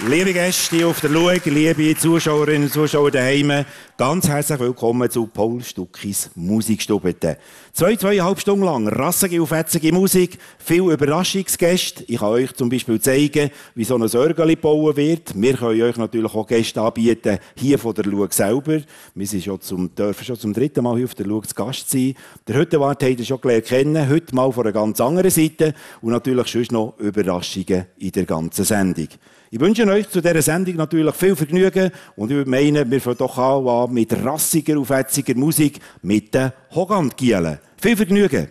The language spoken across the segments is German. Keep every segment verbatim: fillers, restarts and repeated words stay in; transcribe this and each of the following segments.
Liebe Gäste auf der Schau, liebe Zuschauerinnen und Zuschauer daheim, ganz herzlich willkommen zu Paul Stuckis Musikstube. Zwei, zweieinhalb Stunden lang rassige und fetzige Musik, viele Überraschungsgäste. Ich kann euch zum Beispiel zeigen, wie so ein Sörgeli gebaut wird. Wir können euch natürlich auch Gäste anbieten, hier von der Schau selber. Wir sind schon zum, dürfen schon zum dritten Mal hier auf der Schau zu Gast sein. Der Hüttenwart habt ihr schon gelernt kennen, heute mal von einer ganz anderen Seite und natürlich sonst noch Überraschungen in der ganzen Sendung. Ich wünsche euch zu dieser Sendung natürlich viel Vergnügen und ich würde meinen, wir fangen doch an mit rassiger und fetziger Musik mit den Hogandgielen. Viel Vergnügen!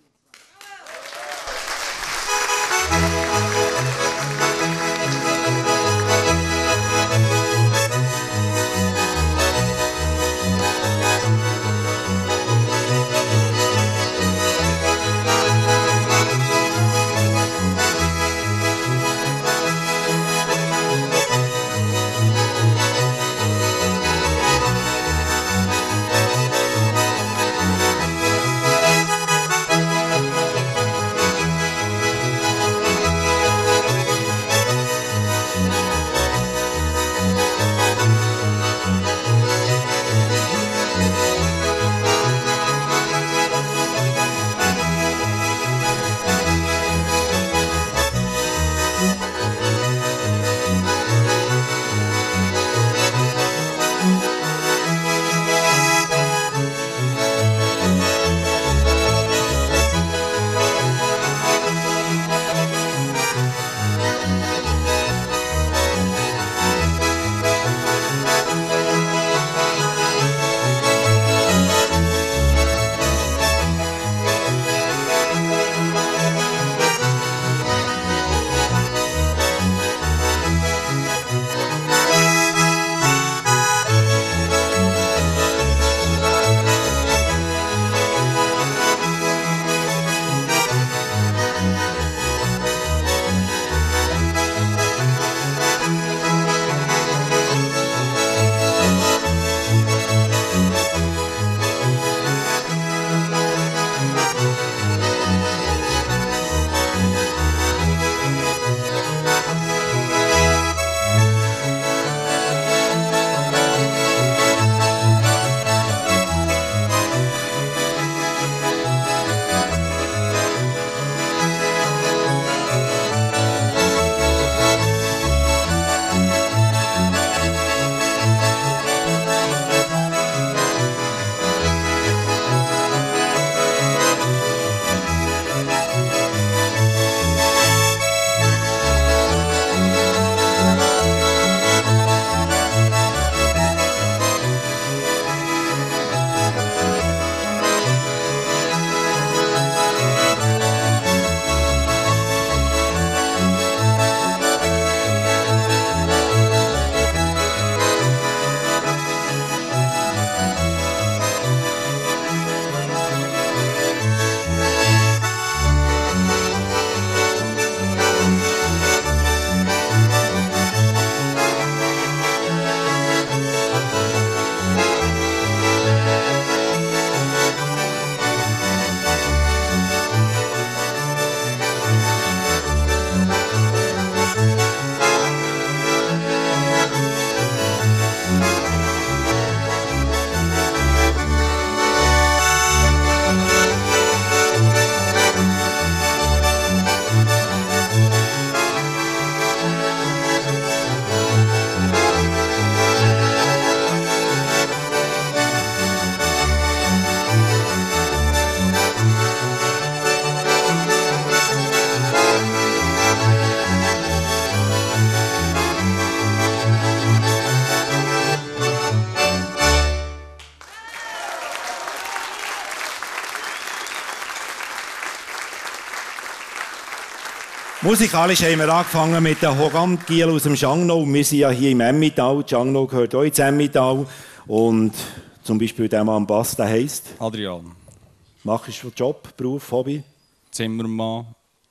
Musikalisch haben wir angefangen mit den Hogandgielen aus dem Schangnau. Wir sind ja hier im Emmental. Schangnau gehört auch ins Emmental. Und zum Beispiel der Mann am Bass, der heisst? Adrian. Machst du Job, Beruf, Hobby? Zimmermann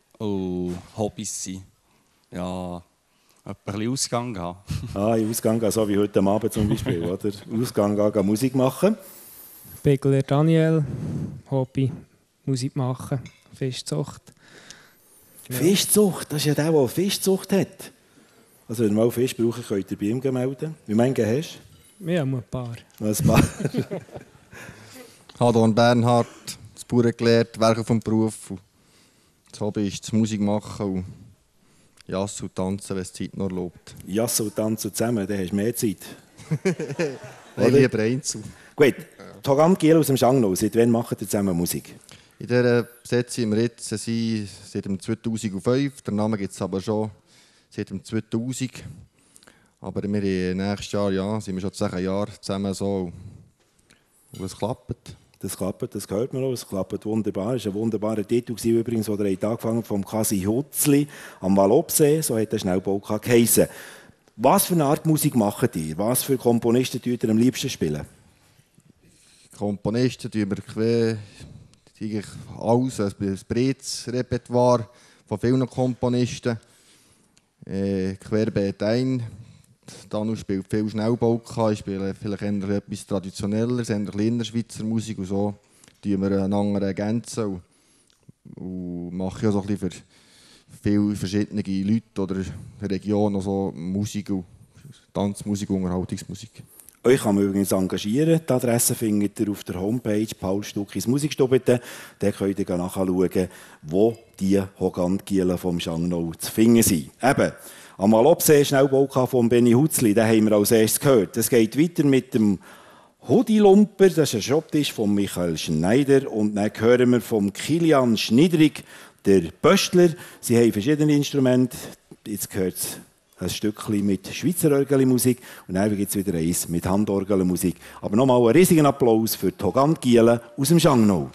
und Hobbys sind. Ja, ein bisschen Ausgang gehen. Ah, in Ausgang gehen, so wie heute Abend zum Beispiel, oder? Ausgang gehen, Musik machen. Begler Daniel, Hobby, Musik machen, Fischzucht. Ja. Fischzucht, das ist ja der, der Fischzucht hat. Also wenn ihr mal Fisch braucht, könnt ihr bei ihm melden. Wie viele hast du? Ja, ein paar. Ein paar. Hadorn Bernhard, das Bauern gelernt, Werke vom Beruf. Das Hobby ist das Musik machen und Jassen und Tanzen, wenn es die Zeit noch erlaubt. Jassen und Tanzen zusammen, dann hast du mehr Zeit. Nein, lieber einzeln. Gut, Togam Giel aus dem Schangnau, seit wann macht ihr zusammen Musik? In dieser Besetzung im Ritz sind sie seit dem zweitausendfünf. Der Name gibt es aber schon seit dem zweitausend. Aber wir im nächsten Jahr ja, sind wir schon zehn Jahre zusammen so. Und es klappt. Das klappt, das hört man auch, es klappt wunderbar. Es war ein wunderbarer Titel übrigens, der angefangen hat vom Kasi Hutzli am Wallobsee, so hat der Schnellbau geheissen. Was für eine Art Musik macht ihr? Was für Komponisten spielt ihr am liebsten spielen? Komponisten tun wir quer, eigentlich alles, ein breites Repertoire von vielen Komponisten. Äh, querbeet ein. Danu spielt viel Schnellbau, ich spiele vielleicht eher etwas Traditionelleres, eher kleiner Schweizer Musik und so tun wir einander ergänzen und, und mache ja so ein bisschen für viele verschiedene Leute oder Regionen so Musik und Tanzmusik und Unterhaltungsmusik. Euch kann man übrigens engagieren. Die Adresse findet ihr auf der Homepage Paul Stuckis Musikstube. Da könnt ihr nachschauen, wo die Hogandgielen vom Schangnau zu finden sind. Eben, am Wallobsee Schnellbau von Benny Hutzli, den haben wir als erstes gehört. Es geht weiter mit dem Hudi-Lumper, das ist ein Schreibtisch von Michael Schneider. Und dann hören wir vom Kilian Schnidrig, der Böstler. Sie haben verschiedene Instrumente. Jetzt gehört es ein Stückchen mit Schweizer Orgelmusik und dann gibt es wieder eins mit Handorgelmusik. Aber nochmal einen riesigen Applaus für die Hogandgielen aus dem Schangnau.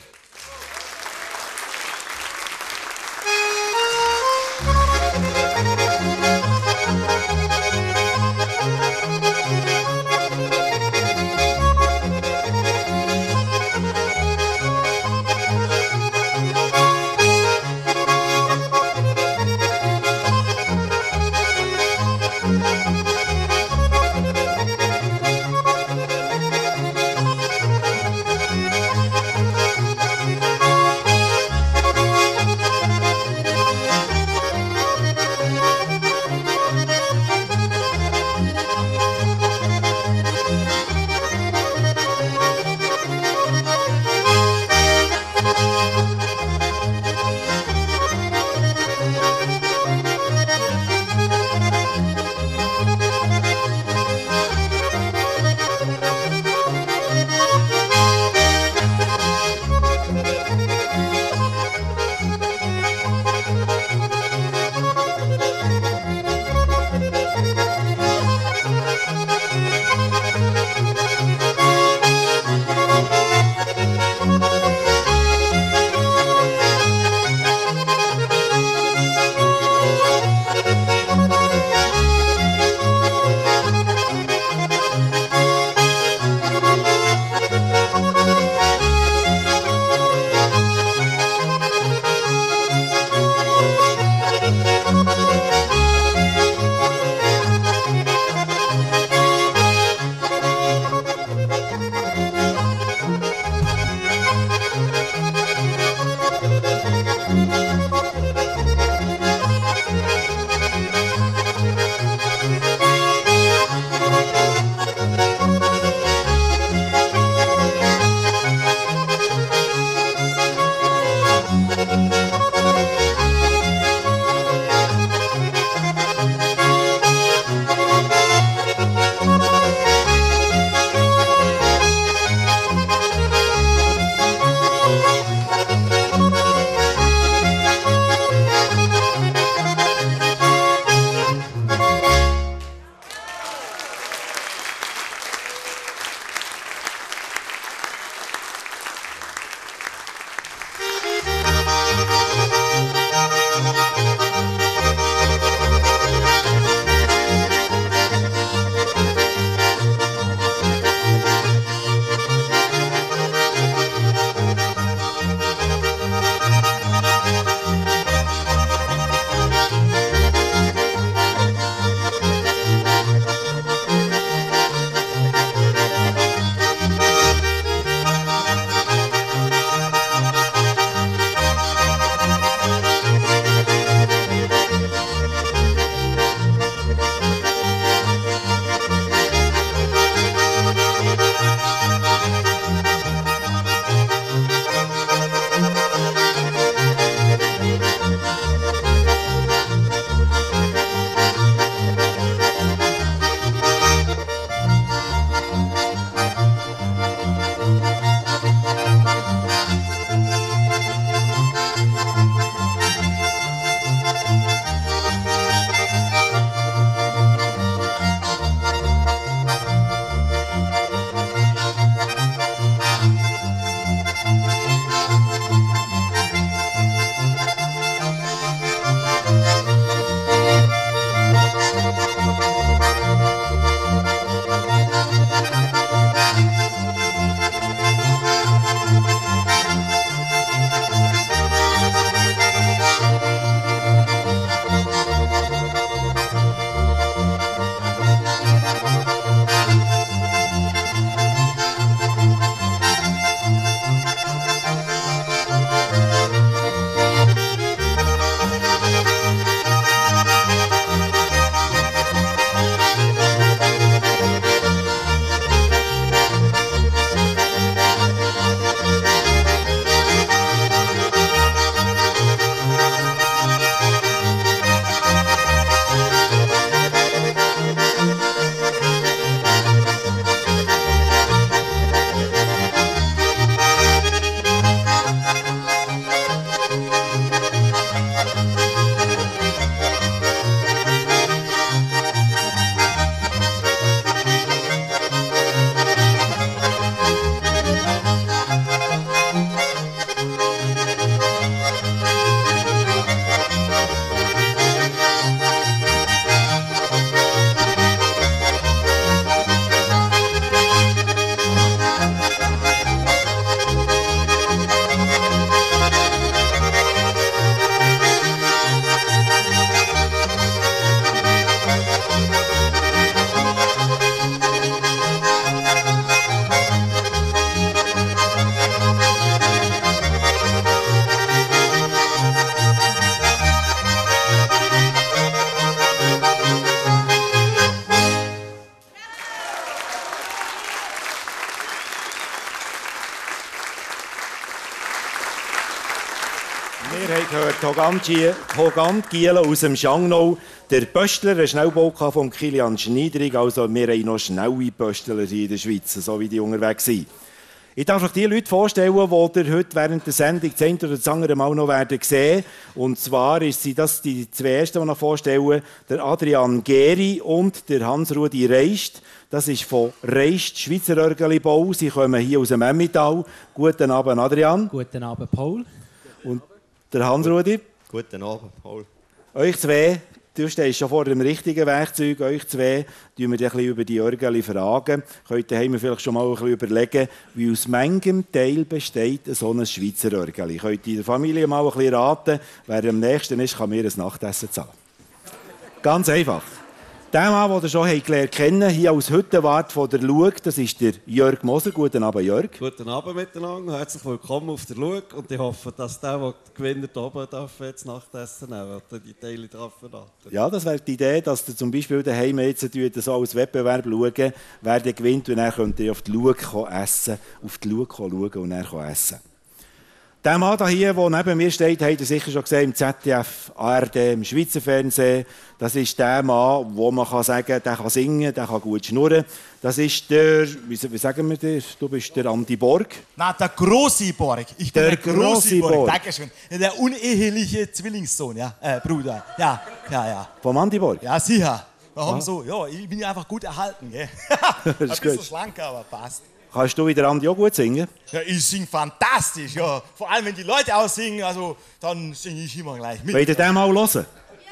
Wir haben gehört, Hogan, Hogan Giele aus dem Schangnau, der Pöstler, ein Schnellbau von Kilian Schneidrig. Also wir haben noch schnelle Pöstler hier in der Schweiz, so wie die unterwegs sind. Ich darf euch die Leute vorstellen, die ihr heute während der Sendung das eine oder das andere Mal noch werden sehen. Und zwar sind das die zwei ersten, die ich vorstelle, der Adrian Geri und der Hans-Rudi Reist. Das ist von Reist Schweizer Örgelibau. Sie kommen hier aus dem Emmental. Guten Abend, Adrian. Guten Abend, Paul. Und der Hans-Rudi. Guten Abend, Paul. Euch zwei, du stehst schon vor dem richtigen Werkzeug. Euch zwei tun wir ein bisschen über die Örgeli fragen. Könnt ihr daheim vielleicht schon mal ein bisschen überlegen, wie aus manchem Teil besteht so ein Schweizer Örgeli. Könnt ihr in der Familie mal ein bisschen raten, wer am nächsten ist, kann mir ein Nachtessen zahlen. Ganz einfach. Der Mann, den ihr schon gelernt kennen, hier als Hüttenwart von der Lueg, das ist der Jörg Moser. Guten Abend, Jörg. Guten Abend miteinander, herzlich willkommen auf der Lueg. Und ich hoffe, dass der, der gewinnt, oben darf jetzt Nachtessen nehmen darf, die Teile drauf verraten. Ja, das wäre die Idee, dass ihr zum Beispiel daheim jetzt so als Wettbewerb schauen, wer den gewinnt, und dann könnt ihr auf die Lueg essen, auf die Lueg schauen und dann essen. Der Mann hier, der neben mir steht, habt ihr sicher schon gesehen im Z D F, A R D, im Schweizer Fernsehen. Das ist der Mann, wo man kann sagen kann, der kann singen, der kann gut schnurren. Das ist der, wie sagen wir dir, du bist der Andi Borg. Na, der große Borg. Ich bin der, der große Borg. Borg. Dankeschön. Der uneheliche Zwillingssohn, ja, äh, Bruder. Ja, ja, ja. Vom Andi Borg? Ja, sicher. Wir haben so, ja, ich bin einfach gut erhalten, gell. Das ist ein bisschen gut. schlanker, aber passt. Kannst du wie der Andi auch gut singen? Ja, ich singe fantastisch, ja. Vor allem, wenn die Leute auch singen, also, dann singe ich immer gleich mit. Wollt ihr den mal hören? Ja,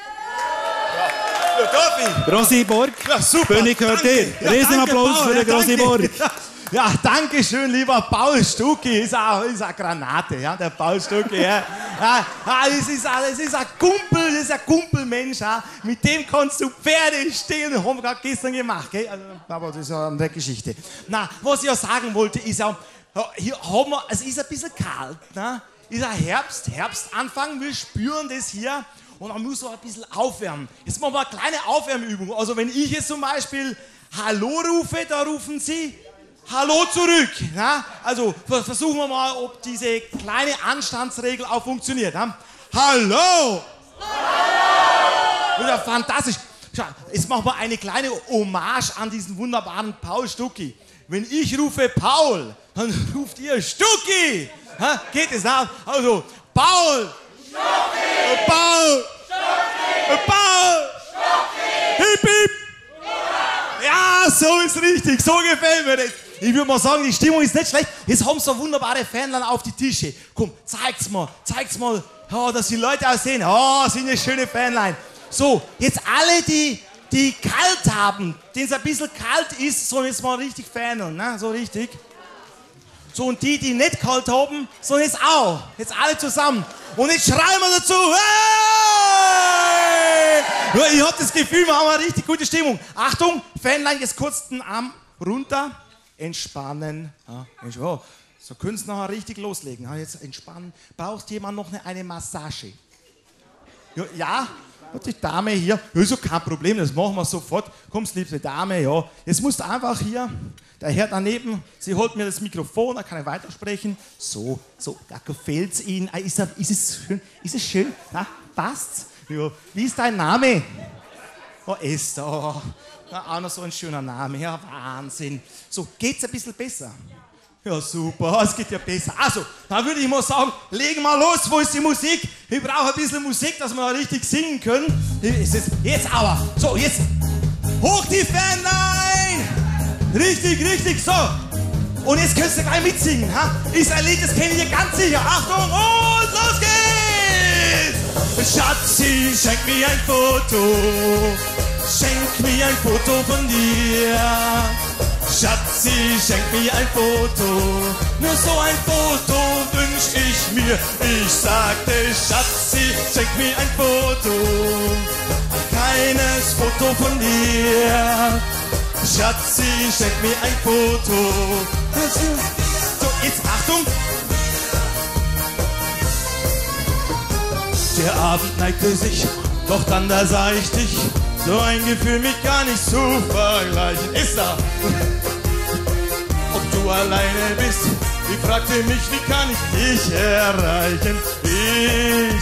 darf ich? Grossi Borg, ja, super. Bühne gehört dir. Riesenapplaus ja, für den Grossi Borg. Ja, danke schön, lieber Paul Stucki. Ist eine, ist eine Granate, ja, der Paul Stucki. Ja. Ja, es ist ein, es ist ein Kumpel, das ist ein Kumpelmensch. Ja. Mit dem kannst du Pferde stehlen. Das haben wir gerade gestern gemacht. Gell? Also, aber das ist ja eine Geschichte. Na, was ich ja sagen wollte, ist ja, hier haben wir, es ist ein bisschen kalt. Ne? Ist ein Herbst, Herbstanfang. Wir spüren das hier. Und dann muss man ein bisschen aufwärmen. Jetzt machen wir eine kleine Aufwärmübung. Also, wenn ich jetzt zum Beispiel Hallo rufe, da rufen Sie Hallo zurück. Na? Also versuchen wir mal, ob diese kleine Anstandsregel auch funktioniert. Na? Hallo! Hallo! Ja, fantastisch. Schau, jetzt machen wir eine kleine Hommage an diesen wunderbaren Paul Stucki. Wenn ich rufe Paul, dann ruft ihr Stucki. Ha? Geht es nach? Also Paul! Stucki! Paul! Stucki! Paul! Stucki! Hip, hip! Ja, so ist richtig, so gefällt mir das. Ich würde mal sagen, die Stimmung ist nicht schlecht. Jetzt haben so wunderbare Fanlein auf die Tische. Komm, zeig's mal, zeig's mal, oh, dass die Leute auch sehen. Oh, sind ja schöne Fanlein. So, jetzt alle, die, die kalt haben, denen es ein bisschen kalt ist, sollen jetzt mal richtig faneln, ne? So richtig. So, und die, die nicht kalt haben, sollen jetzt auch. Jetzt alle zusammen. Und jetzt schreien wir dazu. Hey! Ich habe das Gefühl, wir haben eine richtig gute Stimmung. Achtung, Fanlein, jetzt kurz den Arm runter. Entspannen. Ja, oh, so können Sie nachher richtig loslegen. Ja, jetzt entspannen. Braucht jemand noch eine, eine Massage? Ja, ja, die Dame hier. Ja, ist ja kein Problem, das machen wir sofort. Kommst, liebe Dame, ja. Jetzt musst du einfach hier, der Herr daneben, sie holt mir das Mikrofon, da kann ich weitersprechen. So, so, da gefällt es Ihnen. Ist, das, ist es schön? Ist es schön? Na, passt's? Ja. Wie ist dein Name? Oh, Esther. Ja, auch noch so ein schöner Name, ja, Wahnsinn. So, geht's ein bisschen besser? Ja, super, es geht ja besser. Also, dann würde ich mal sagen, legen wir los, wo ist die Musik? Ich brauche ein bisschen Musik, dass wir richtig singen können. Jetzt, jetzt aber, so, jetzt, hoch die Fanlein! Richtig, richtig, so. Und jetzt könnt ihr gleich mitsingen, ha? Ist ein Lied, das kennt ihr ganz sicher. Achtung, und los geht's! Schatzi, schenk mir ein Foto. Schenk mir ein Foto von dir. Schatzi, schenk mir ein Foto. Nur so ein Foto wünsch ich mir. Ich sagte, Schatzi, schenk mir ein Foto. Keines Foto von dir. Schatzi, schenk mir ein Foto. So, jetzt Achtung. Der Abend neigte sich, doch dann da sah ich dich. So ein Gefühl, mich gar nicht zu vergleichen. Ist da? Ob du alleine bist? Ich fragte mich, wie kann ich dich erreichen? Ich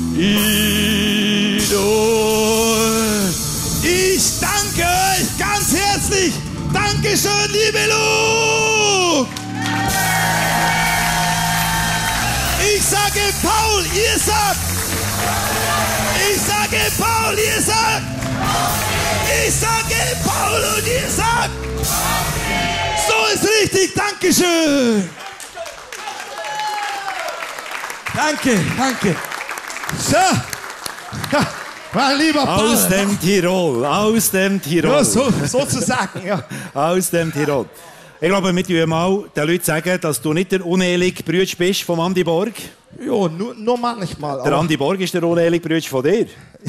Idol. Ich danke euch ganz herzlich. Dankeschön, liebe Luke. Ich sage Paul, ihr sagt. Ich sage Paul, ihr sagt. Ich sage Paul und ihr sagt. So ist richtig, Dankeschön. Danke, danke. So. Ja, mein lieber Paul. Aus dem Tirol, aus dem Tirol. Ja, so, sozusagen, ja. Aus dem Tirol. Ich glaube, wir müssen mal den Leuten sagen, dass du nicht der uneheliche Bruder bist vom Andi Borg. Ja, nur, nur manchmal. Der Andi Borg ist der uneheliche Bruder von dir.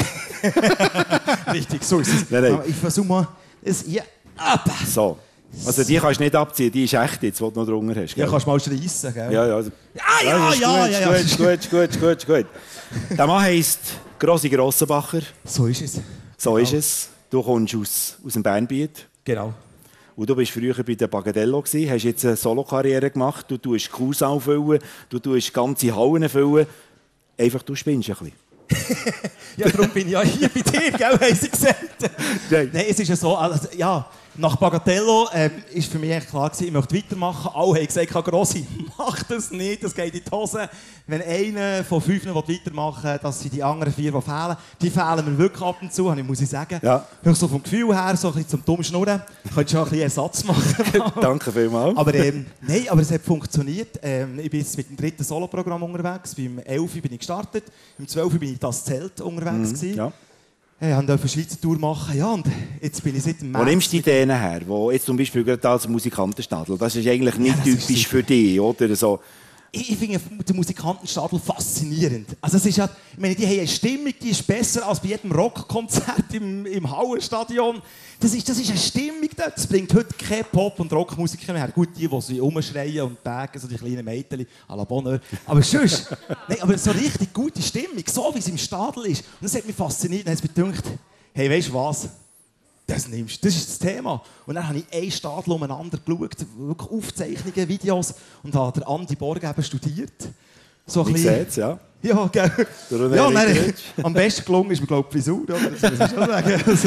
Richtig, so ist es. Nein, nein. Aber ich versuche mal, es hier ab. So. Also die kannst du nicht abziehen, die ist echt jetzt, die du noch drunter hast. Ja, Gell? kannst du mal schreissen, gell? Ja, ja. Also, Ah, ja, das ist ja, gut, ja, ja. Gut, gut, gut, gut, gut. Der Mann heisst Grossi Grossenbacher. So ist es. So ist es. Du kommst aus, aus dem Bernbiet. Genau. Und du warst früher bei der Bagadello gsi, hast jetzt eine Solokarriere gemacht. Du tust Kuhsau füllen, du tust ganze Hallen füllen. Einfach, du spinnst ein bisschen. Ja, darum bin ich ja hier bei dir, gell, haben sie gesagt. Nein. Nein, es ist ja so, also, ja, nach Bagatello ähm, ist für mich echt klar gewesen, ich möchte weitermachen. Alle haben gesagt, Grossi, mach das nicht, das geht in die Hose. Wenn einer von fünf noch weitermachen will, dass sie die anderen vier, die fehlen, die fehlen mir wirklich ab und zu, muss ich sagen. Ja. So vom Gefühl her, so ein bisschen zum dummen Schnurren, könntest du auch ein bisschen Ersatz machen. Danke vielmals. Aber, ähm, nein, aber es hat funktioniert. Ähm, ich bin jetzt mit dem dritten Soloprogramm unterwegs. Beim elf bin ich gestartet, im zwölf bin ich das Zelt unterwegs. Mhm, ja. Ich durfte eine Schweizer Tour machen, ja, und jetzt bin ich seit dem Wo März... nimmst du die Ideen her? Wo jetzt zum Beispiel gerade als Musikantenstadel, das ist eigentlich nicht Ja, das ist typisch super. für dich, oder? So. Ich, ich finde den Musikantenstadel faszinierend. Also es ist ja, ich meine, die haben eine Stimmung, die ist besser als bei jedem Rockkonzert im, im Hauerstadion. Das ist, das ist eine Stimmung dort. Das bringt heute keine Pop- und Rockmusiker mehr. Gut, die, die sie rumschreien und bagen, so die kleinen Mädchen à la Bonheur. Aber sonst, nein, aber so richtig gute Stimmung, so wie es im Stadel ist. Und das hat mich fasziniert. Dann habe ich mir gedacht, hey, weißt du was? Das nimmst, das ist das Thema. Und dann habe ich einen Stadel umeinander geschaut, wirklich Aufzeichnungen, Videos, und habe den Andi Borg eben studiert. So ein Ich bisschen- sehe es, ja. Ja, gell. Der René Ja, nein, Rickowitsch. am besten gelungen ist mir, glaube ich, die Frisur. Oder? Das muss ich schon sagen. Also,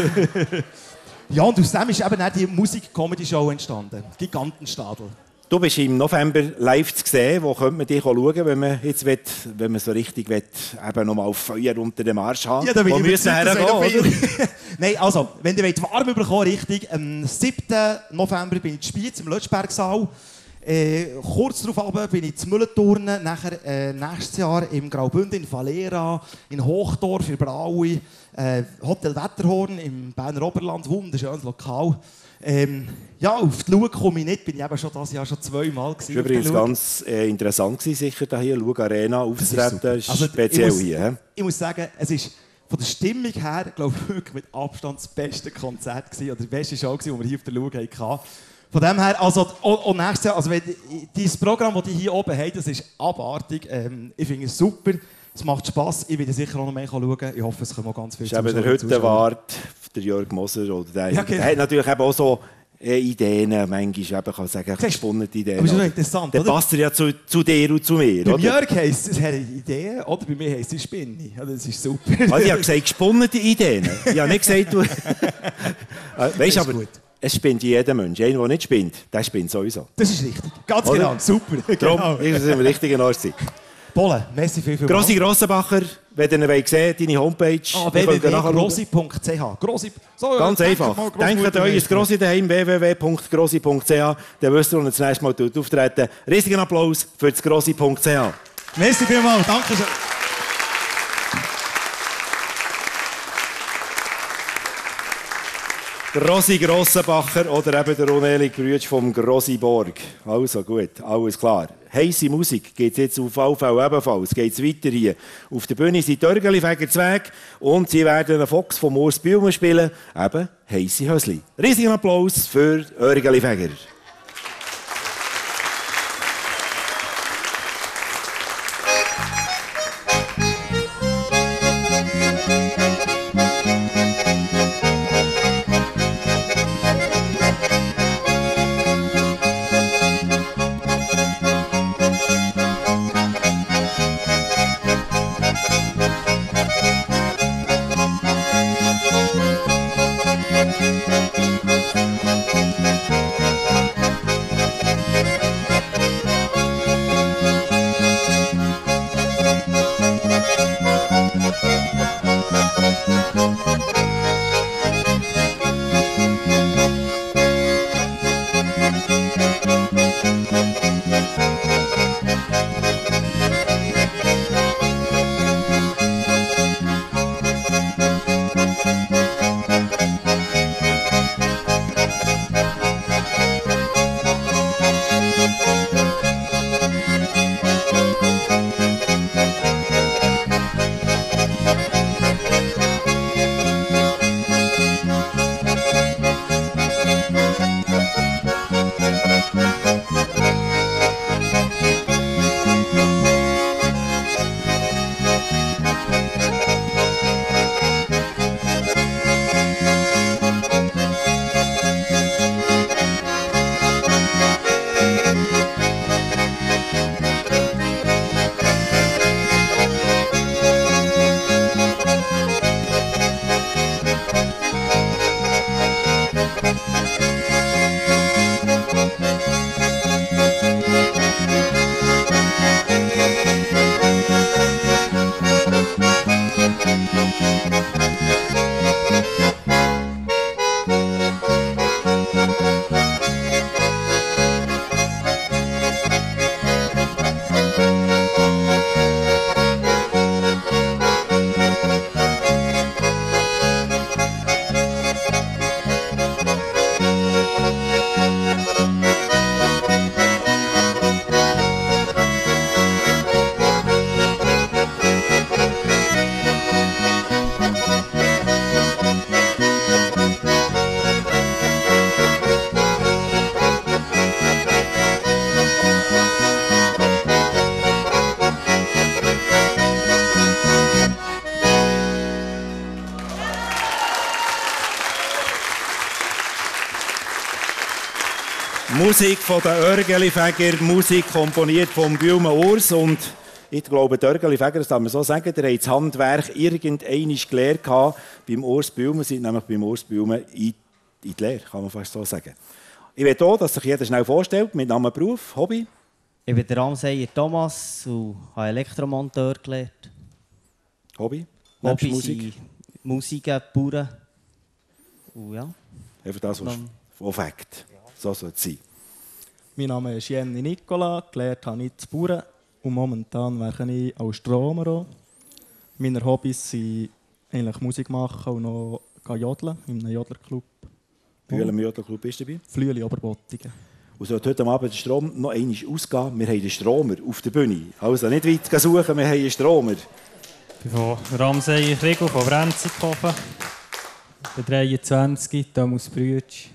ja, und aus dem ist eben auch die Musik-Comedy-Show entstanden. Gigantenstadel. Du bist im November live zu sehen. Wo könnte man dich schauen, wenn man jetzt will, wenn man so richtig will, eben nochmal auf Feuer unter dem Arsch haben? Ja, da bin Wo ich müssen wir überzeugt, dass hergehen, ich oder? noch Nein, also, wenn ihr wollt warm bekommen, richtig, am siebten November bin ich in Spiez im Lötschbergsaal. Äh, kurz darauf bin ich zu Mühlenturnen, nachher äh, nächstes Jahr im Graubünden, in Valera, in Hochdorf, in Braui, äh, Hotel Wetterhorn im Berner Oberland, wunderschönes Lokal. Ähm, ja, auf die Lug komme ich nicht, bin ich eben schon dieses Jahr schon zweimal gewesen. Das war übrigens ganz äh, interessant, gewesen, sicher da hier, Lug Arena aufzutreten. Das ist Also, speziell ich muss, hier. He? Ich muss sagen, es ist von der Stimmung her, glaube ich, wirklich mit Abstand das beste Konzert gewesen, oder die beste Show gewesen, die wir hier auf der Lug hatten. Von dem her, also, und, und nächstes Jahr, also wenn, dieses Programm, das die hier oben haben, das ist abartig. Ähm, ich finde es super, es macht Spass. Ich werde sicher auch noch mehr schauen. Ich hoffe, es kommen auch ganz viele Das ist eben der Zuschauer und Zuschauer. Hüttenwart, der Jörg Moser. Oder der, Ja, genau. der hat natürlich eben auch so äh, Ideen, manchmal eben, kann man sagen, Siehst du? gesponnene Ideen. Aber ist doch oder? interessant, Der oder? passt ja zu, zu dir und zu mir, Bei oder? Jörg heisst es, er hat Ideen, oder bei mir heisst es Spinne. Ja, das ist super. Also ich habe gesagt, gesponnene Ideen. Ich habe nicht gesagt, du... Äh, weißt ist aber, gut. es spinnt jeder Mensch. Einer, der nicht spinnt, der spinnt sowieso. Das ist richtig. Ganz Oder? genau. Super. Darum, Genau. ich muss im richtigen Ort sein. Bolle, merci viel, viel Grossi Grossenbacher, wenn ihr ihn wollt sehen, deine Homepage. Ah, ihr könnt w w w nachschauen. punkt grossi punkt c h. Grossi. So, Ganz denkt einfach. mal, Denkt Grossmutter an euch, weiss. Grossi daheim, w w w punkt grossi punkt c h. Dann wisst ihr, wann ihr das nächste Mal auftreten. Riesigen Applaus für das grossi punkt c h. Merci vielmals, danke schön. Grossi Grossenbacher oder eben der uneheliche Bruder vom Grossi Borg. Also gut, alles klar. Heisse Musik geht jetzt auf V V ebenfalls. Geht's weiter hier. Auf der Bühne sind die Örgelifäger Zweig und sie werden einen Fox vom Urs Bielmann spielen. Eben Heisse Hösli. Riesigen Applaus für Örgelifäger. Musik von den Örgelifäger, Musik komponiert von Bülme Urs. Und ich glaube, die Örgelifäger, das darf man so sagen, der hat das Handwerk irgendeinmal gelernt gehabt beim Urs Bülme, sind nämlich beim Urs Bülme in, in die Lehre, kann man fast so sagen. Ich will auch, dass sich jeder schnell vorstellt, mit Namen, Beruf, Hobby. Ich bin der Ramseyer Thomas und habe Elektromonteur gelernt. Hobby? Hobby Musik? sind Musiken, Bauern. Und ja. Einfach das, was Fakt. So soll es sein. Mein Name ist Jenny Nicola, gelernt habe ich zu Bauern und momentan werke ich als Stromer. Meine Hobbys sind eigentlich Musik machen und noch jodeln in einem Jodlerclub. Bühlen im Jodlerclub bist du dabei? Flüeli Oberbottingen. Und so heute Abend der Strom noch einmal ausgehen. Wir haben den Stromer auf der Bühne. Also nicht weit suchen, wir haben einen Stromer. Ich bin von Ramseyer Kriegel, von Brenzikofen. Ich bin dreiundzwanzig, Thomas Brütsch.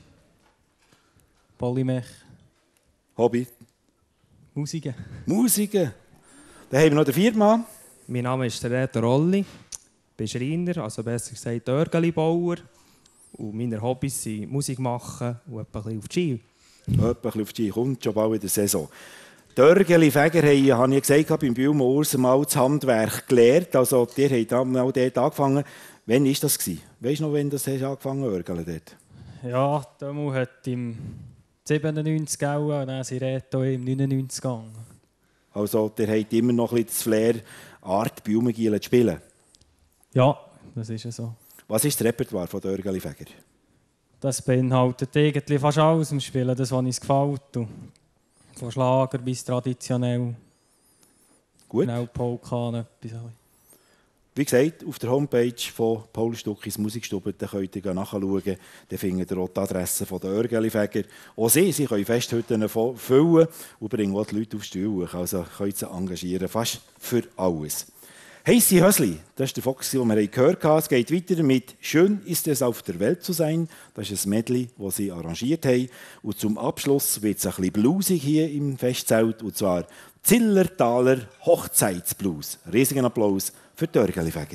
Polymech. Hobby? Musiken. Musiken. Dann haben wir noch den Viermann. Mein Name ist der Reto Rolli. Ich bin Schreiner, also besser gesagt Örgelibauer. Und meine Hobbys sind Musik machen und etwa ein bisschen auf die Ski. Etwa ein bisschen auf die Ski. Kommt schon bald in der Saison. Die Örgelifäger haben, habe ich gesagt, beim Bülme Urs mal das Handwerk gelernt. Also, ihr habt auch dort angefangen. Wann war das? Weißt du noch, wann das hast angefangen zu örgeln dort? Ja, Tomo hat im siebenundneunzig gegangen und dann sind Reto im neunundneunzig gegangen. Also, ihr habt immer noch ein bisschen das Flair, Art Bülmengielen zu spielen? Ja, das ist ja so. Was ist das Repertoire der Örgelifäger? Das beinhaltet eigentlich fast alles im Spielen, das, was uns gefällt. Und von Schlager bis traditionell. Gut. Genau, Polka, etwas. Wie gesagt, auf der Homepage von Paul Stuckis Musikstube, da könnt ihr nachschauen. Da findet ihr auch die Adresse der Örgelifäger. Auch sie, sie können Festhütten füllen und bringen auch die Leute aufs Stuhl. Also könnt sie engagieren, fast für alles. Heissi Hösli, das ist der Fox, den wir gehört haben. Es geht weiter mit «Schön ist es, auf der Welt zu sein». Das ist ein Medley, das sie arrangiert haben. Und zum Abschluss wird es ein bisschen bluesig hier im Festzelt. Und zwar «Zillertaler Hochzeitsblues». Riesigen Applaus für die Örgelifäger.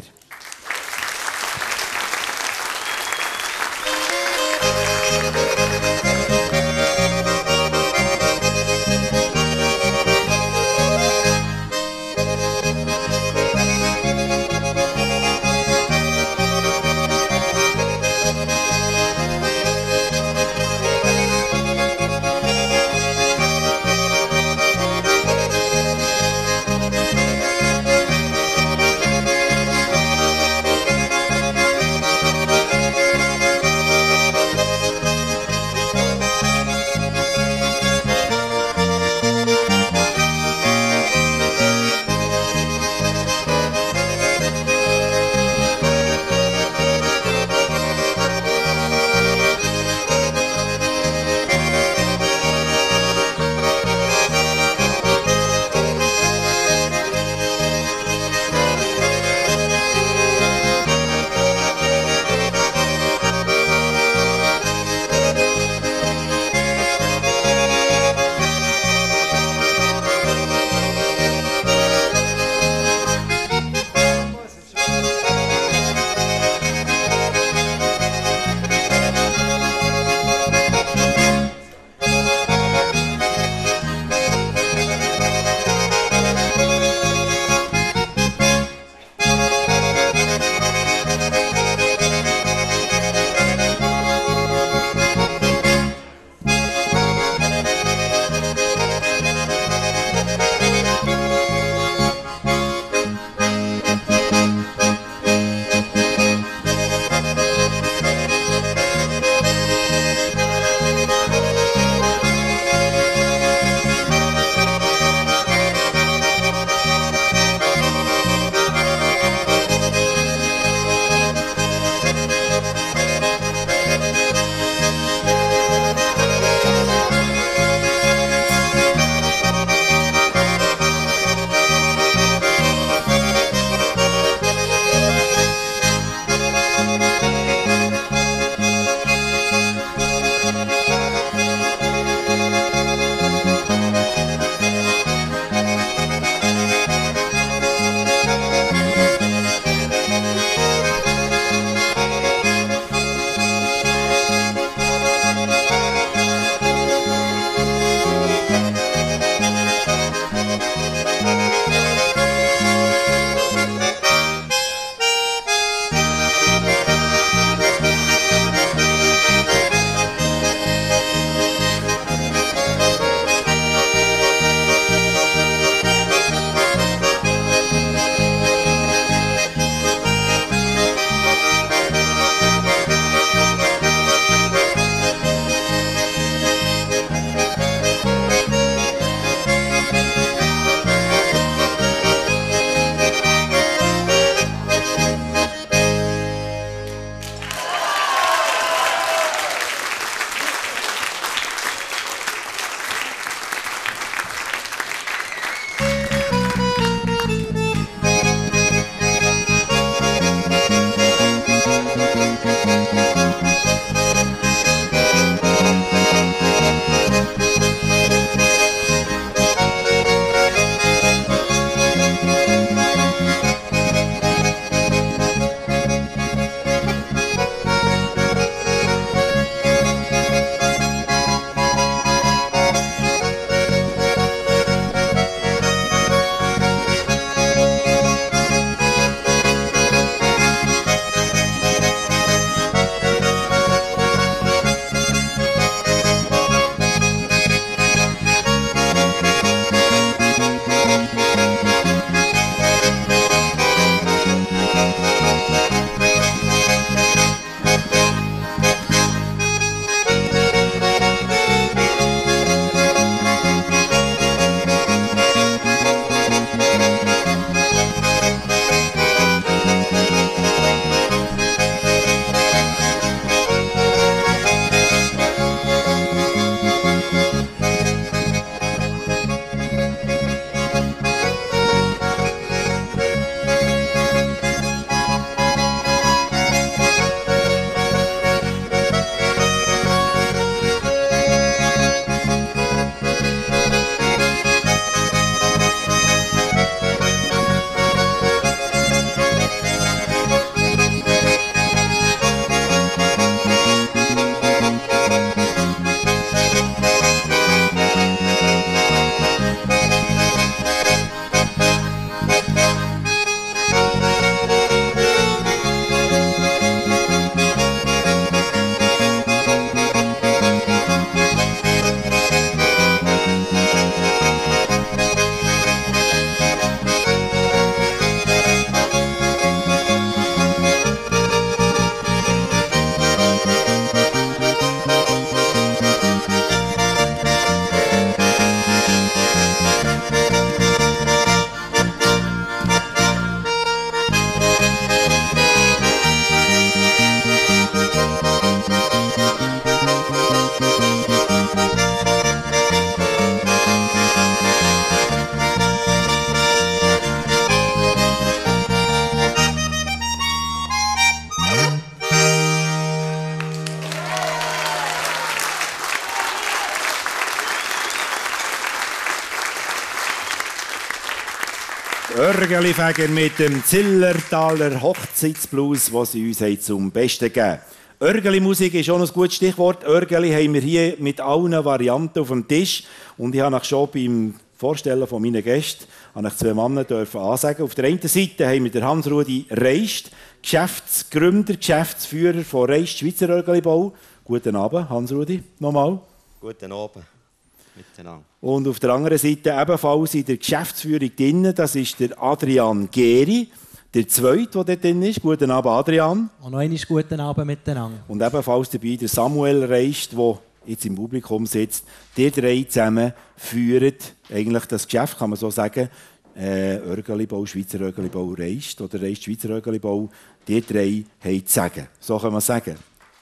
Örgelifäger mit dem Zillertaler Hochzeitsblues, was sie uns haben zum Besten gegeben. Örgeli-Musik ist auch ein gutes Stichwort. Örgeli haben wir hier mit allen Varianten auf dem Tisch. Und ich habe schon beim Vorstellen von meinen Gästen habe ich zwei Männer dürfen ansagen. Auf der einen Seite haben wir den Hans-Rudi Reist, Geschäftsgründer, Geschäftsführer von Reist Schweizer Örgelibau. Guten Abend, Hans-Rudi, nochmal. Guten Abend miteinander. Und auf der anderen Seite ebenfalls in der Geschäftsführung drin, das ist der Adrian Geri, der Zweite, der dort drin ist. Guten Abend, Adrian. Und noch einmal guten Abend miteinander. Und ebenfalls dabei der Samuel Reist, der jetzt im Publikum sitzt. Die drei zusammen führen eigentlich das Geschäft, kann man so sagen, äh, Örgelibau, Schweizer Örgelibau, Reist oder Reist Schweizer Örgelibau. Die drei haben zu sagen. So kann man sagen.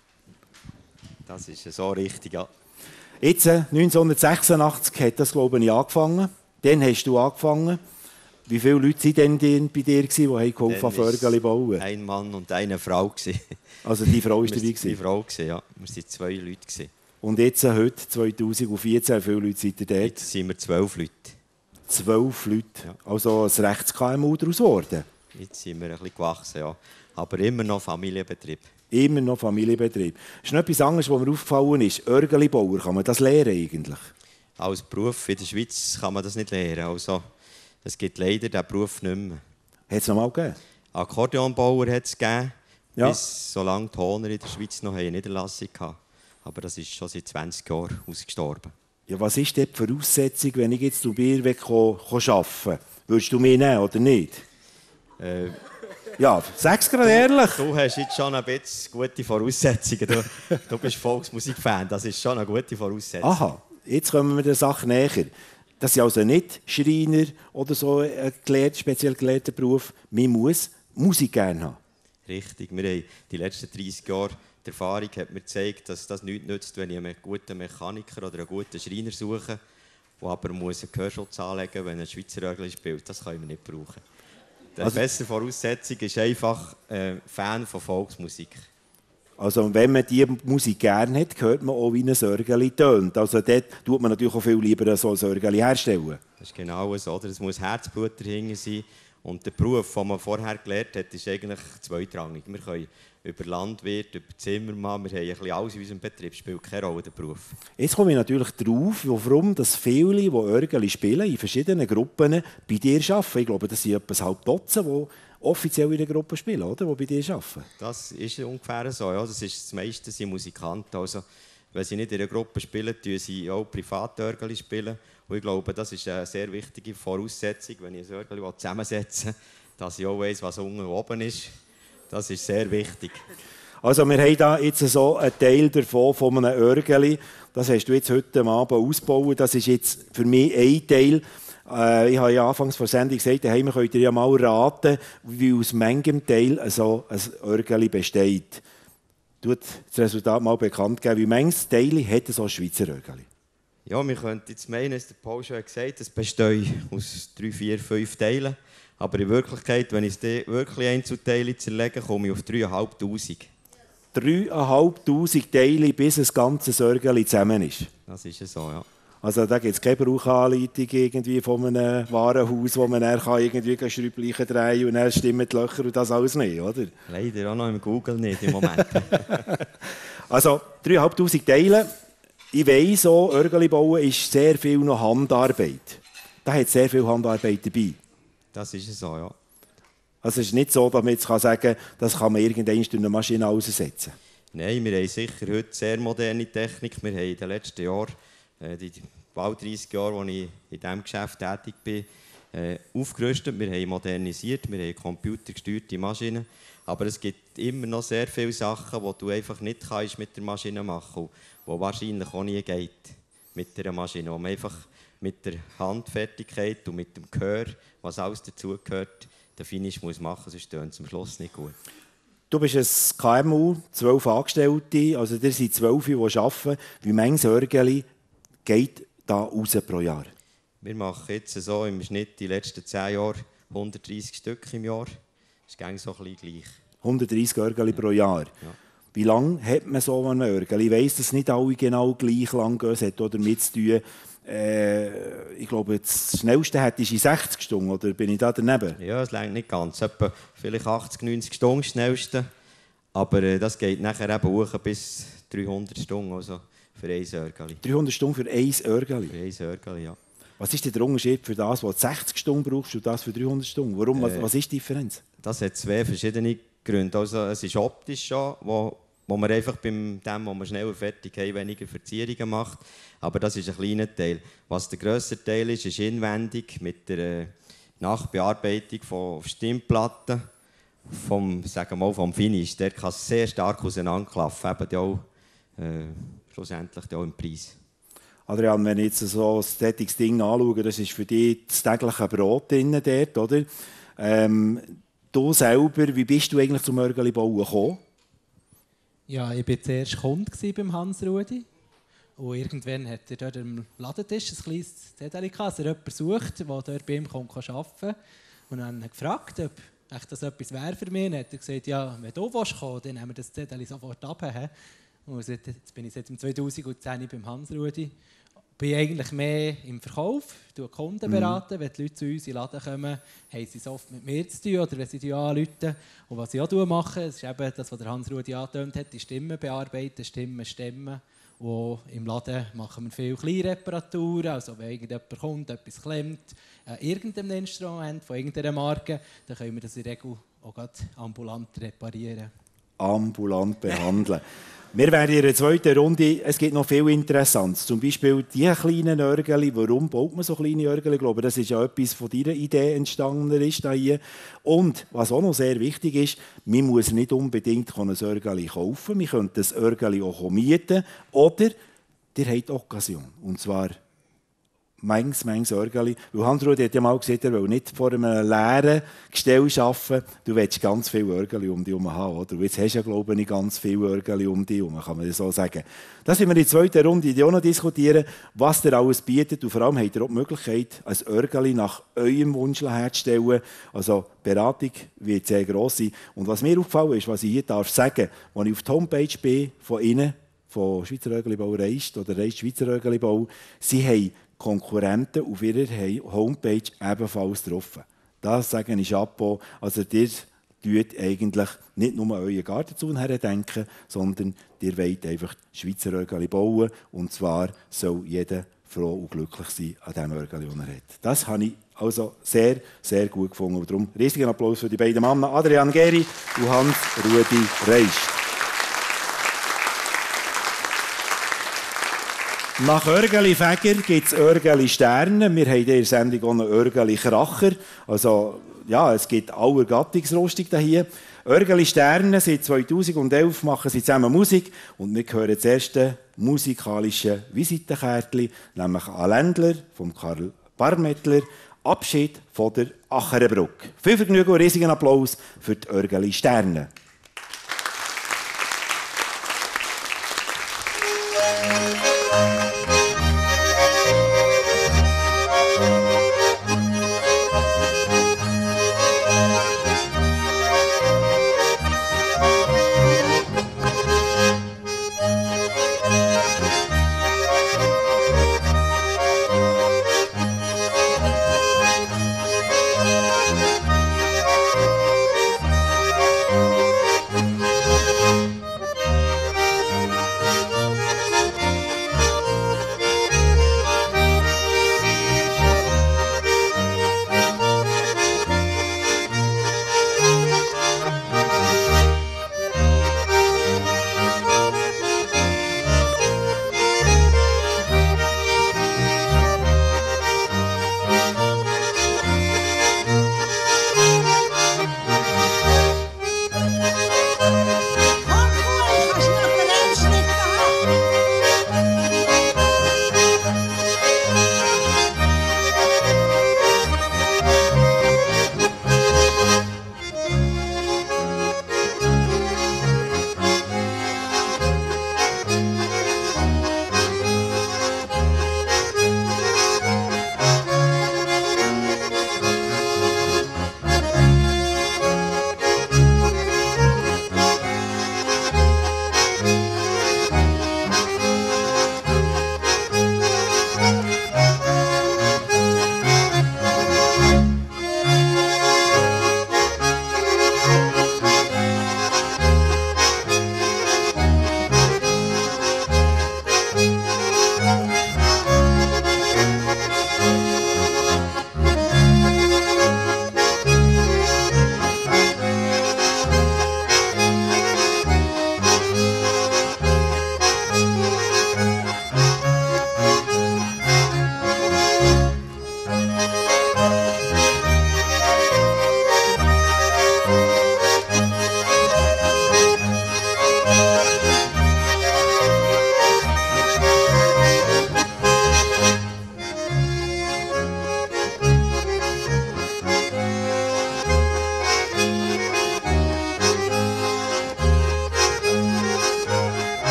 Das ist so richtig, ja. Jetzt, neunzehnhundertsechsundachtzig hat das, glaube ich, angefangen. Dann hast du angefangen. Wie viele Leute waren denn bei dir, die geholfen haben, Örgeli bauen? Ein Mann und eine Frau. Also die Frau war dabei? Die Frau, ja. Wir waren zwei Leute. Und jetzt, heute, zweitausendvierzehn, wie viele Leute seid ihr dort? Jetzt sind wir zwölf Leute. Zwölf Leute? Ja. Also ein rechtes K M U daraus geworden? Jetzt sind wir ein bisschen gewachsen, ja. Aber immer noch Familienbetrieb. Immer noch Familienbetrieb. Das ist noch etwas anderes, was mir aufgefallen ist. Örgelibauer, kann man das lernen eigentlich? Als Beruf in der Schweiz kann man das nicht lernen. Also, es gibt leider diesen Beruf nicht mehr. Hat es noch mal gegeben? Akkordeonbauer hat es gegeben, ja. bis solange die Hohner in der Schweiz noch eine Niederlassung hatten. Aber das ist schon seit zwanzig Jahren ausgestorben. Ja, was ist denn die Voraussetzung, wenn ich jetzt zu dir arbeiten will? Würdest du mich nehmen oder nicht? Äh, Ja, sag's gerade ehrlich. Du hast jetzt schon ein bisschen gute Voraussetzungen. Du, du bist Volksmusik-Fan, das ist schon eine gute Voraussetzung. Aha, jetzt kommen wir der Sache näher. Das ist also nicht Schreiner oder so ein gelehrt, speziell gelehrter Beruf. Man muss Musik gerne haben. Richtig, wir haben die letzten dreißig Jahre die Erfahrung hat mir gezeigt, dass das nichts nützt, wenn ich einen guten Mechaniker oder einen guten Schreiner suche, der aber muss einen Gehörschutz anlegen muss, wenn er ein Schweizer Örgeli spielt. Das können wir nicht brauchen. Die also, beste Voraussetzung ist einfach äh, Fan von Volksmusik. Also wenn man diese Musik gerne hat, hört man auch, wie ein Örgeli tönt. Also dort tut man natürlich auch viel lieber so ein Örgeli herstellen. Das ist genau so. Oder? Es muss Herzblut dahinter sein. Und der Beruf, den man vorher gelernt hat, ist eigentlich zweitrangig. Wir können über Landwirt, über Zimmermann, wir haben ein bisschen alles in unserem Betrieb, spielt keine Rolle, der Beruf. Jetzt komme ich natürlich darauf, warum dass viele, die Örgeli spielen, in verschiedenen Gruppen bei dir arbeiten. Ich glaube, das sind etwa ein halb Dutzend, die offiziell in der Gruppe spielen, oder? Die bei dir arbeiten. Das ist ungefähr so. Ja. Das, ist das meiste sind Musikanten. Also, wenn sie nicht in einer Gruppe spielen, spielen sie auch privat Örgeli spielen. Und ich glaube, das ist eine sehr wichtige Voraussetzung, wenn ich ein Örgeli zusammensetze, dass ich auch weiss, was unten und oben ist. Das ist sehr wichtig. Also wir haben da jetzt so einen Teil davon von einem Örgeli. Das hast du jetzt heute Abend ausgebaut. Das ist jetzt für mich ein Teil. Äh, ich habe ja anfangs der Sendung gesagt, daheim könnt ihr ja mal raten, wie aus manchem Teil so ein Örgeli besteht. Tut das Resultat mal bekannt geben. Wie manches Teil hat so ein Schweizer Örgeli? Ja, wir könnten jetzt meinen, der Paul schon gesagt, es besteht aus drei, vier, fünf Teilen. Aber in Wirklichkeit, wenn ich es wirklich Einzelteile zerlege, komme ich auf dreitausendfünfhundert. dreitausendfünfhundert Teile, bis ein ganzes Örgeli zusammen ist? Das ist so, ja. Also da gibt es keine Brauchanleitung irgendwie von einem Warenhaus, wo man dann kann irgendwie Schräubchen drehen und dann stimmen die Löcher und das alles nicht, oder? Leider auch noch im Google nicht im Moment. Also dreitausendfünfhundert Teile. Ich weiss auch, Örgeli bauen ist sehr viel noch Handarbeit. Da hat sehr viel Handarbeit dabei. Das ist so, ja. Also es ist nicht so, dass man jetzt sagen kann, das kann man irgendwann durch eine Maschine aussetzen. Nein, wir haben sicher heute sehr moderne Technik. Wir haben in den letzten Jahren, äh, die bald dreißig Jahre, als ich in diesem Geschäft tätig bin, äh, aufgerüstet. Wir haben modernisiert, wir haben computergesteuerte Maschinen. Aber es gibt immer noch sehr viele Sachen, die du einfach nicht kannst mit der Maschine machen kannst, die wahrscheinlich auch nie geht mit der Maschine. Wo man einfach mit der Handfertigkeit und mit dem Gehör, was alles dazugehört, den Finish muss machen, sonst tönt es am Schluss nicht gut. Du bist ein K M U, zwölf Angestellte, also ihr seid zwölf, die arbeiten. Wie manches Örgeli geht da raus pro Jahr? Wir machen jetzt so im Schnitt die letzten zehn Jahre hundertdreissig Stück im Jahr. Das ist so ein bisschen gleich. hundertdreissig Örgeli pro Jahr. Ja. Wie lange hat man so einen Örgeli? Ich weiss, dass nicht alle genau gleich lang gehen. Es hat auch damit zu tun, äh, ich glaube, das Schnellste hätte ich in sechzig Stunden, oder bin ich da daneben? Ja, es reicht nicht ganz. Etwa vielleicht achtzig, neunzig Stunden das Schnellste. Aber äh, das geht nachher eben hoch bis dreihundert Stunden, also für ein Örgeli. dreihundert Stunden für ein Örgeli? Für ein Örgeli, ja. Was ist der Unterschied für das, was du sechzig Stunden brauchst und das für dreihundert Stunden? Warum, was, Äh, was ist die Differenz? Das hat zwei verschiedene Gründe. Also, es ist optisch schon, wo, wo man einfach beim dem, wo man schneller fertig haben, weniger Verzierungen macht. Aber das ist ein kleiner Teil. Was der grössere Teil ist, ist inwendig mit der äh, Nachbearbeitung von Stimmplatten, vom, sagen wir mal, vom Finish. Der kann sehr stark auseinanderklaffen, eben auch, äh, schlussendlich auch im Preis. Adrian, wenn ich jetzt so ein solches Ding anschaue, das ist für dich das tägliche Brot drin dort, oder? Ähm, du selber, wie bist du eigentlich zum Örgeli bauen gekommen? Ja, ich war zuerst Kunde beim Hans-Rudi. Und irgendwann hat er dort am Ladentisch ein kleines Zettel gehabt, dass er jemanden sucht, der dort bei ihm kommt, kann arbeiten kann. Und dann habe ich gefragt, ob das etwas wäre für mich. Und dann hat er gesagt, ja, wenn du kommst, dann nehmen wir das Zettel sofort ab. Und jetzt bin ich seit zweitausendzehn beim Hans-Rudi. Ich bin eigentlich mehr im Verkauf, ich Kunden beraten. Mhm. Wenn die Leute zu uns in den Laden kommen, haben sie es oft mit mir zu tun oder wenn sie anrufen. Und was ich auch mache, ist eben das, was der Hans-Rudi angetönt hat, die Stimmen bearbeiten, Stimmen stemmen. Und im Laden machen wir viele Kleinreparaturen, also wenn irgendjemand kommt, etwas klemmt, äh, irgendein Instrument von irgendeiner Marke, dann können wir das in der Regel auch gerade ambulant reparieren. Ambulant behandeln. Wir werden in der zweiten Runde, es gibt noch viel Interessantes. Zum Beispiel die kleinen Örgeli. Warum baut man so kleine Örgeli? Ich glaube, das ist ja etwas von deiner Idee entstanden ist da hier. Und was auch noch sehr wichtig ist, man muss nicht unbedingt ein Örgeli kaufen. Man könnte das Örgeli auch mieten. Oder ihr habt Occasion. Und zwar manches, manches Örgeli. Weil Hans-Rudi hat ja mal gesagt, er will nicht vor einem leeren Gestell arbeiten. Du willst ganz viele Örgeli um dich herum haben. Oder? Und jetzt hast du ja, glaube ich, nicht ganz viele Örgeli um dich herum, kann man so sagen. Das werden wir in der zweiten Runde auch noch diskutieren, was ihr alles bietet. Und vor allem habt ihr auch die Möglichkeit, ein Örgeli nach eurem Wunsch herzustellen. Also die Beratung wird sehr gross sein. Und was mir aufgefallen ist, was ich hier darf sagen, als ich auf der Homepage bin, von Ihnen, von Schweizer Örgelibau Reist oder Reist Schweizer Örgelibau, sie haben Konkurrenten auf ihrer Homepage ebenfalls getroffen. Das sage ich Chapeau. Also ihr tut eigentlich nicht nur an euren Gartenzaun herdenken, sondern ihr wollt einfach Schweizer Örgeli bauen. Und zwar soll jeder froh und glücklich sein an dem Örgeli, das er hat. Das habe ich also sehr, sehr gut gefunden. Und darum riesigen Applaus für die beiden Männer, Adrian Geri und Hans-Rudi Reist. Nach Örgeli Fäger gibt es Örgeli Sterne. Wir haben in der Sendung auch einen Örgeli Kracher. Also, ja, es gibt aller Gattungsrüstung hier. Örgeli Sterne, seit zweitausendelf machen sie zusammen Musik. Und wir hören das erste musikalische Visitenkärtchen, nämlich an Ländler von Karl Barmettler. Abschied von der Acherenbrücke. Viel Vergnügen und riesigen Applaus für die Örgeli Sterne. Thank you.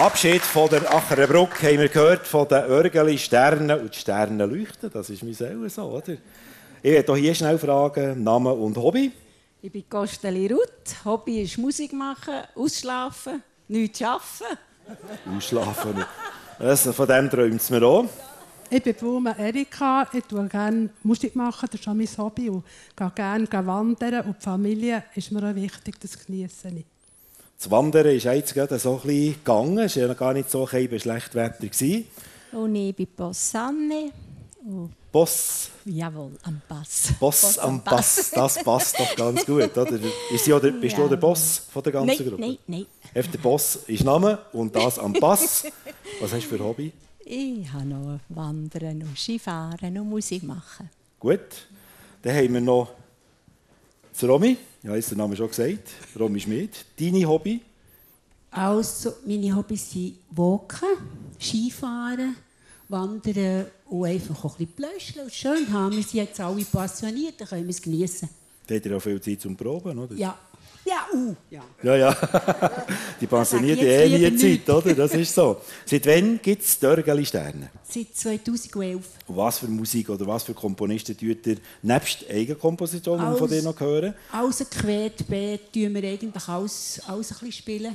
Abschied von der Acherenbrücke haben wir gehört, von den Örgeli, Sternen und die Sterne leuchten. Das ist mir selber so, oder? Ich werde hier schnell fragen, Name und Hobby. Ich bin Gosteli Ruth. Hobby ist Musik machen, ausschlafen, nichts arbeiten. Ausschlafen. Also von dem träumt es mir auch. Ich bin Blume Erika. Ich mache gerne Musik machen, das ist auch mein Hobby. Und gehe gerne wandern. Und die Familie ist mir auch wichtig, das genieße ich. Das Wandern ist jetzt gerade so ein bisschen gegangen. Es war ja gar nicht so schlecht Wetter. Und ich bin Boss Anne. Boss? Jawohl, am Bass. Boss, Boss am Bass. Bass, das passt doch ganz gut. Oder? Ist sie oder, bist ja. du der Boss von der ganzen nein, Gruppe? Nein, nein. Der Boss ist Name und das am Bass. Was hast du für Hobby? Ich habe noch Wandern und Skifahren und Musik machen. Gut, dann haben wir noch das Romy. Ja, ist der Name schon gesagt. Romy Schmid. Deine Hobby? Also, meine Hobbys sind Walken, Skifahren, Wandern und einfach auch ein bisschen Plöscheln und schön haben. Wir sind jetzt alle passioniert, dann können wir es genießen. Da hat ihr auch viel Zeit zum Proben, oder? Ja. Ja, uh, ja. Ja, ja. Die pensionierte eh nie Zeit, oder? Das ist so. Seit wann gibt es Dörgeli Sterne? Seit zweitausendelf. Und was für Musik oder was für Komponisten tut ihr nebst Eigenkompositionen, die wir von dir noch hören? Alles querbeet tun wir eigentlich alles, alles ein bisschen spielen.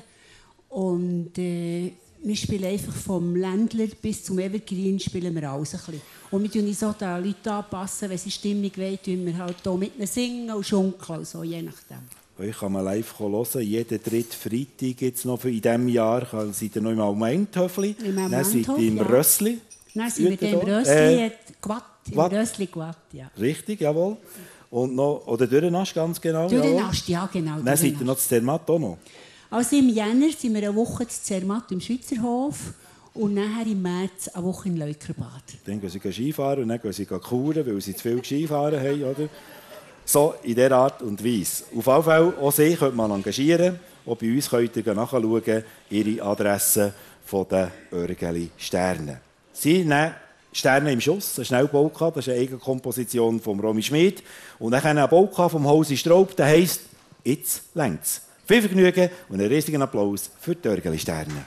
Und äh, wir spielen einfach vom Ländler bis zum Evergreen spielen wir alles ein bisschen. Und wir tun uns auch den Leuten anpassen, wenn sie Stimmung wollen, tun wir halt hier mit ihnen singen und schunkeln, so, je nachdem. Ich kann mal live hören. Jeden dritten Freitag gibt es noch für in diesem Jahr. Seid ihr noch im Almenthöfli? Im Dann seid ihr im ja. Rössli. Dann sind wir im Rössli, äh, Gwatt. Im Rössli Gwatt, ja. Richtig, jawohl. Und noch, oder Dürrenast, ganz genau. Dürrenast, ja genau. Dann seid ihr noch zu Zermatt auch noch. Also im Jänner sind wir eine Woche zu Zermatt im Schweizerhof. Und nachher im März eine Woche in Leukerbad. Dann gehen sie Skifahren und dann gehen sie kuren, weil sie zu viel Skifahren haben, oder? So, in dieser Art und Weise. Auf jeden Fall, auch sie könnte man engagieren. Auch bei uns könnt ihr nachschauen, ihre Adresse der Örgeli Sterne. Sie nehmen Sterne im Schuss, ein Schnellbauka, das ist eine Eigenkomposition von Romy Schmid. Und dann ein Bauka vom Hausi Straub, der heisst «Jetzt längt's». Viel Vergnügen und einen riesigen Applaus für die Örgeli Sterne.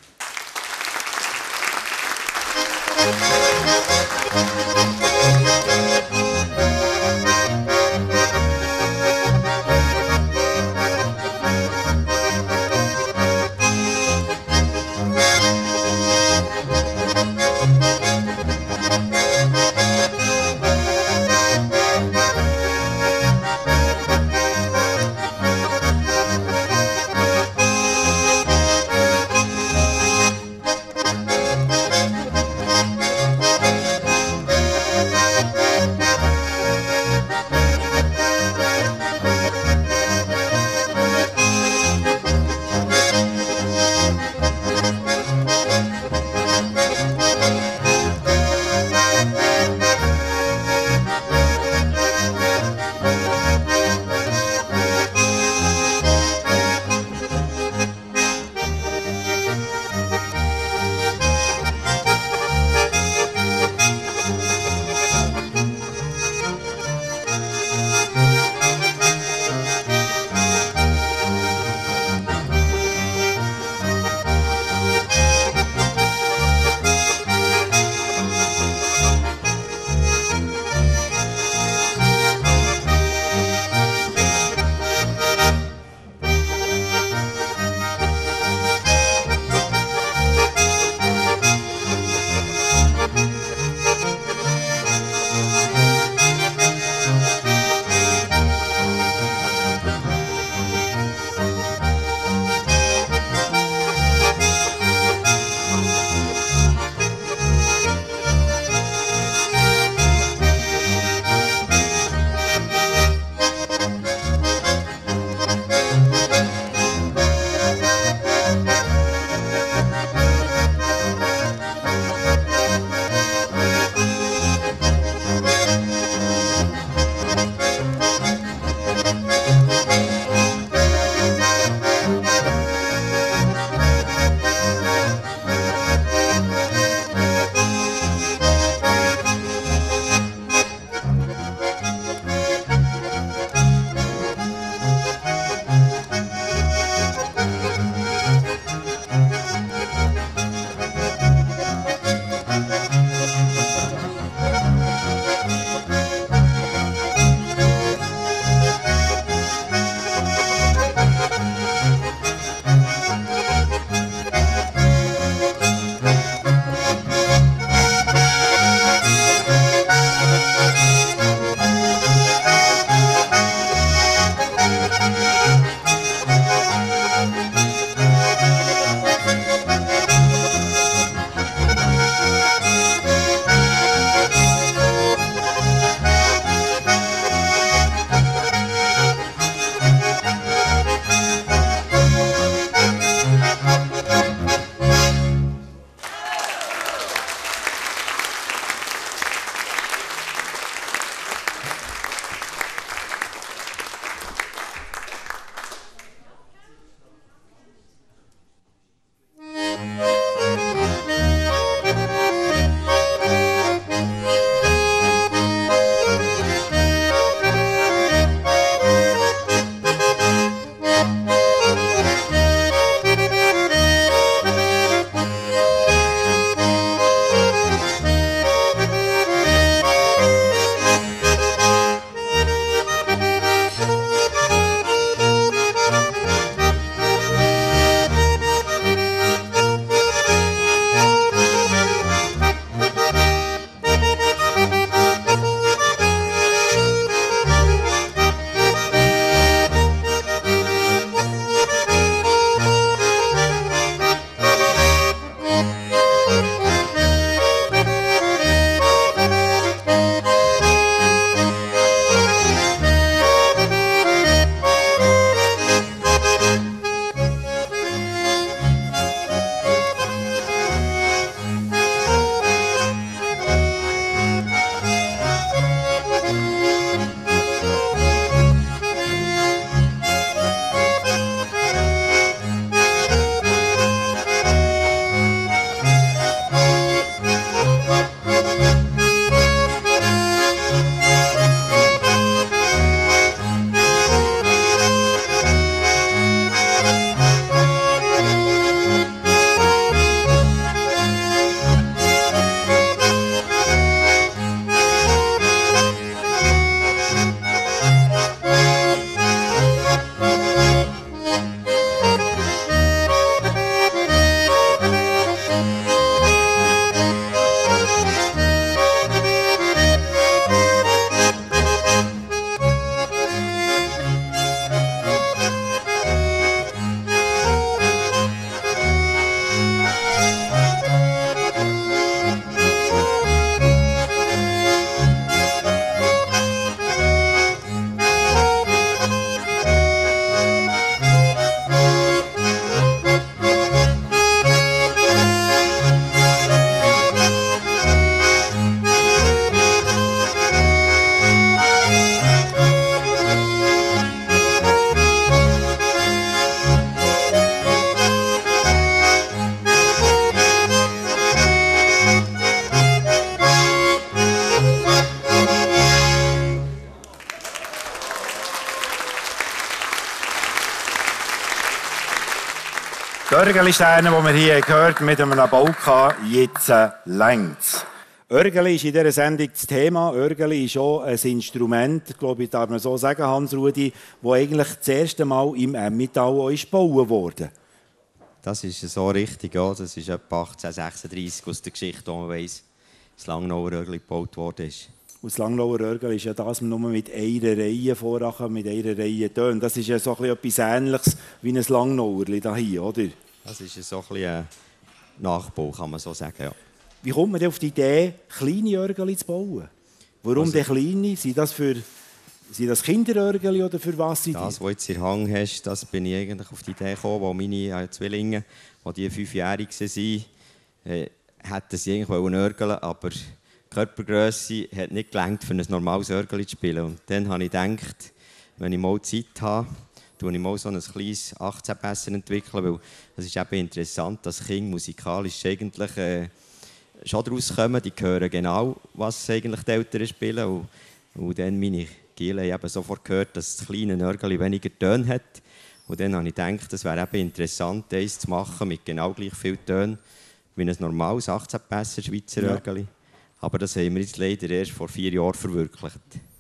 Örgeli-Sterne, die wir hier gehört haben, mit einem Bauka, jetzt längt's. Örgeli ist in dieser Sendung das Thema. Örgeli ist auch ein Instrument, glaube ich, darf man so sagen, Hans-Rudi, das eigentlich das erste Mal im Emmental gebaut wurde. Das ist so richtig, ja. Das ist etwa achtzehnhundertsechsunddreißig aus der Geschichte, wo man weiss, das Langnauer Örgeli gebaut wurde. Und das Langnauer Örgeli ist ja das, nur mit einer Reihe vorher, mit einer Reihe Tönen. Das ist ja so etwas Ähnliches wie ein Langnauerli hier, oder? Das ist so ein, ein Nachbau, kann man so sagen, ja. Wie kommt man denn auf die Idee, kleine Örgeli zu bauen? Warum also, denn kleine? Sind das, für, sind das Kinderörgeli oder für was sind die? Das, was du jetzt in Hang hast, das bin ich eigentlich auf die Idee gekommen, wo meine äh, Zwillinge, als die fünfjährig waren, äh, hätten sie eigentlich ein Örgeli, aber die Körpergrösse hat nicht gelangt, für ein normales Örgeli zu spielen. Und dann habe ich gedacht, wenn ich mal Zeit habe, entwickle ich mal so ein kleines achtzehn-Pässer entwickeln, weil es ist eben interessant, dass Kinder musikalisch eigentlich äh, schon daraus kommen, die hören genau, was eigentlich die Eltern spielen. Und, und dann meine Giele haben eben sofort gehört, dass das kleine Örgeli weniger Töne hat. Und dann habe ich gedacht, es wäre eben interessant, eins zu machen mit genau gleich viel Tönen wie ein normales achtzehn-Pässer Schweizer ja. Örgeli. Aber das haben wir jetzt leider erst vor vier Jahren verwirklicht.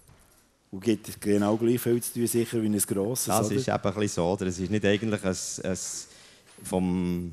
Und gibt genau gleich viel zu tun, sicher wie ein grosses, Das oder? ist eben ein bisschen so. Oder? Es ist nicht eigentlich ein, ein vom,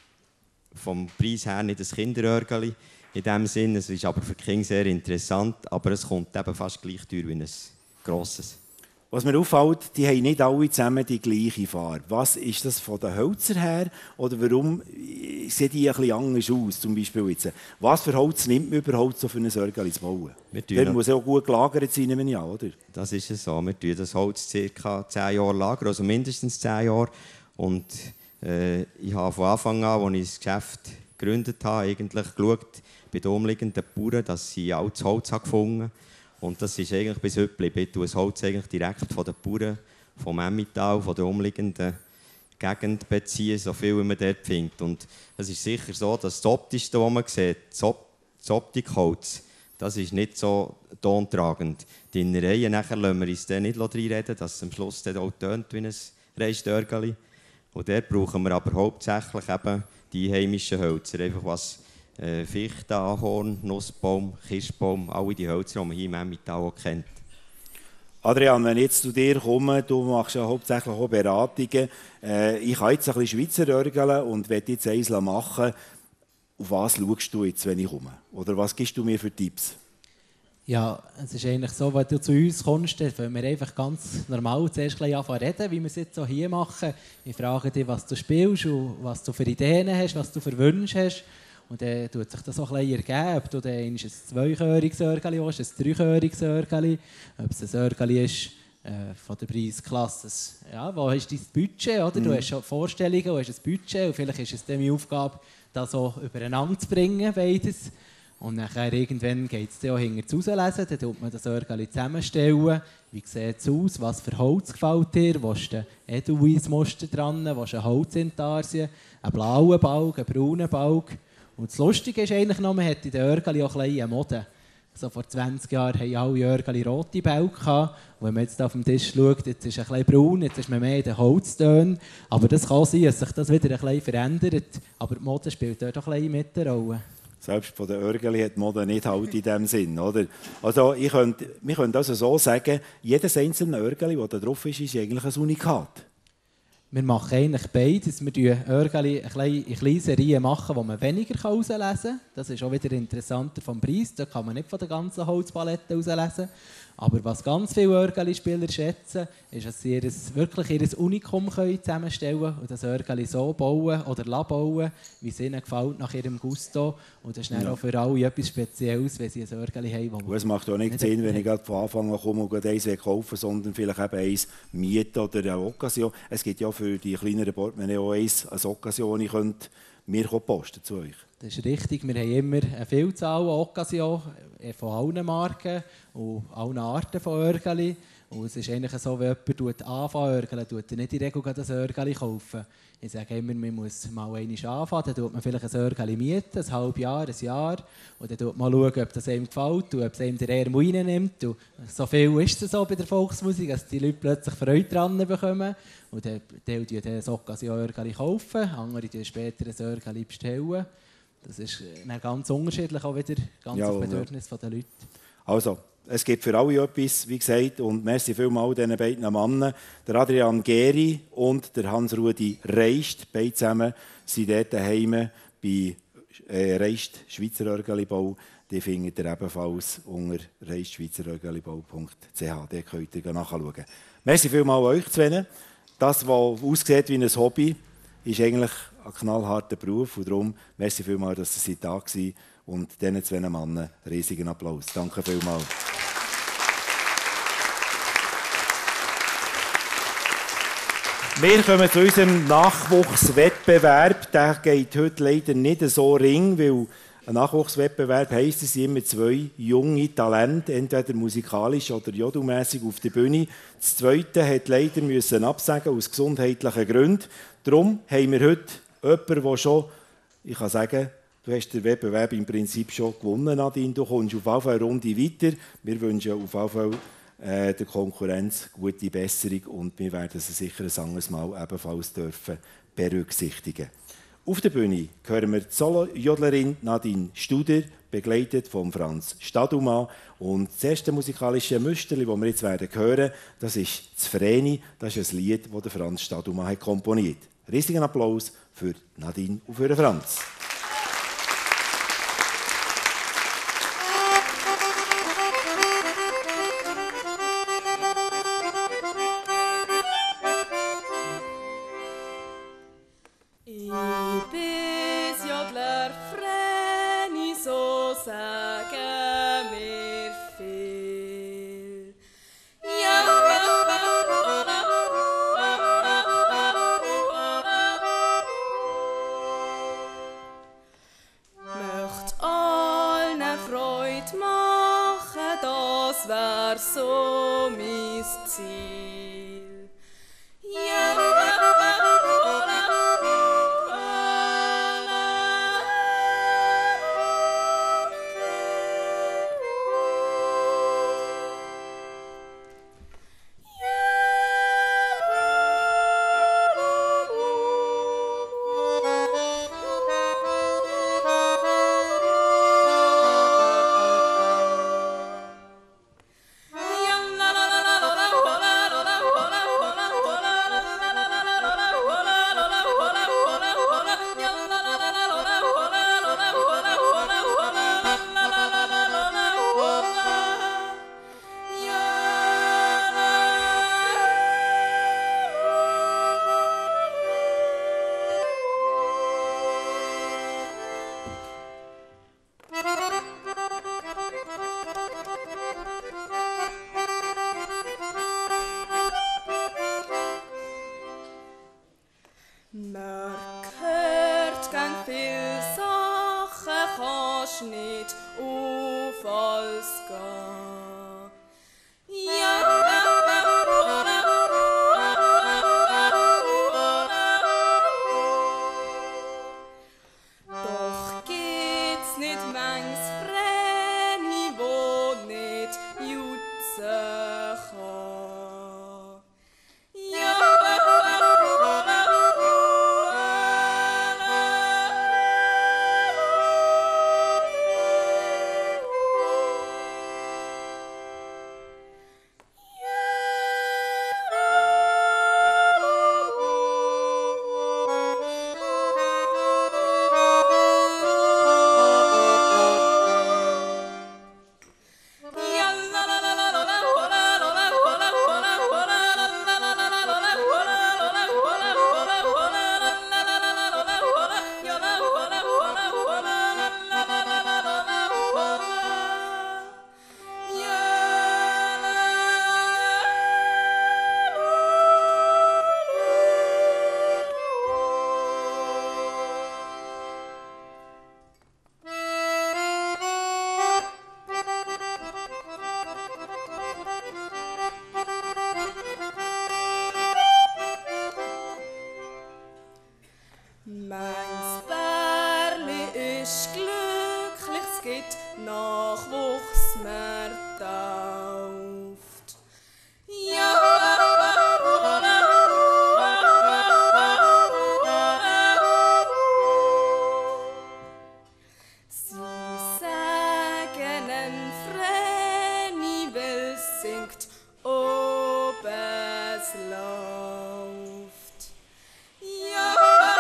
vom Preis her nicht ein Kinderörgeli in dem Sinn. Es ist aber für die Kinder sehr interessant, aber es kommt eben fast gleich teuer wie ein grosses. Was mir auffällt, die haben nicht alle zusammen die gleiche Farbe. Was ist das von den Hölzern her? Oder warum sehen die ein bisschen anders aus? Zum Beispiel jetzt. Was für Holz nimmt man überhaupt so für ein Örgeli zu bauen? Der muss auch gut gelagert sein, nehme ich an, oder? Das ist es so. Wir tun das Holz ca. zehn Jahre lagern, also mindestens zehn Jahre. Und äh, ich habe von Anfang an, als ich das Geschäft gegründet habe, eigentlich geschaut bei den umliegenden Bauern, dass sie altes Holz gefunden haben. Und das ist eigentlich bis heute geblieben. Ich beziehe das Holz eigentlich direkt von den Bauern, vom Emmental, von der umliegenden Gegend beziehen, so viel wie man dort findet. Und es ist sicher so, dass das Optischste, was man sieht, das, Op das Optikholz, das ist nicht so tontragend. Die Innereien nachher lassen wir uns dann nicht reinreden, dass es am Schluss dann auch tönt wie ein Reisstörgeli. Und dort brauchen wir aber hauptsächlich eben die heimischen Hölzer, einfach was Äh, Fichte, Ahorn, Nussbaum, Kirschbaum, alle die Hölzer, die man hier im Emmental auch kennt. Adrian, wenn ich jetzt zu dir komme, du machst ja hauptsächlich auch Beratungen. Äh, ich habe jetzt ein bisschen Schweizer Örgel und möchte jetzt eins machen. Auf was schaust du jetzt, wenn ich komme? Oder was gibst du mir für Tipps? Ja, es ist eigentlich so, wenn du zu uns kommst, dann wollen wir einfach ganz normal zuerst anfangen zu reden, wie wir es jetzt so hier machen. Ich frage dich, was du spielst und was du für Ideen hast, was du für Wünsche hast. Und dann tut sich das auch ein bisschen ergeben, ob du dann ein zweichöriges Örgeli hast, ein dreichöriges Örgeli, ob es ein Örgeli ist äh, von der Preisklasse. Ja, wo hast du dein Budget? Oder? Mhm. Du hast schon Vorstellungen, du hast ein Budget und vielleicht ist es dann meine Aufgabe, das so übereinander zu bringen, beides. Und nachher irgendwann geht es dann auch hinter zu rauslesen, dann tut man das Örgeli zusammenstellen. Wie sieht es aus? Was für Holz gefällt dir? Willst du einen Edelweiss-Muster dran? Willst du eine Holzintarsien? Einen blauen Balg, einen braunen Balg? Und das Lustige ist eigentlich noch, man hat in den Örgeli auch eine Mode. So vor zwanzig Jahren hatten alle Örgeli rote Bälge. Und wenn man jetzt auf dem Tisch schaut, jetzt ist es ein bisschen braun, jetzt ist man mehr in den Holztönen. Aber das kann sein, dass sich das wieder ein bisschen verändert. Aber die Mode spielt dort auch ein bisschen mit der Rolle. Selbst von den Örgeli hat die Mode nicht halt in diesem Sinn, oder? Also ich könnte, wir können also so sagen, jedes einzelne Örgeli, das da drauf ist, ist eigentlich ein Unikat. Wir machen eigentlich beides. Wir machen Örgeli in kleinen Serien, machen, wo man weniger herauslesen kann. Das ist auch wieder interessanter vom Preis. Da kann man nicht von der ganzen Holzpalette herauslesen. Aber was ganz viele Örgeli-Spieler schätzen, ist, dass sie ihr, wirklich ihr Unikum können zusammenstellen können und das Örgeli so bauen oder bauen, wie es ihnen gefällt, nach ihrem Gusto. Und das ist dann ja auch für alle etwas Spezielles, wenn sie ein Örgeli haben. Und es macht auch nicht, nicht Sinn, wenn ich gerade von Anfang an komme und eins kaufen, sondern vielleicht eben eins mieten oder eine Occasion. Es gibt ja für die kleineren Portemonnaie auch eins, eine Occasion, die ich könnte mir posten zu euch. Das ist richtig. Wir haben immer eine Vielzahl an Occasion von allen Marken und allen Arten von Örgeli. Und es ist eigentlich so, wenn jemand anfängt zu örgeln, tut er nicht in der Regel das Örgeli kaufen. Ich sage immer, man muss mal einmal anfangen, dann tut man vielleicht ein Örgeli mieten, ein halbes Jahr, ein Jahr. Und dann schaut man, ob das einem gefällt und ob es einem der Ehr reinnimmt. Und so viel ist es so bei der Volksmusik, dass die Leute plötzlich Freude daran bekommen. Und dann kaufen die sogar ein Örgeli kaufen, andere bestellen später ein Örgeli bestellen. Das ist dann ganz unterschiedlich, auch wieder ganz ja, auf Bedürfnis ja. der Leute. Also, es gibt für alle etwas, wie gesagt, und merci vielmals diesen beiden Männern. Der Adrian Geri und der Hans-Rudi Reist, beide zusammen, sind dort daheim bei äh, Reist Schweizer Örgelibau. Die findet ihr ebenfalls unter reist schweizer örgelibau punkt c h. Dort könnt ihr nachschauen. Merci vielmals euch zwei. Das, was aussieht wie ein Hobby, ist eigentlich ein knallharter Beruf. Und darum, merci vielmals, dass ihr da seid. Und diesen zwei Männern einen riesigen Applaus. Danke vielmals. Wir kommen zu unserem Nachwuchswettbewerb. Der geht heute leider nicht so ring, weil ein Nachwuchswettbewerb heisst, es sind immer zwei junge Talente, entweder musikalisch oder jodelmässig auf der Bühne. Das Zweite hat leider müssen absagen aus gesundheitlichen Gründen. Darum haben wir heute jemanden, der schon, ich kann sagen, du hast den Wettbewerb im Prinzip schon gewonnen, Nadine. Du kommst auf jeden Fall eine Runde weiter. Wir wünschen auf jeden Fall äh, der Konkurrenz gute Besserung und wir werden sie sicher ein anderes Mal ebenfalls dürfen berücksichtigen. Auf der Bühne hören wir die Solo-Jodlerin Nadine Studer, begleitet von Franz Stadumann. Und das erste musikalische Müsterli, das wir jetzt werden hören, das ist «Das Vreni». Das ist ein Lied, das Franz Stadumann hat komponiert. Riesigen Applaus für Nadine und für Franz. Nachwuchsmarkt tauft. Ja. Sie sagen, ein Vreni will singt, ob es läuft. Ja.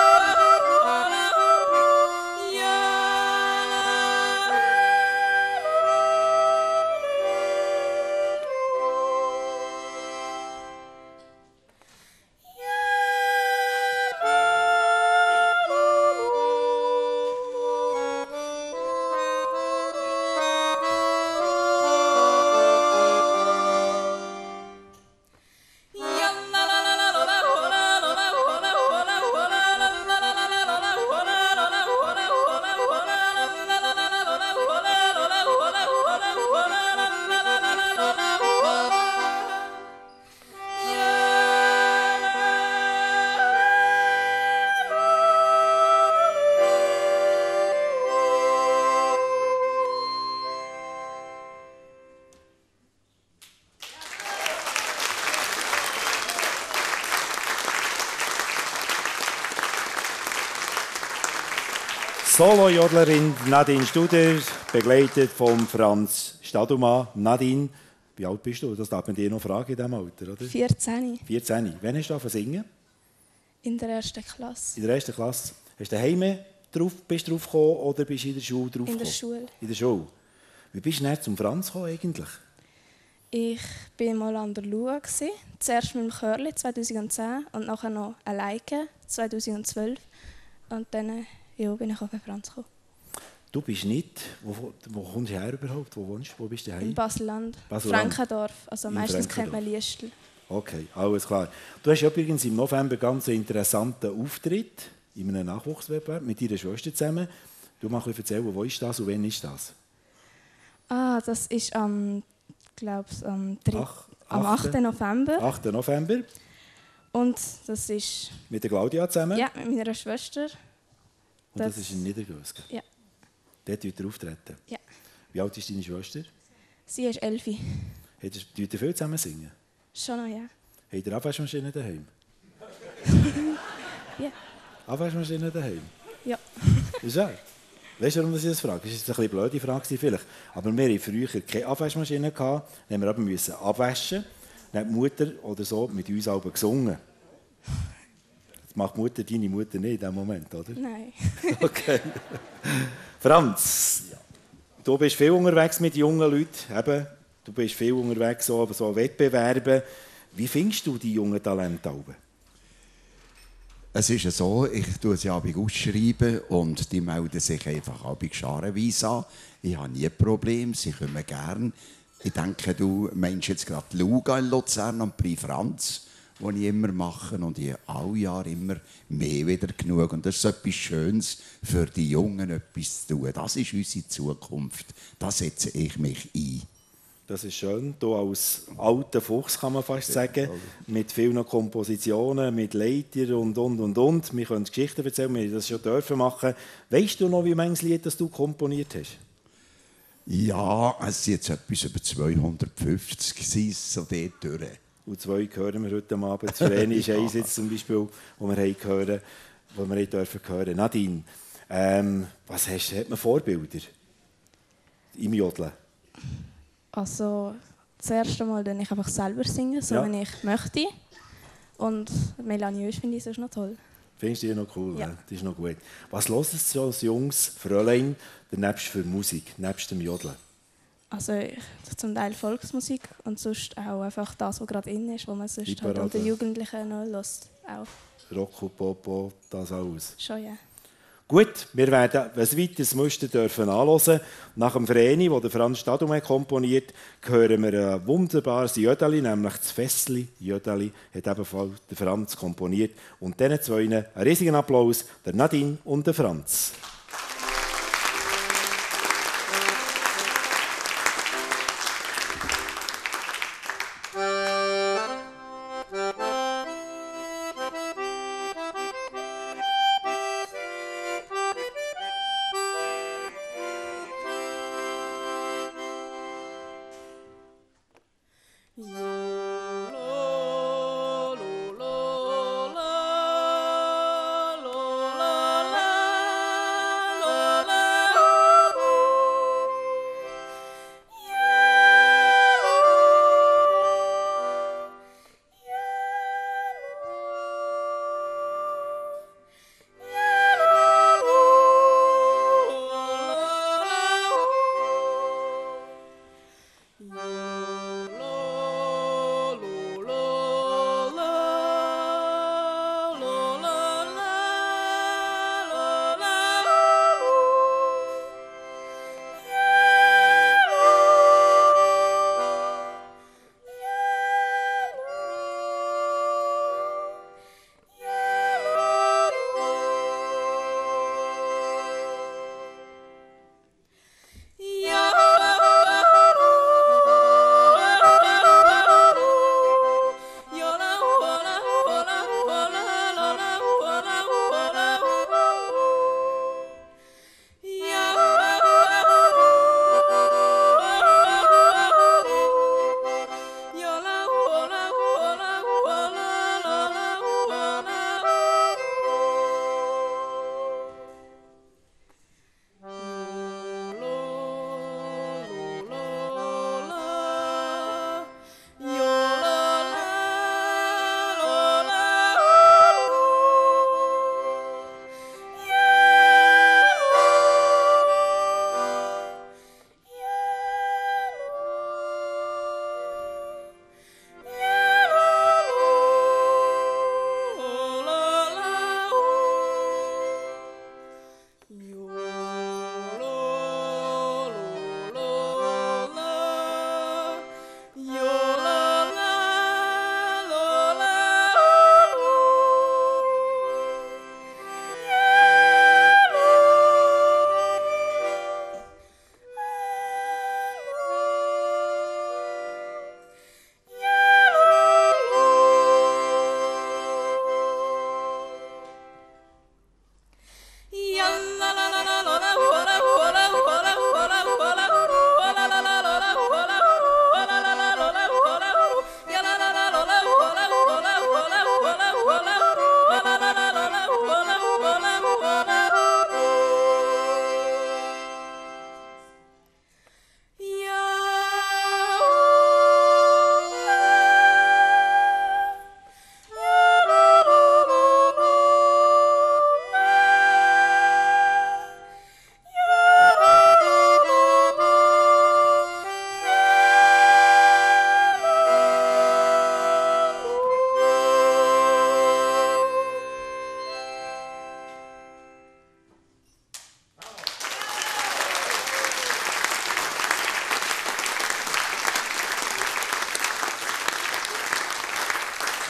Solo-Jodlerin Nadine Studer, begleitet von Franz Stadumann. Nadine, wie alt bist du? Das darf man dir noch fragen in diesem Alter, oder? vierzehn. vierzehn. Wann hast du angefangen zu singen? In der ersten Klasse. In der ersten Klasse. Hast du daheim drauf, bist du drauf gekommen oder bist du in der Schule drauf In der gekommen? Schule. In der Schule. Wie bist du dann zum Franz gekommen eigentlich? Ich war mal an der Lua. gewesen. Zuerst mit dem Chörli zweitausendzehn und nachher noch alleine zweitausendzwölf. Und dann ja, bin ich auf den Franz gekommen. Du bist nicht, wo, wo kommst du her überhaupt? Wo wohnst du? Wo bist du daheim? In Basel-Land. Basel-Land. Frankendorf. Also In meistens kennt Frankendorf. man Liestl. Okay, alles klar. Du hast übrigens im November ganz einen interessanten Auftritt in einem Nachwuchswettbewerb mit deiner Schwester zusammen. Du magst ein bisschen erzählen, wo ist das und wann ist das? Ah, das ist am, glaub's, am, dritten Ach, am achten November. achten November. Und das ist... Mit der Claudia zusammen? Ja, mit meiner Schwester. Und das, das ist in Niedergösgen? Ja. Dort wird er auftreten? Ja. Wie alt ist deine Schwester? Sie ist elf. Habt ihr viel zusammen singen? Schon noch, ja. Habt ihr Abwaschmaschine daheim? Ja. Abwaschmaschine daheim? Ja. Ist ja. Weißt du, warum ich das frage? Das ist eine blöde Frage vielleicht. Aber wir hatten früher keine Abwaschmaschine, dann haben wir aber müssen abwaschen. Dann hat die Mutter oder so mit uns alle gesungen. Das macht die Mutter, deine Mutter nicht in diesem Moment, oder? Nein. Okay. Franz, du bist viel unterwegs mit jungen Leuten. Eben, du bist viel unterwegs so, so Wettbewerben. Wie findest du die jungen Talente alle? Es ist ja so, ich tue sie abends ausschreiben und die melden sich einfach abends scharenweise an. Ich habe nie ein Problem, sie kommen gern. Ich denke, du meinst jetzt gerade die Luga in Luzern und Prix Franz, die ich immer mache und ich alle Jahre immer mehr wieder genug. Und das ist so etwas Schönes für die Jungen, etwas zu tun. Das ist unsere Zukunft. Da setze ich mich ein. Das ist schön. Du als alter Fuchs, kann man fast sagen, mit vielen Kompositionen, mit Leitern und, und, und, und. Wir können Geschichten erzählen, wir das schon dürfen machen. Weißt du noch, wie manches Lied das du komponiert hast? Ja, es sind jetzt etwas über zweihundertfünfzig gewesen, so dort durch. Und zwei hören wir heute Abend. Das Vreni ist Ja. eins jetzt zum Beispiel, wo wir haben hören, wo wir nicht dürfen hören. Nadine, ähm, was hast, hat man Vorbilder im Jodeln? Also, das erste Mal dann ich einfach selber singen, so Ja. wie ich möchte. Und Melanie Oesch finde ich sonst noch toll. Findest du die noch cool? Ja. Ne? Das ist noch gut. Was hörst du so als junges Fräulein nebst für Musik, nebst dem Jodeln? Also ich, zum Teil Volksmusik und sonst auch einfach das, was gerade in ist, was man sonst halt Hyperade. unter Jugendlichen noch hört. Auch. Rock und Popo, das alles. Schon, ja. Gut, wir werden ein weiteres Muster dürfen anhören. Nach dem Vreni, das Franz Stadumann komponiert, hören wir ein wunderbares Jödeli, nämlich das Fessli Jödeli, hat ebenfalls der Franz komponiert. Und diesen zwei einen riesigen Applaus, der Nadine und der Franz.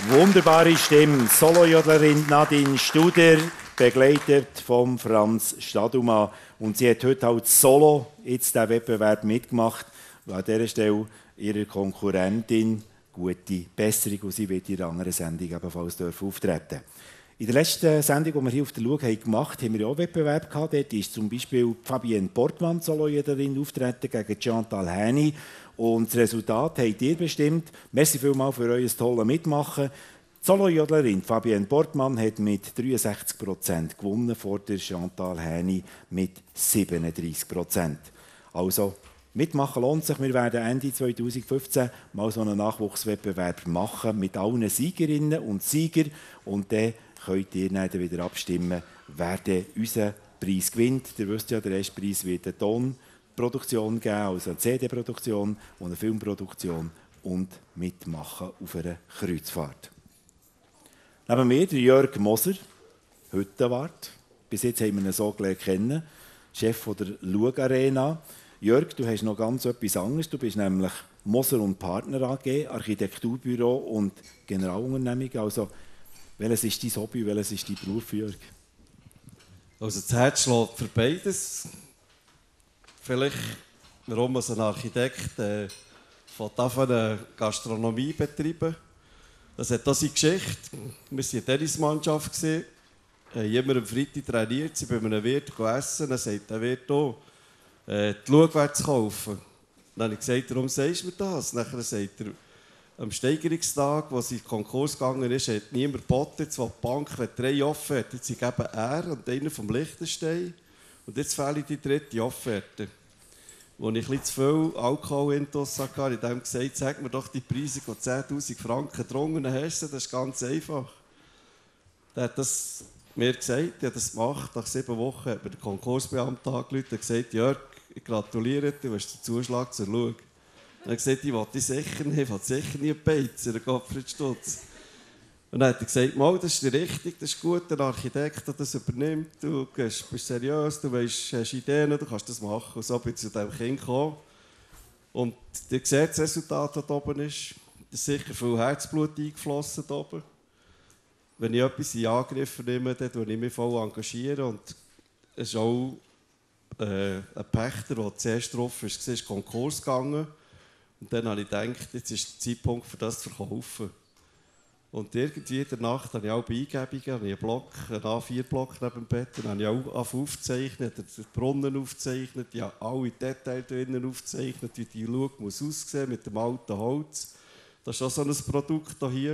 Wunderbare Stimme, Solojodlerin Nadine Studer, begleitet von Franz Stadumann. Und sie hat heute halt solo jetzt diesen Wettbewerb mitgemacht. Und an dieser Stelle ihrer Konkurrentin gute Besserung, und sie wird in einer anderen Sendung ebenfalls auftreten. In der letzten Sendung, die wir hier auf der Schau gemacht haben, haben wir auch Wettbewerb gehabt. Dort ist zum Beispiel Fabienne Portmann, Solojodlerin, auftreten gegen Chantal Häni. Und das Resultat habt ihr bestimmt. Merci vielmals für euer tolles Mitmachen. Die Solojodlerin Fabienne Portmann hat mit dreiundsechzig Prozent gewonnen, vor der Chantal Häni mit siebenunddreißig Prozent. Also, mitmachen lohnt sich. Wir werden Ende zweitausendfünfzehn mal so einen Nachwuchswettbewerb machen mit allen Siegerinnen und Siegern. Und dann könnt ihr dann wieder abstimmen, wer denn unseren Preis gewinnt. Ihr wisst ja, der erste Preis wird eine Tonproduktion geben, also eine C D-Produktion und eine Filmproduktion und mitmachen auf einer Kreuzfahrt. Neben mir der Jörg Moser, Hüttenwart. Bis jetzt haben wir ihn so gelernt kennen, Chef der Schau Arena. Jörg, du hast noch ganz etwas anderes. Du bist nämlich Moser und Partner A G, Architekturbüro und Generalunternehmung. Also, welches ist dein Hobby, welches ist dein Beruf, Jörg? Also das Herz schlägt für beides. Vielleicht, warum ein Architekt äh, von einer Gastronomie betreiben. Das hat auch seine Geschichte. Wir waren eine Tennismannschaft, haben immer am Freitag trainiert, sind bei einem Wirt essen. Dann sagt der Wirt auch, äh, die Schau zu kaufen. Dann habe ich gesagt, warum sagst du mir das? Dann sagt er, am Steigerungstag, wo sie in den Konkurs gegangen ist, hat niemand geboten. Jetzt, wo die Bank drei Offerten, jetzt sind eben er und einer vom Liechtenstein. Und jetzt fehlt die dritte Offerte. Als ich etwas zu viel Alkohol-Intus hatte, habe ich ihm gesagt, sag mir doch die Preise, die zehntausend Franken getrunken hast, das ist ganz einfach. Er hat das mir gesagt, ich habe das gemacht. Nach sieben Wochen hat mir der Konkursbeamte angerufen und gesagt, Jörg, ich gratuliere dir, du hast den Zuschlag zur Schau. Er hat gesagt, ich will dich sicher nicht, ich will sicher nicht beizen, der Gottfried Stutz. Und dann hat er gesagt, mal, das ist richtig, das ist gut, ein Architekt, der das übernimmt, du bist seriös, du weißt, hast Ideen, du kannst das machen. Und so bin ich zu diesem Kind gekommen. Und ihr seht das Resultat, das da oben ist. Da ist sicher viel Herzblut eingeflossen da oben. Wenn ich etwas in Angriff nehme, dann engagiere ich mich voll. Engagieren. Und es ist auch äh, ein Pächter, der zuerst drauf ist, ist Konkurs gegangen. Und dann habe ich gedacht, jetzt ist der Zeitpunkt, für das zu verkaufen. Und irgendwie in der Nacht habe ich auch bei Eingebungen, habe ich einen Block, einen A vier Block neben dem Bett, dann habe ich auch aufgezeichnet, den Brunnen aufgezeichnet, ich habe alle Details drinnen aufgezeichnet, wie die Schau muss aussehen mit dem alten Holz. Das ist auch so ein Produkt hier.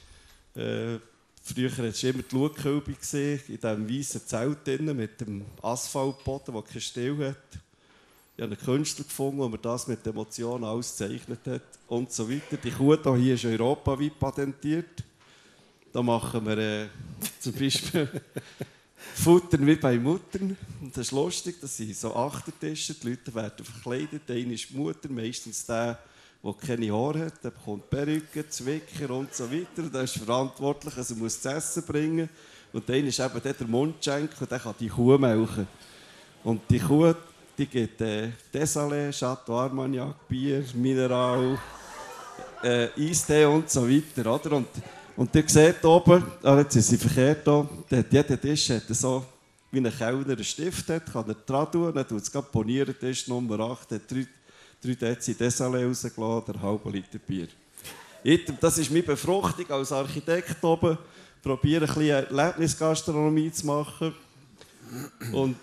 Äh, früher war es immer die Schaukülbe, in diesem weißen Zelt drinnen, mit dem Asphaltboden, der keine Stille hat. Ich habe einen Künstler gefunden, der mir das mit Emotionen ausgezeichnet hat und so weiter. Die Kuh hier ist europaweit patentiert. Da machen wir äh, zum Beispiel Futter wie bei Muttern. Und das ist lustig, das sind so Achtertische, die Leute werden verkleidet. Der eine ist die Mutter, meistens der, der keine Haare hat. Der bekommt Perücke, Zwicker und so weiter. Der ist verantwortlich, also muss zu essen bringen. Und der eine ist eben der Mundschenk und der kann die Kuh melken. Und die Kuh, die gibt äh, Desalé, Chateau Armagnac, Bier, Mineral, äh, Eistee und so weiter. Oder? Und, und ihr seht oben, ah, jetzt ist sie verkehrt hier, jeder Tisch hat so, wie ein Kellner einen Stift hat, kann er dran tun, dann tut es gerade ponieren, Tisch Nummer acht, hat drei, drei Dezi Desalé rausgelassen, einen halben Liter Bier. Das ist meine Befruchtung als Architekt oben, probiere ein bisschen Erlebnisgastronomie zu machen. Und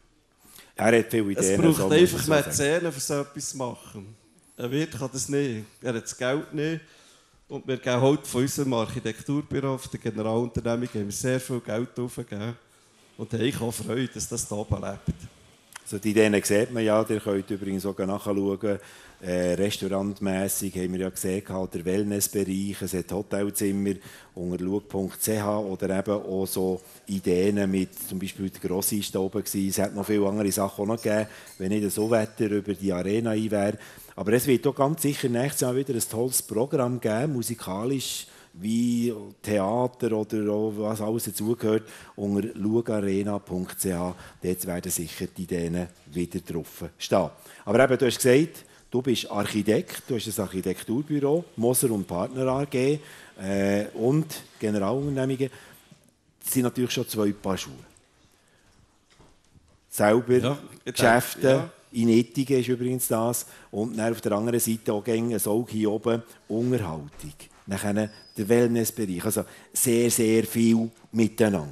er hat viele Ideen. Es braucht einfach Mäzenen, um so etwas zu machen. Ein Wirt kann das nicht. Er hat das Geld nicht. Und wir geben heute von unserem Architekturbüro, auf der Generalunternehmung, haben wir sehr viel Geld aufgegeben. Und ich habe auch Freude, dass das hier oben lebt. Also die Ideen sieht man ja, ihr könnt übrigens auch nachschauen. Äh, restaurantmässig haben wir ja gesehen, der Wellnessbereich, es hat Hotelzimmer unter schau punkt c h oder eben auch so Ideen mit, zum Beispiel der Grossi ist da oben gewesen. Es hat noch viele andere Sachen auch noch gegeben, wenn nicht so Wetter über die Arena ein wäre. Aber es wird auch ganz sicher nächstes Jahr wieder ein tolles Programm geben, musikalisch wie Theater oder auch was alles dazugehört, unter schau arena punkt c h. Dort werden sicher die Ideen wieder drauf stehen. Aber eben, du hast gesagt, Du bist Architekt, du hast ein Architekturbüro, Moser und Partner A G äh, und Generalunternehmungen. Das sind natürlich schon zwei Paar Schuhe. Selber Ja, ich Geschäfte, denke, ja. in Ettingen ist übrigens das. Und dann auf der anderen Seite auch ein Auge hier oben, Unterhaltung. Dann der Wellnessbereich. Also sehr, sehr viel miteinander.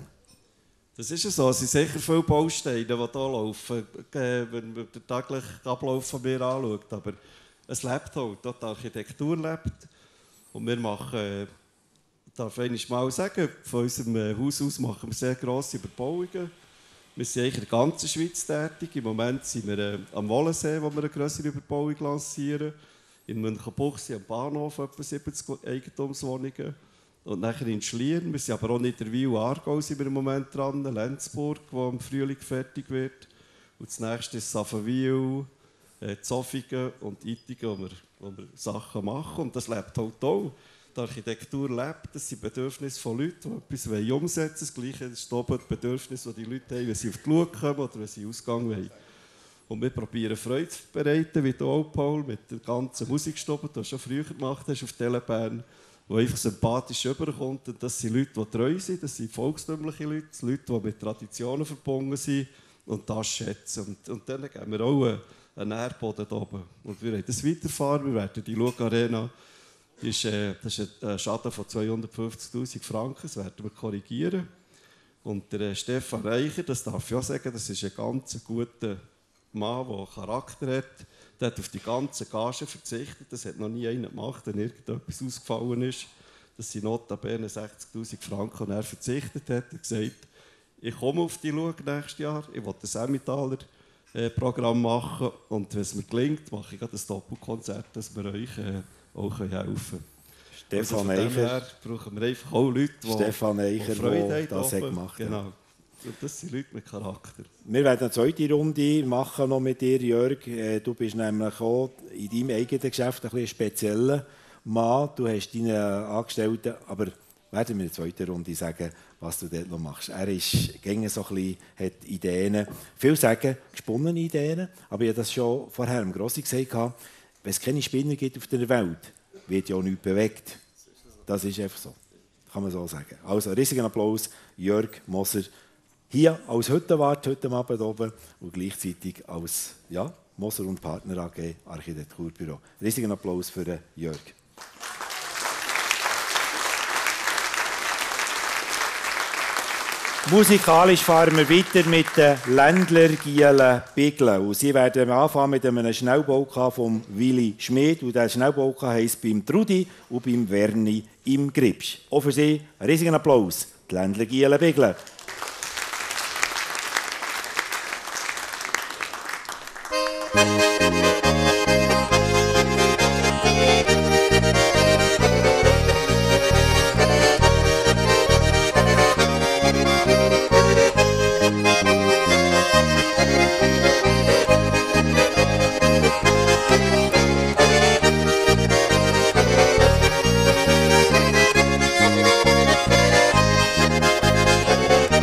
Das ist ja so. Es sind sicher viele Bausteine, die hier laufen, äh, wenn man den täglichen Ablauf von mir anschaut. Aber es lebt halt. Die Architektur lebt. Und wir machen, äh, darf ich mal sagen, von unserem äh, Haus aus machen wir sehr grosse Überbauungen. Wir sind eigentlich in der ganzen Schweiz tätig. Im Moment sind wir äh, am Wollensee, wo wir eine grössere Überbauung lancieren. In Münchenbuchsee am Bahnhof etwa siebzig Eigentumswohnungen. Und nachher in Schlieren. Wir sind aber auch in Niederwil und Aargau sind wir im Moment dran. Lenzburg, wo im Frühling fertig wird. Und das nächste ist Savenwil, äh, Zofingen und Ittigen, wo wir, wo wir Sachen machen. Und das lebt halt auch. Die Architektur lebt. Das sind Bedürfnisse von Leuten, die etwas umsetzen wollen. Das Gleiche ist oben die Bedürfnisse, die die Leute haben, wenn sie auf die Schule kommen oder wenn sie Ausgang wollen. Und wir probieren Freude zu bereiten, wie du auch, Paul, mit der ganzen Musikstube, die du schon früher gemacht hast auf Telebern, die einfach sympathisch rüberkommt. Und das sind Leute, die treu sind, das sind volkstümliche Leute, Leute, die mit Traditionen verbunden sind und das schätzen. Und, und dann geben wir auch einen Nährboden hier oben. Und wir werden das weiterfahren, wir werden die Lug Arena, die ist, äh, das ist ein Schaden von zweihundertfünfzigtausend Franken, das werden wir korrigieren. Und der äh, Stefan Reicher, das darf ich auch sagen, das ist ein ganz guter Mann, der Charakter hat. Der hat auf die ganzen Gagen verzichtet. Das hat noch nie einer gemacht, wenn irgendetwas ausgefallen ist. Das sind notabene sechzigtausend Franken, und er verzichtet hat. Er hat gesagt, ich komme auf die Schau nächstes Jahr, ich will das Emmentaler-Programm machen und wenn es mir gelingt, mache ich gerade ein Doppelkonzert, dass wir euch äh, auch helfen können. Stefan also von dem Eicher. her brauchen wir einfach auch Leute, die, Stefan Eicher, die Freude der haben. das hat oben. gemacht hat. Genau. Und das sind Leute mit Charakter. Wir werden eine zweite Runde machen noch mit dir, Jörg. Äh, Du bist nämlich auch in deinem eigenen Geschäft ein bisschen spezieller Mann. Du hast deine Angestellten, aber werden wir in der zweiten Runde sagen, was du dort noch machst. Er ist gängig so ein bisschen, hat Ideen. Viele sagen, gesponnene Ideen, aber ich habe das schon vorher im Grossi gesagt, wenn es keine Spinner gibt auf der Welt, wird ja auch nichts bewegt. Das ist einfach so. Kann man so sagen. Also, riesigen Applaus, Jörg Moser. Hier als Hüttenwart heute Abend oben und gleichzeitig als ja, Moser und Partner A G Architekturbüro. Riesigen Applaus für den Jörg. Musikalisch fahren wir weiter mit den Ländler Gielen Biglen. Und sie werden anfangen mit einem Schnellbau von Willy Schmid. Und der Schnellbau heisst beim Trudi und beim Werni im Gripsch. Auch für sie einen riesigen Applaus. Die Ländler Gielen Biglen. Thank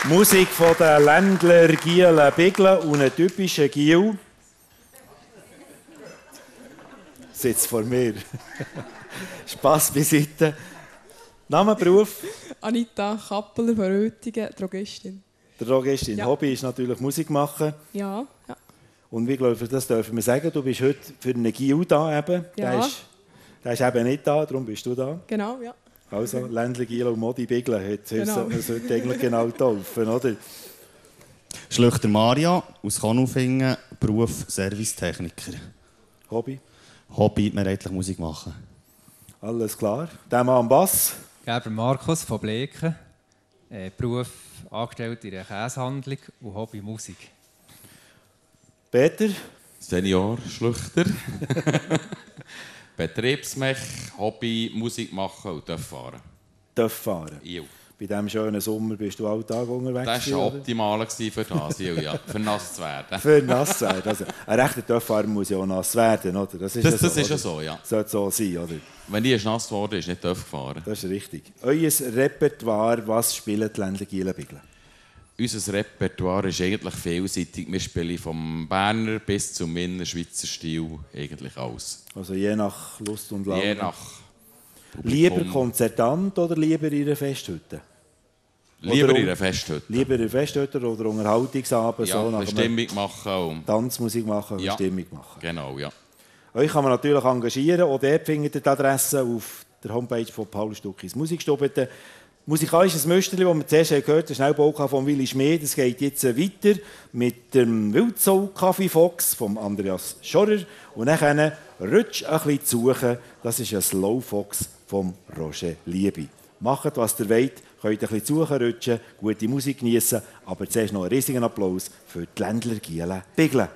Musik von den Ländler Gielen Biglen und einen typischen Giel. Sitzt vor mir. Spass beiseite. Name, Beruf? Anita Kappeler von Rötingen, Drogistin. Der Drogistin. Ja. Hobby ist natürlich Musik machen. Ja, ja. Und wie glaube ich, das dürfen wir sagen, du bist heute für einen Giel da eben. Ja. Der ist, der ist eben nicht da, darum bist du da. Genau, ja. Also, Ländler Giel und Modi Biglen, jetzt Genau. sollte man es heute eigentlich genau taufen, oder? Schlüchter Maria aus Konufingen, Beruf Servicetechniker. Hobby? Hobby, mehrheitlich Musik machen. Alles klar. Der Mann am Bass? Geber Markus von Bleken. Äh, Beruf angestellt in einer Käsehandlung und Hobby Musik. Peter? Senior Schlüchter. Betriebsmech, Hobby, Musik machen und Töff fahren. Töff fahren? Jo. Bei diesem schönen Sommer bist du alltag unterwegs? Das war oder? optimal für das, ja. Für nass zu werden. Für nass zu werden. Also, ein rechter Töfffahrer muss ja auch nass werden, oder? Das ist Das- ja so, das ist ja oder? so, ja. Sollte so sein, oder? Wenn die nass geworden ist, nicht Töff gefahren. Das ist richtig. Euer Repertoire, was spielen die Ländler Gielen Biglen? Unser Repertoire ist eigentlich vielseitig. Wir spielen vom Berner bis zum Innerschweizer Stil eigentlich alles. Also je nach Lust und Laune? Je nach Lieber Publikum. Konzertant oder lieber in einer Festhütte? Lieber Oder in un- einer Festhütte. Lieber in einer Festhütte oder Unterhaltungsabend? Ja, so nach eine einem Stimmung machen und Tanzmusik machen und Ja. Stimmung machen. Genau, ja. Euch kann man natürlich engagieren. Auch dort findet ihr die Adresse auf der Homepage von Paul Stuckis Musikstube. Musikalisches Müsterli, das wir zuerst gehört haben, der Schnellbau von Willi Schmid. Es geht jetzt weiter mit dem Wildsoul Kaffee Fox von Andreas Schorrer. Und dann «Rutsch ein bisschen zu suchen». Das ist ein Slow Fox von Roger Lieby. Macht, was ihr wollt, könnt ein bisschen suchen, rutschen, gute Musik genießen. Aber zuerst noch einen riesigen Applaus für die Ländler Gielen Biglen.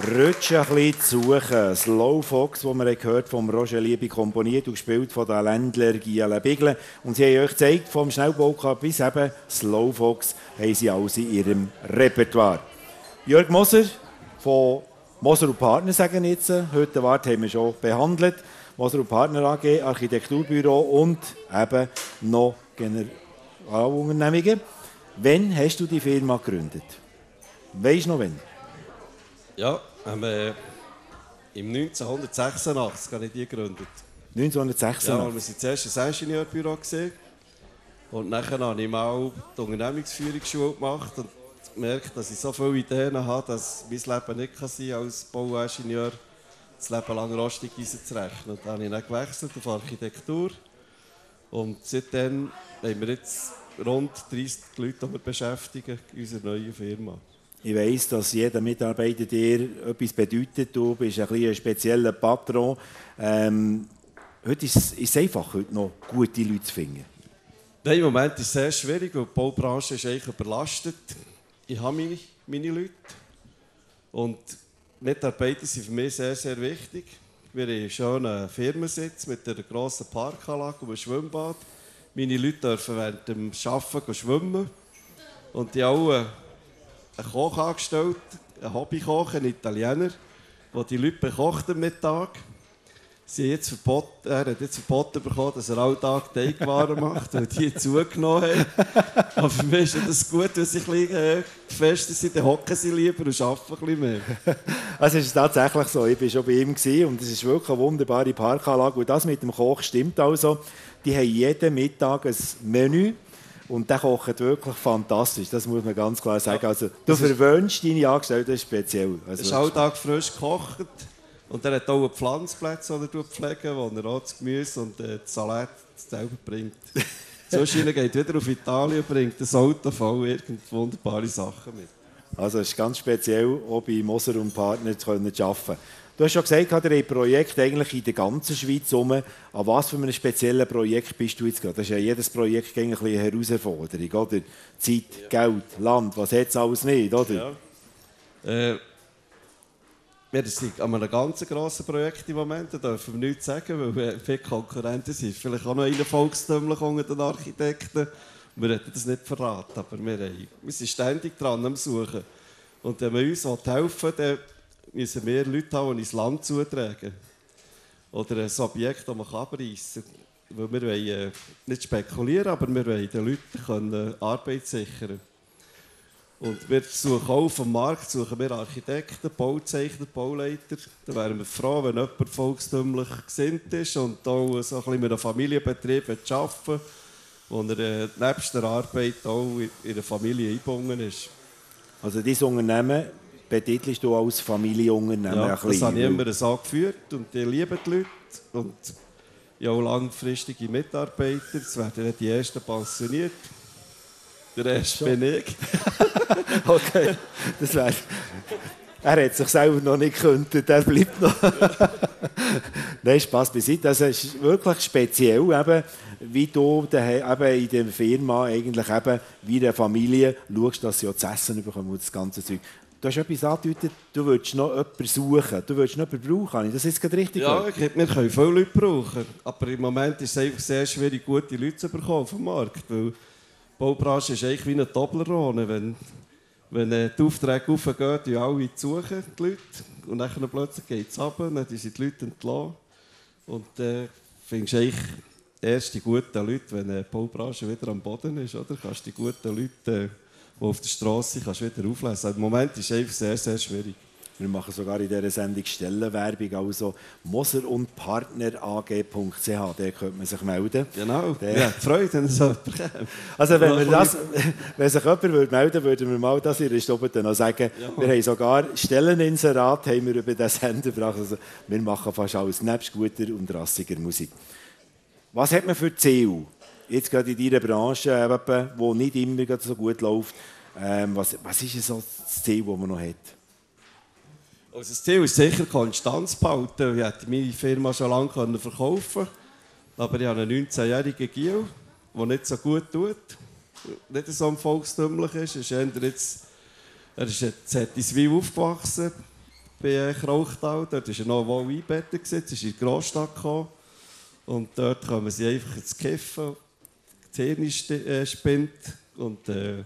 rutschen ein bisschen zu suchen. Slow Fox, das wir gehört vom Roger Liebe komponiert und gespielt von den Ländler Giele Bigle. Und sie haben euch gezeigt, vom Schnellbau bis eben Slow Fox haben sie alles in ihrem Repertoire. Jörg Moser von Moser und Partner sagen jetzt, heute Wart haben wir schon behandelt. Moser und Partner A G, Architekturbüro und eben noch Generalunternehmungen. Wann hast du die Firma gegründet? Weisst du noch wann? Ja, haben wir im neunzehnhundertsechsundachtzig habe ich die gegründet. neunzehnhundertsechsundachtzig? Ja, wir waren zuerst ein Ingenieurbüro gewesen. Und dann habe ich mal die Unternehmensführungsschule gemacht und gemerkt, dass ich so viele Ideen habe, dass mein Leben nicht kann sein als Bauingenieur das Leben lang rostig einzurechnen. Und dann habe ich dann gewechselt auf Architektur. Und seitdem haben wir jetzt rund dreissig Leute, die wir beschäftigen in unserer neuen Firma. Ich weiss, dass jeder Mitarbeiter dir etwas bedeutet. Du bist ein, ein spezieller Patron. Ähm, heute ist es, ist es einfach, heute noch gute Leute zu finden. Nein, im Moment ist es sehr schwierig, weil die Baubranche ist eigentlich überlastet. Ich habe meine, meine Leute. Und Mitarbeiter sind für mich sehr, sehr wichtig. Wir haben einen schönen Firmensitz mit einer grossen Parkanlage und einem Schwimmbad. Meine Leute dürfen während dem Arbeiten schwimmen. Und die alle einen Koch angestellt, einen Hobbykoch, einen Italiener, der die Leute bekocht am Mittag. Sie haben jetzt verboten, er hat jetzt verboten bekommen, dass er alle Tag Teigwaren macht, weil die zugenommen haben. Aber für mich ist das gut, wenn sie ein bisschen äh, fester sind, dann hocken sie lieber und arbeiten ein bisschen mehr. Also es ist tatsächlich so, ich war schon bei ihm und es ist wirklich eine wunderbare Parkanlage. Und das mit dem Koch stimmt also. Die haben jeden Mittag ein Menü. Und der kocht wirklich fantastisch, das muss man ganz klar sagen. Also, du verwöhnst deine Angestellten speziell. Also, es ist alltag frisch gekocht und er hat auch einen Pflanzplatz, den er pflegt, wo er auch das Gemüse und äh, das Salat selber bringt. Zwischendurch geht wieder auf Italien und bringt das Auto voll irgend wunderbare Sachen mit. Also es ist ganz speziell, auch bei Moser und Partner zu arbeiten. Du hast schon gesagt, ihr habt Projekte eigentlich in der ganzen Schweiz herum. An was für einem speziellen Projekt bist du jetzt gerade? Das ist ja jedes Projekt eine Herausforderung, oder? Zeit, Geld, Land, was hat es alles nicht, oder? Ja. Äh, wir sind an einem ganz grossen Projekt im Moment, da dürfen wir nichts sagen, weil wir viele Konkurrenten sind. Vielleicht auch noch einer volkstümlich unter den Architekten. Wir hätten das nicht verraten, aber wir, haben, wir sind ständig dran am Suchen. Und wenn man uns helfen will, dann müssen wir Leute haben, die ins Land zutragen. Oder ein Objekt, das man abreißen kann. Weil wir wollen äh, nicht spekulieren, aber wir wollen den Leuten können Arbeit sichern. Und wir suchen auch auf dem Markt suchen wir Architekten, Bauzeichner, Bauleiter. Da wären wir froh, wenn jemand volkstümlich gesinnt ist und auch so ein bisschen mit einem Familienbetrieb arbeiten will, wo er äh, nebst der Arbeit auch in eine Familie eingebunden ist. Also dieses Unternehmen betitelst du als Familienunternehmen? Ja, ein das bisschen, habe ich immer so geführt und die lieben die Leute. Und ich habe auch langfristige Mitarbeiter, es werden die ersten pensioniert. Der Rest bin ich. Okay, das wäre... Er hat sich selber noch nicht gekündigt, der bleibt noch. Nein, Spass beiseite. Das ist wirklich speziell, eben, wie du eben in der Firma eigentlich eben, wie eine Familie schaust, dass sie auch zu essen bekommen und das ganze Zeug. Du hast etwas angedeutet, du willst noch jemanden suchen, du willst noch jemanden brauchen. Habe ich das jetzt gerade richtig Ja, ich, wir können viele Leute brauchen, aber im Moment ist es einfach sehr schwierig, gute Leute zu bekommen auf dem Markt, weil die Baubranche ist eigentlich wie eine Toblerone. Wenn, wenn die Aufträge aufgehen, die alle suchen, die Leute, und dann plötzlich geht es runter, dann sind die Leute entlassen. Und dann äh, findest du eigentlich erst die guten Leute, wenn die Baubranche wieder am Boden ist, oder? Kannst du die guten Leute, äh, die auf der Straße kannst wieder auflesen. Im Moment ist es einfach sehr, sehr schwierig. Wir machen sogar in dieser Sendung Stellenwerbung, also moser und partner a g punkt c h, der könnte man sich melden. Genau, der, ja, Freude, wenn es jemand bekommt. Also wenn, wir das, wenn sich jemand würde melden würde, würden wir mal das in der Stube noch sagen. Ja. Wir haben sogar Stelleninserat haben wir über den Sender gebracht. Also wir machen fast alles, nebst guter und rassiger Musik. Was hat man für Ziel? Jetzt gerade in deiner Branche, die nicht immer so gut läuft. Ähm, was, was ist so das Ziel, das man noch hat? Also das Ziel ist sicher, Konstanz behalten. Ich hätte meine Firma schon lange verkaufen können. Aber ich habe einen neunzehnjährigen Gil, der nicht so gut tut. Nicht so volkstümlich ist. Er ist, jetzt, er ist in Zettiswil aufgewachsen. bei Krauchtal. Dort war er noch wohl eingebettet, jetzt ist er in die Großstadt gekommen. Und dort kommen sie einfach ins Kiffen, das Hirn äh, spinnt. Und, äh,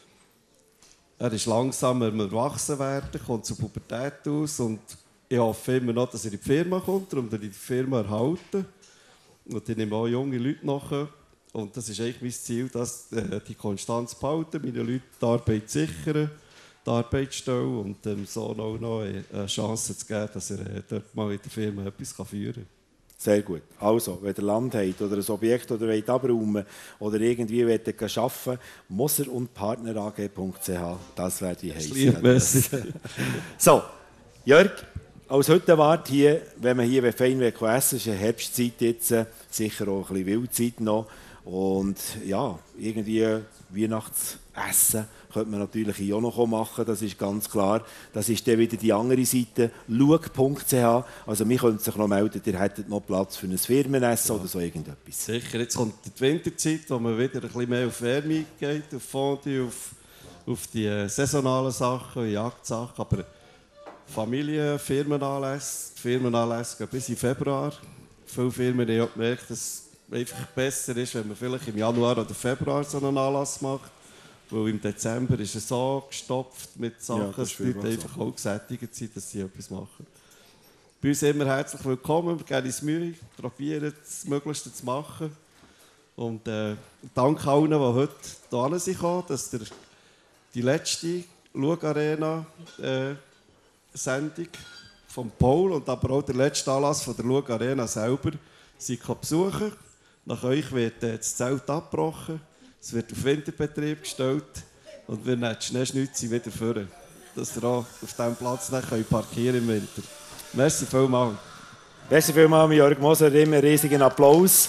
er ist langsam am Erwachsenwerden, kommt zur Pubertät aus. Und ich hoffe immer noch, dass er in die Firma kommt, um die Firma zu erhalten. Und ich nehme auch junge Leute nach. Und das ist eigentlich mein Ziel, dass äh, die Konstanz behalten, meine Leute die Arbeit sichern, die Arbeitsstelle und dem Sohn auch noch eine Chance zu geben, dass er äh, dort mal in der Firma etwas führen kann. Sehr gut. Also, wenn ihr Land habt oder ein Objekt oder wollt abräumen oder irgendwie wollt ihr arbeiten, moser und partner a g punkt c h, das wäre die heiße. So, Jörg, als Hüttenwart hier, wenn man hier fein essen will, ist eine Herbstzeit jetzt, sicher auch ein bisschen Wildzeit noch. Und ja, irgendwie Weihnachtsessen könnte man natürlich hier auch noch machen, das ist ganz klar. Das ist dann wieder die andere Seite, lueg punkt c h. Also wir könnten sich noch melden, ihr hättet noch Platz für ein Firmenessen ja. oder so irgendetwas. Sicher, jetzt kommt die Winterzeit, wo man wieder ein bisschen mehr auf Wärme geht, auf Fondue, auf, auf die äh, saisonalen Sachen, Jagdsachen, aber Familie, Firmenanlässe, Firmenanlässe gehen bis in Februar. Viele Firmen haben auch gemerkt, dass es einfach besser ist, wenn man vielleicht im Januar oder Februar so einen Anlass macht. Weil im Dezember ist es so gestopft mit Sachen, ja, dass die Leute einfach auch gesättigt sind, dass sie etwas machen. Bei uns immer herzlich willkommen, wir geben uns Mühe, probieren das Möglichste zu machen. Und äh, danke allen, die heute hierher sind, dass der, die letzte Lueg-Arena äh, Sendung von Paul und aber auch der letzte Anlass von der Lueg-Arena selber sie besuchen. Nach euch wird äh, das Zelt abgebrochen. Es wird auf Winterbetrieb gestellt und wir nehmen die Schneeschnitze wieder führen, dass ihr auch auf diesem Platz nicht parkieren im Winter. Merci vielmals. Merci vielmals, Jörg Moser, immer einen riesigen Applaus.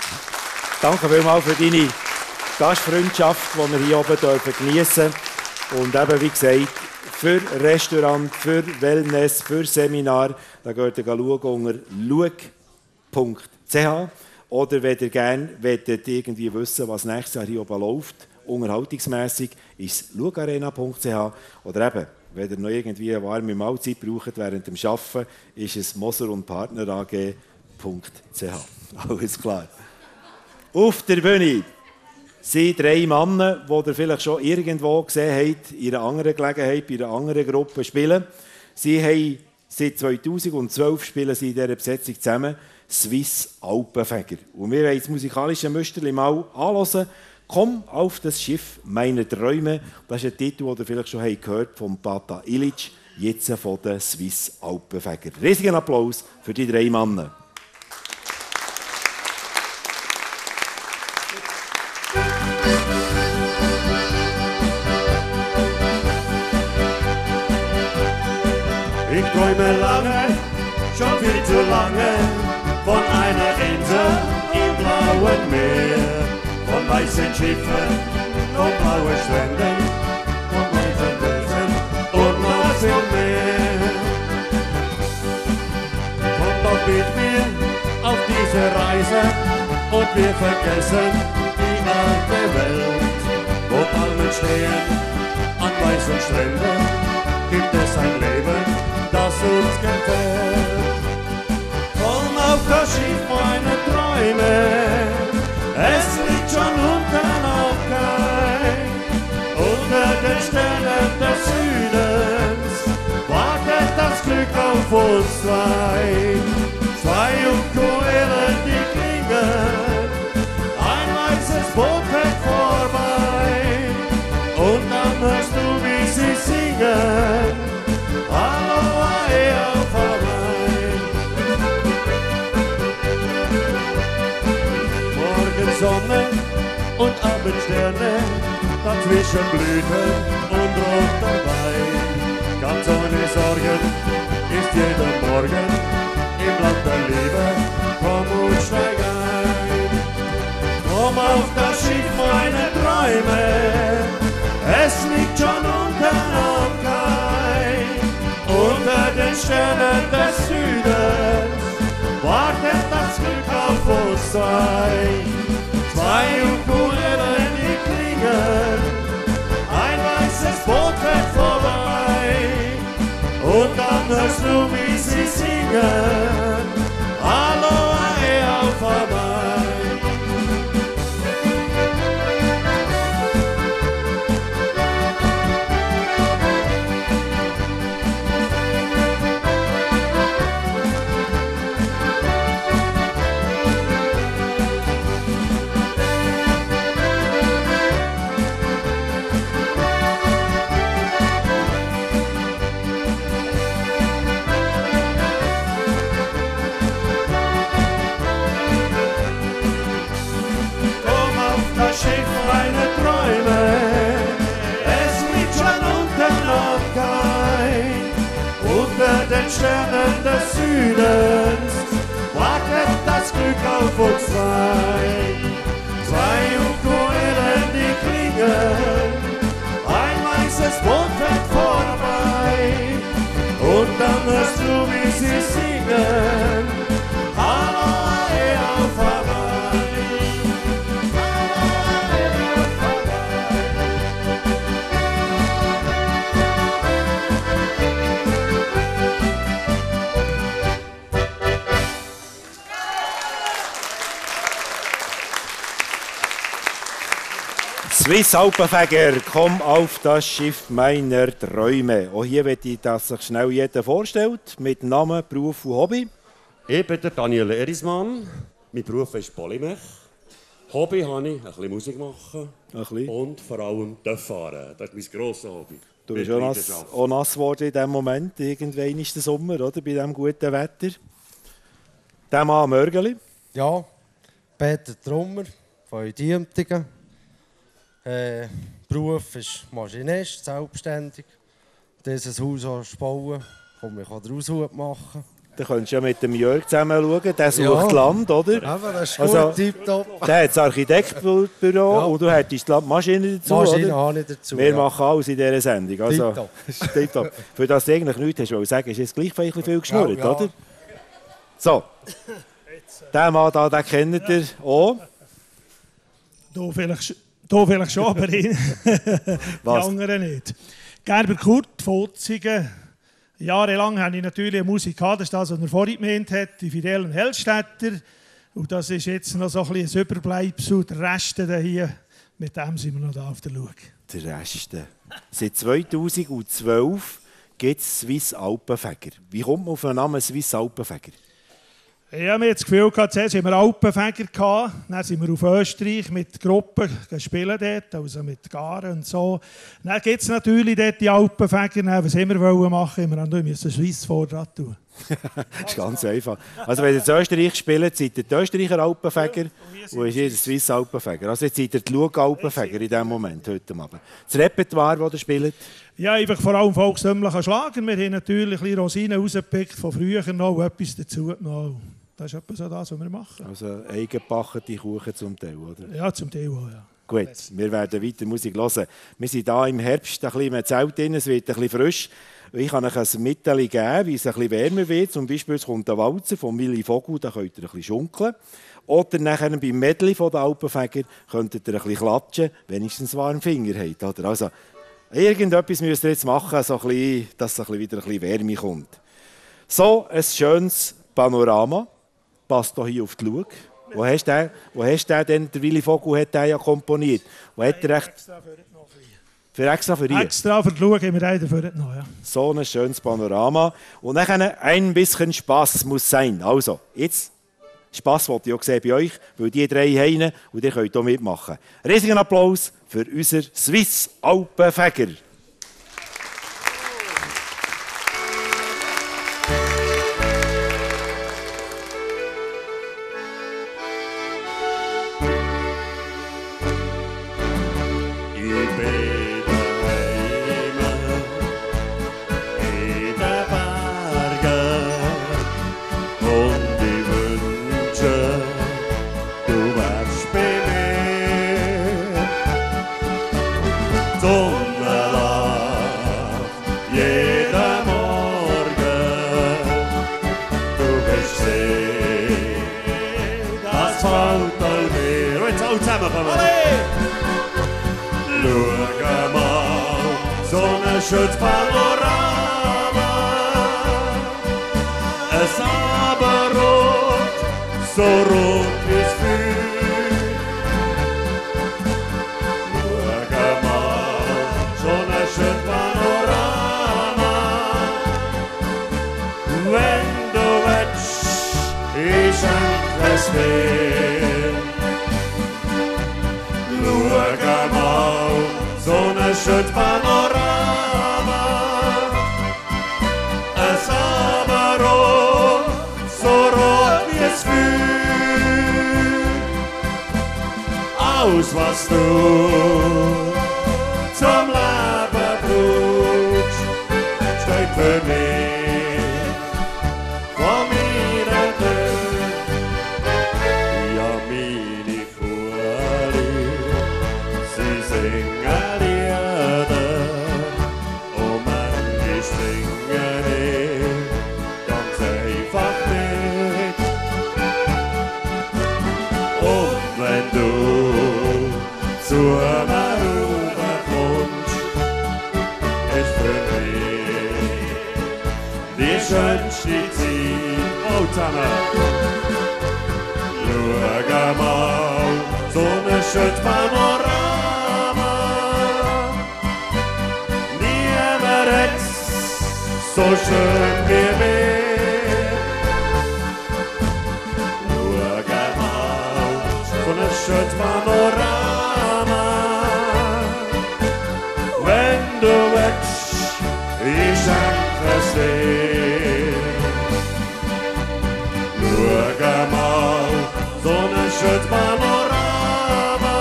Danke vielmals für deine Gastfreundschaft, die wir hier oben geniessen dürfen. Und eben, wie gesagt, für Restaurant, für Wellness, für Seminar, da geht ihr schauen unter lueg punkt c h. Oder wenn ihr gerne irgendwie wissen, was nächstes Jahr hier oben läuft, unterhaltungsmässig, ist es lueg arena punkt c h. Oder eben, wenn ihr noch irgendwie eine warme Mahlzeit braucht während dem Arbeiten, ist es moser und partner a g punkt c h. Alles klar. Auf der Bühne sind drei Männer, die ihr vielleicht schon irgendwo gesehen habt, in einer anderen Gelegenheit, bei einer anderen Gruppe spielen. Sie haben seit zweitausendzwölf spielen sie in dieser Besetzung zusammen. Swiss Alpenfänger. Und wir wollen das musikalische Müsterli mal anhören. Komm auf das Schiff meiner Träume. Das ist ein Titel, den ihr vielleicht schon gehört habt von Bata Ilic, jetzt von den Swiss Alpenfänger. Riesigen Applaus für die drei Männer. Ich träume lange, schon viel zu lange, von einer Insel im blauen Meer, von weißen Schiffen und blauen Stränden, von weißen Felsen und noch viel mehr. Komm doch mit mir auf diese Reise und wir vergessen die alte Welt, wo Palmen stehen an weißen Stränden, gibt es ein Leben, das uns gefällt. Komm auf das Schiff meiner Träume, es liegt schon unten auf Kai. Unter den Sternen des Südens wartet das Glück auf uns zwei. Zwei Ukulelen, die klingen, ein weißes Boot fährt vorbei. Und dann hörst du, wie sie singen. Sonne und Abendsterne, dazwischen Blüten und roter Wein. Ganz ohne Sorgen ist jeder Morgen im Land der Liebe, komm und steig ein. Komm auf das Schiff meiner Träume, es liegt schon unten am Kai. Unter den Sternen des Südens wartet das Glück auf uns zwei. Zwei Ukulelen, die klingen, ein weißes Boot fährt vorbei. Und dann hörst du, singen. Aloha auf Hawaii. Schiff meine Träume, es liegt schon unten auf Kai. Unter den Sternen des Südens wartet das Glück auf uns zwei. Zwei Ukulelen, die klingen, ein weißes Boot fährt vorbei. Und dann hörst du, wie sie singen, Aloha auf Hawaii. Swiss Alpenfäger, komm auf das Schiff meiner Träume. Auch hier möchte ich, dass sich schnell jeder vorstellt, mit Namen, Beruf und Hobby. Ich bin der Daniel Erismann. Mein Beruf ist Polymech. Hobby habe ich, ein bisschen Musik machen. Ein bisschen. Und vor allem Töff fahren. Das ist mein grosses Hobby. Du bist auch nass, auch nass geworden in diesem Moment, irgendwann ist der Sommer, oder? Bei diesem guten Wetter. Der Mann Mörgeli. Ja, Peter Trummer von Diemtigen. Äh, Beruf ist Maschinist, selbstständig. Dieses Haus auch bauen, kann ich den Aushub machen. Da könntest du ja mit dem Jörg zusammen schauen, der sucht Ja. Land, oder? Aber das ist also, gut, tipptopp. Der hat das Architektbüro Ja. und du hättest die Maschine dazu, Maschine oder? habe ich dazu, Wir ja. machen alles in dieser Sendung. Also, Tipptopp. tipptopp. Für das du eigentlich nichts hast, wollte ich sagen, ist jetzt gleich ein bisschen viel geschnurrt, Ja, ja. oder? So, der Mann da, den kennt ihr auch. Du vielleicht, du vielleicht schon, aber ich, die Was? anderen nicht. Gerber Kurt, Pfotzigen. Jahrelang habe ich natürlich eine Musik gehabt, das ist das, was er vorhin gemeint hat, die Fidel und Hellstädter. Und das ist jetzt noch so ein bisschen ein Überbleibsel, der Rest hier, mit dem sind wir noch da auf der Schau. Der Rest. Seit zweitausendzwölf gibt es Swiss Alpenfäger. Wie kommt man auf den Namen Swiss Alpenfäger? Ich habe mir das Gefühl gehabt, zuerst haben wir Alpenfäger gehabt, dann sind wir auf Österreich mit Gruppen gespielt dort, also mit Garen und so. Dann gibt es natürlich dort die Alpenfäger, dann, was immer wir machen wollten, wir mussten Swiss vorne tun. Das ist ganz einfach. Also wenn ihr in Österreich spielt, seid ihr die Österreicher Alpenfäger und ist ihr der Swiss Alpenfäger. Also jetzt seid ihr die Lug Alpenfäger in diesem Moment, heute Abend. Das Repertoire, das ihr spielt? Ja, einfach vor allem volkstümlichen Schlager. Wir haben natürlich ein bisschen Rosinen rausgepickt von früher noch und etwas dazu genommen. Das ist etwa so das, was wir machen. Also eigengebackene Kuchen zum Teil, oder? Ja, zum Teil auch, ja. Gut, wir werden weiter Musik hören. Wir sind hier im Herbst ein bisschen im Zelt drin, es wird ein bisschen frisch. Ich kann euch ein Mittel geben, wie es ein bisschen wärmer wird. Zum Beispiel es kommt ein Walzer von Willy Vogel, da könnt ihr ein bisschen schunkeln. Oder nachher beim Medley von den Alpenfäger könntet ihr ein bisschen klatschen, wenigstens warm Finger habt. Oder? Also, irgendetwas müsst ihr jetzt machen, so ein bisschen, dass es ein bisschen wieder ein bisschen Wärme kommt. So ein schönes Panorama. Passt hier hier auf die Schau. Wo hast du den, wo hast du den denn, der Willy Vogel hat den ja komponiert? Wo hat er echt... Für extra für ihn? Extra für die Schau haben wir einen dafür noch, ja. So ein schönes Panorama. Und dann ein bisschen Spass muss sein. Also, jetzt Spass wollte ich auch sehen bei euch, weil die drei heine und ihr könnt hier mitmachen. Riesigen Applaus für unser Swiss Alpenfäger. Schönes Panorama, es Abendrot, so rot wie's Feuer. Schau mal, so ein schönes Panorama. Wenn du willst, ich schenke es dir. Schau mal, so ein schönes Panorama. Es Abendrot, so rot wie es Feuer. Alles, was du zum Leben brauchst, steht für mich vor meiner Tür. Ja, meine Kuhli, sie singen Lieder, und manchmal singe ich ganz einfach nicht. Und wenn du zu mir rüberkommst, ist für mich die schönste Zeit. Oh, zusammen! Schau mal, so ein schönes Panorama. Niemand hat's so schön wie wir. Schau mal, so ein schönes Panorama. Wenn du willst, ich schenke es dir. Schau mal, so ein schönes Panorama.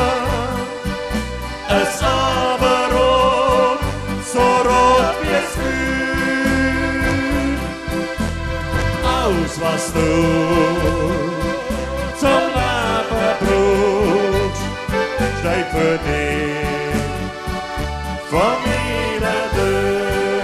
Es Abendrot, so rot wie es Feuer. Alles, was du zum Leben brauchst, steht für dich vor meiner Tür.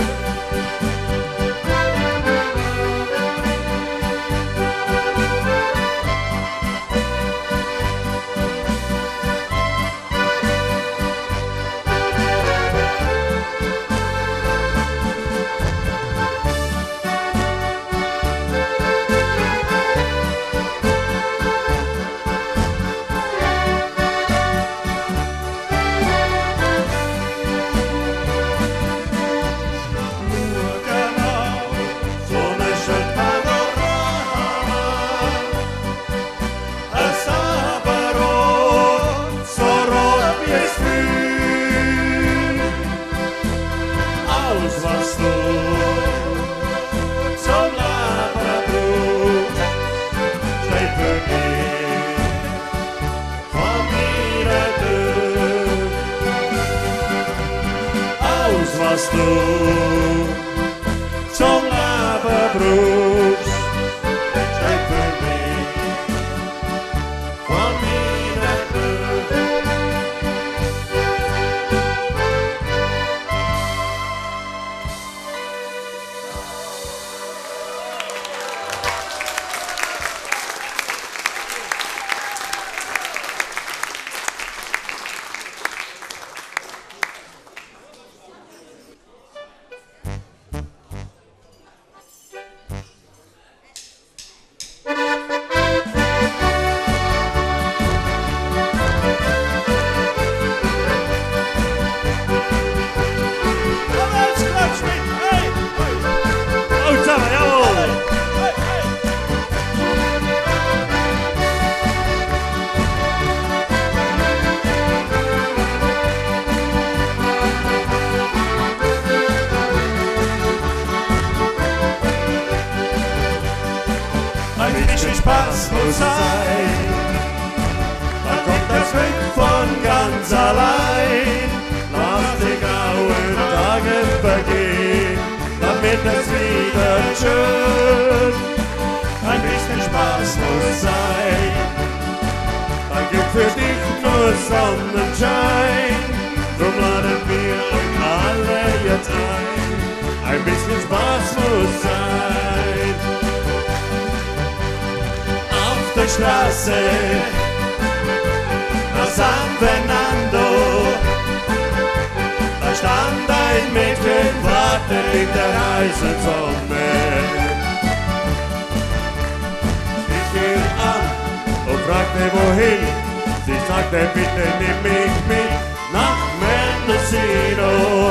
Was du zum Leben brauchst, steht für mich vor meiner Tür. Spaß muss sein, dann kommt das Glück von ganz allein. Lass die grauen Tage vergehen, dann wird es wieder schön. Ein bisschen Spaß muss sein, dann gibt für dich nur Sonnenschein. Drum laden wir euch alle jetzt ein, ein bisschen Spaß muss sein. Der Straße nach San Fernando, da stand ein Mädchen, wartet in der heißen Sonne. wohin. Sie sagte, bitte nimm mich mit nach Mendocino.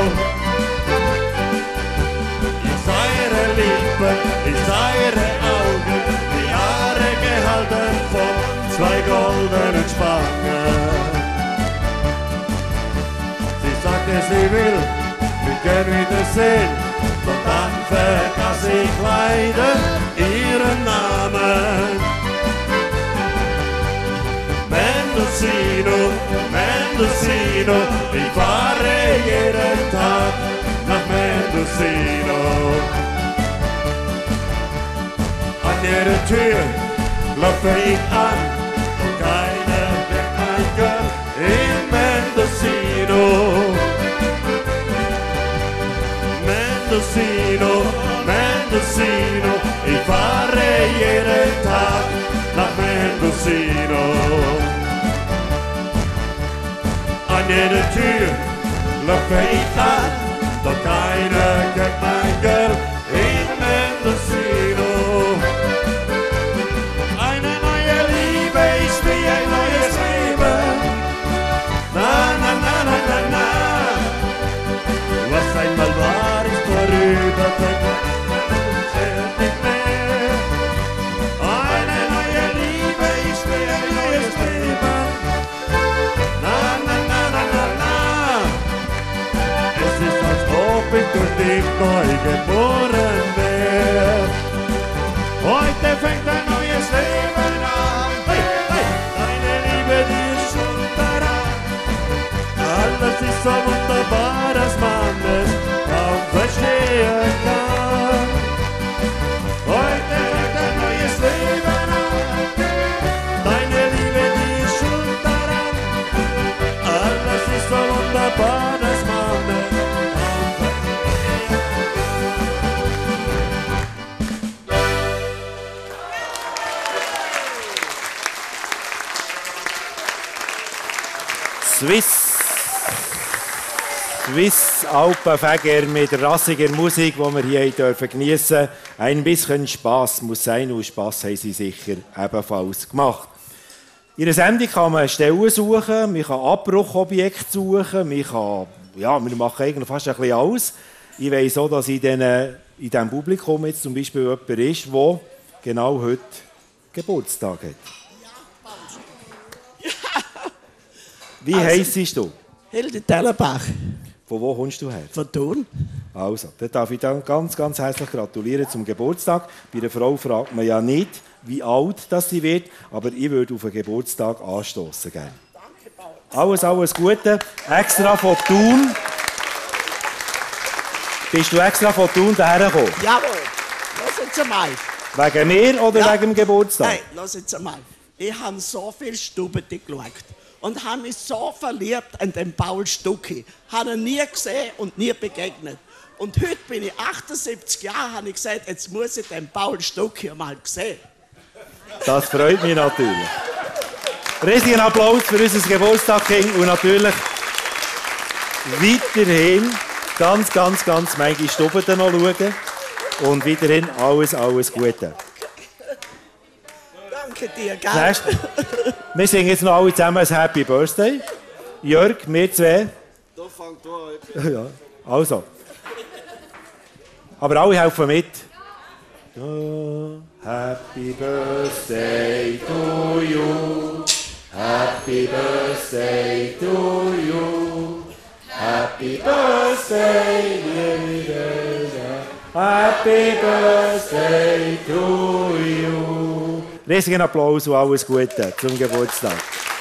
Ich sah ihre Lippen, ich sah ihre Augen, die Haare gehalten von zwei goldenen Spangen. Sie sagte, sie will mich gern wiedersehen, doch dann vergaß ich leider ihren Namen. Mendocino, Mendocino, ich fahre jeden Tag nach Mendocino. An jeder Tür klopfe ich an und keiner weckt mein Girl in Mendocino. Mendocino, Mendocino, ich fahre jeden Tag nach Mendocino. An jeder Tür klopfe ich an, doch keiner kennt mein Girl in Mendocino. Eine neue Liebe ist wie ein neues Leben. Na, na, na, na, na, na. Was einmal war, ist vorüber, zählt nicht mehr. Eine neue Liebe ist wie ein neues Leben. Na, na, na, na, na, na. Es ist, als ob ich durch dich neu geboren wär. Heute fängt ein neues Leben an. Hey, hey. Deine Liebe, die ist schon daran. Alles ist so wunderbar, dass man es kaum verstehen kann. Heute fängt ein neues Leben an. Deine Liebe, die ist schon daran. Alles ist so wunderbar, dass man es kaum verstehen kann. Swiss. Swiss Alpenfäger mit rassiger Musik, die wir hier dürfen geniessen. Ein bisschen Spass muss sein und Spass haben sie sicher ebenfalls gemacht. In der Sendung kann man Stellen suchen, man kann Abbruchobjekte suchen, man kann, ja, wir machen eigentlich fast ein bisschen alles. Ich weiss auch, dass in, den, in diesem Publikum jetzt zum Beispiel jemand ist, der genau heute Geburtstag hat. Wie also, heissest du? Hilde Tellenbach. Von wo kommst du her? Von Thurn. Also, dann darf ich dann ganz, ganz herzlich gratulieren zum Geburtstag. Bei einer Frau fragt man ja nicht, wie alt das sie wird, aber ich würde auf einen Geburtstag anstoßen gerne. Danke, Paul. Alles, alles Gute. Extra von Thun. Bist du extra von Thun daher gekommen? Jawohl. Lass jetzt einmal. Wegen mir oder ja. wegen dem Geburtstag? Nein, lass jetzt einmal. Ich habe so viele Stuben geschaut und habe mich so verliebt in den Paul Stucki. Habe ihn nie gesehen und nie begegnet. Und heute bin ich achtundsiebzig Jahre, habe ich gesagt, jetzt muss ich den Paul Stucki mal sehen. Das freut mich natürlich. Riesigen Applaus für unser Geburtstagskind und natürlich weiterhin ganz, ganz, ganz manche Stuben noch schauen und weiterhin alles, alles Gute. Danke dir, gell? Wir singen jetzt noch alle zusammen ein Happy Birthday. Jörg, wir zwei. Da fängt an. Ja, also. Aber alle helfen mit. Oh, happy Birthday to you. Happy Birthday to you. Happy Birthday, dear Happy Birthday to you. Riesigen Applaus und alles Gute zum Geburtstag.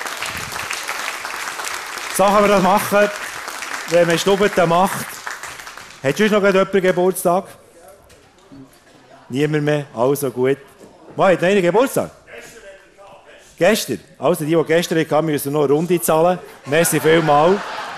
So können wir das machen, wenn man Stubben macht. Hat sonst noch jemand Geburtstag? Niemand mehr? Also gut. Wann hat einer Geburtstag? Gestern. Also die, die gestern hatten, müssen noch eine Runde zahlen. Merci vielmals.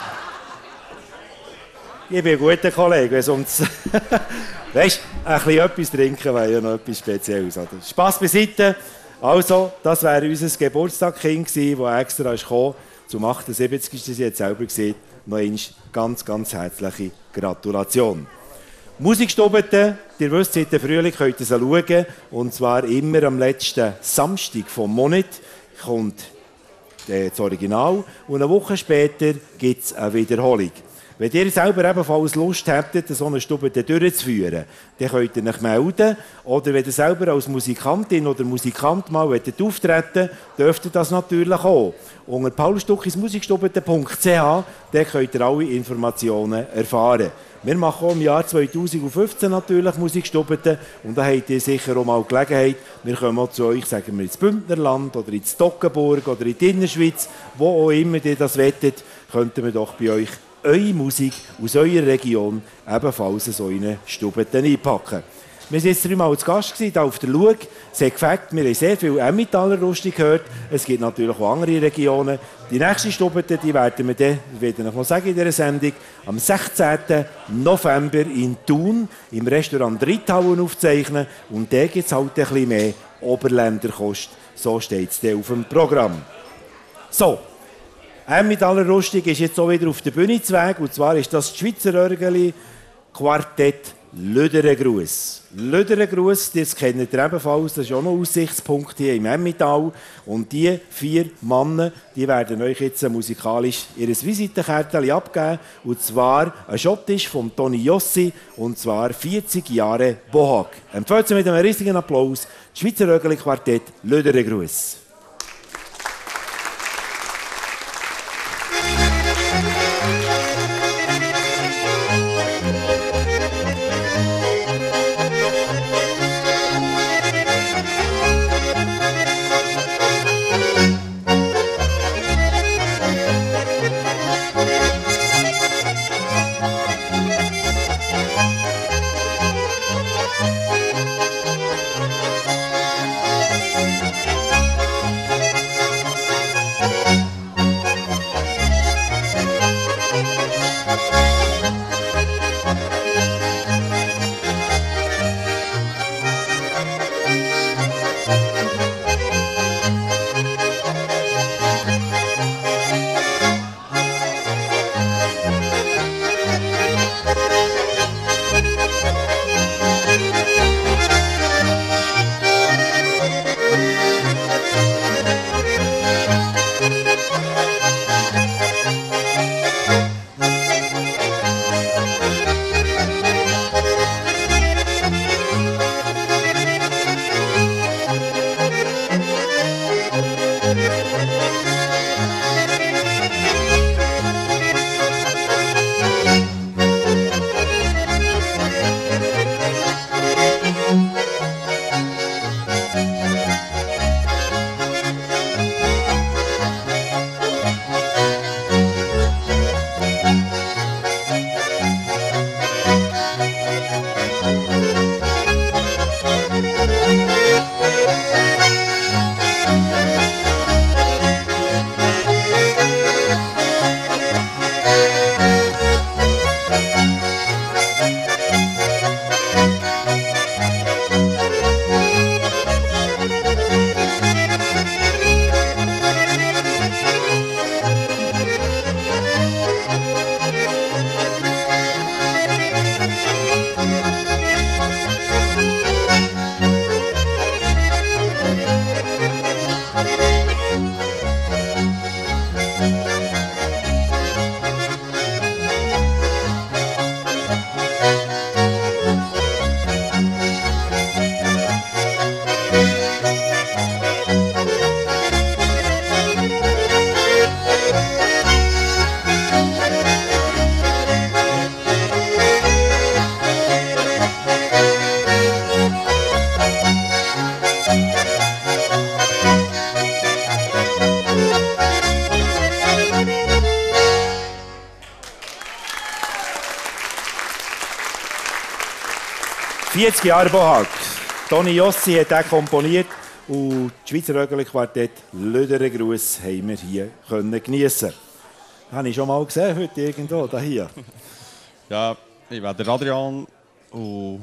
Ich bin ein guter Kollege, wenn es ums... Weißt du, ein bisschen etwas trinken wäre ja noch etwas Spezielles. Oder? Spass beiseite. Also, das wäre unser Geburtstagskind gewesen, das extra ist gekommen, zum achtundsiebzigsten Sie hat selber gesehen. Noch einmal ganz, ganz herzliche Gratulation. Musikstubete, ihr wisst, seit dem Frühling könnt ihr sie schauen. Und zwar immer am letzten Samstag vom Monat. kommt das Original und eine Woche später gibt es eine Wiederholung. Wenn ihr selber ebenfalls Lust habt, so eine Stube durchzuführen, dann könnt ihr euch melden. Oder wenn ihr selber als Musikantin oder Musikant mal auftreten wollt, dürft ihr das natürlich auch. Unter paulstuckismusikstube punkt c h könnt ihr alle Informationen erfahren. Wir machen auch im Jahr zweitausendfünfzehn natürlich Musikstuben und da habt ihr sicher auch mal Gelegenheit. Wir kommen auch zu euch, sagen wir, ins Bündnerland oder ins Toggenburg oder in die Innerschweiz, wo auch immer ihr das wettet, könnten wir doch bei euch eure Musik aus eurer Region ebenfalls so in eine Stube einpacken. Wir waren jetzt dreimal zu Gast hier auf der Lueg. Es hat gefällt, wir haben sehr viel Emmentaler Rustig gehört. Es gibt natürlich auch andere Regionen. Die nächste Stube, die werden wir dann, werde ich noch sagen in dieser Sendung, am sechzehnten November in Thun im Restaurant Ritthauen aufzeichnen. Und da gibt es halt ein bisschen mehr Oberländerkost. So steht es dann auf dem Programm. So. Emmentaler Rustig ist jetzt auch wieder auf der Bühne zu Weg. Und zwar ist das, das Schweizer Örgeli Quartett Lüderengruß. Lüderengruß, das kennt ihr ebenfalls, das ist auch noch ein Aussichtspunkt hier im Emmental. Und die vier Männer, die werden euch jetzt musikalisch ihr Visitenkärtchen abgeben. Und zwar ein Schottisch von Toni Jossi, und zwar vierzig Jahre Bohag. Empfehlt Sie mit einem riesigen Applaus das Schweizer Örgeli Quartett Lüderengruß. vierzig Jahre Bohag. Toni Jossi hat er komponiert und das Schweizer Örgeli Quartett Lüderengruß haben wir hier können geniessen. Das habe ich schon mal gesehen heute irgendwo, da hier. Ja, ich bin der Adrian und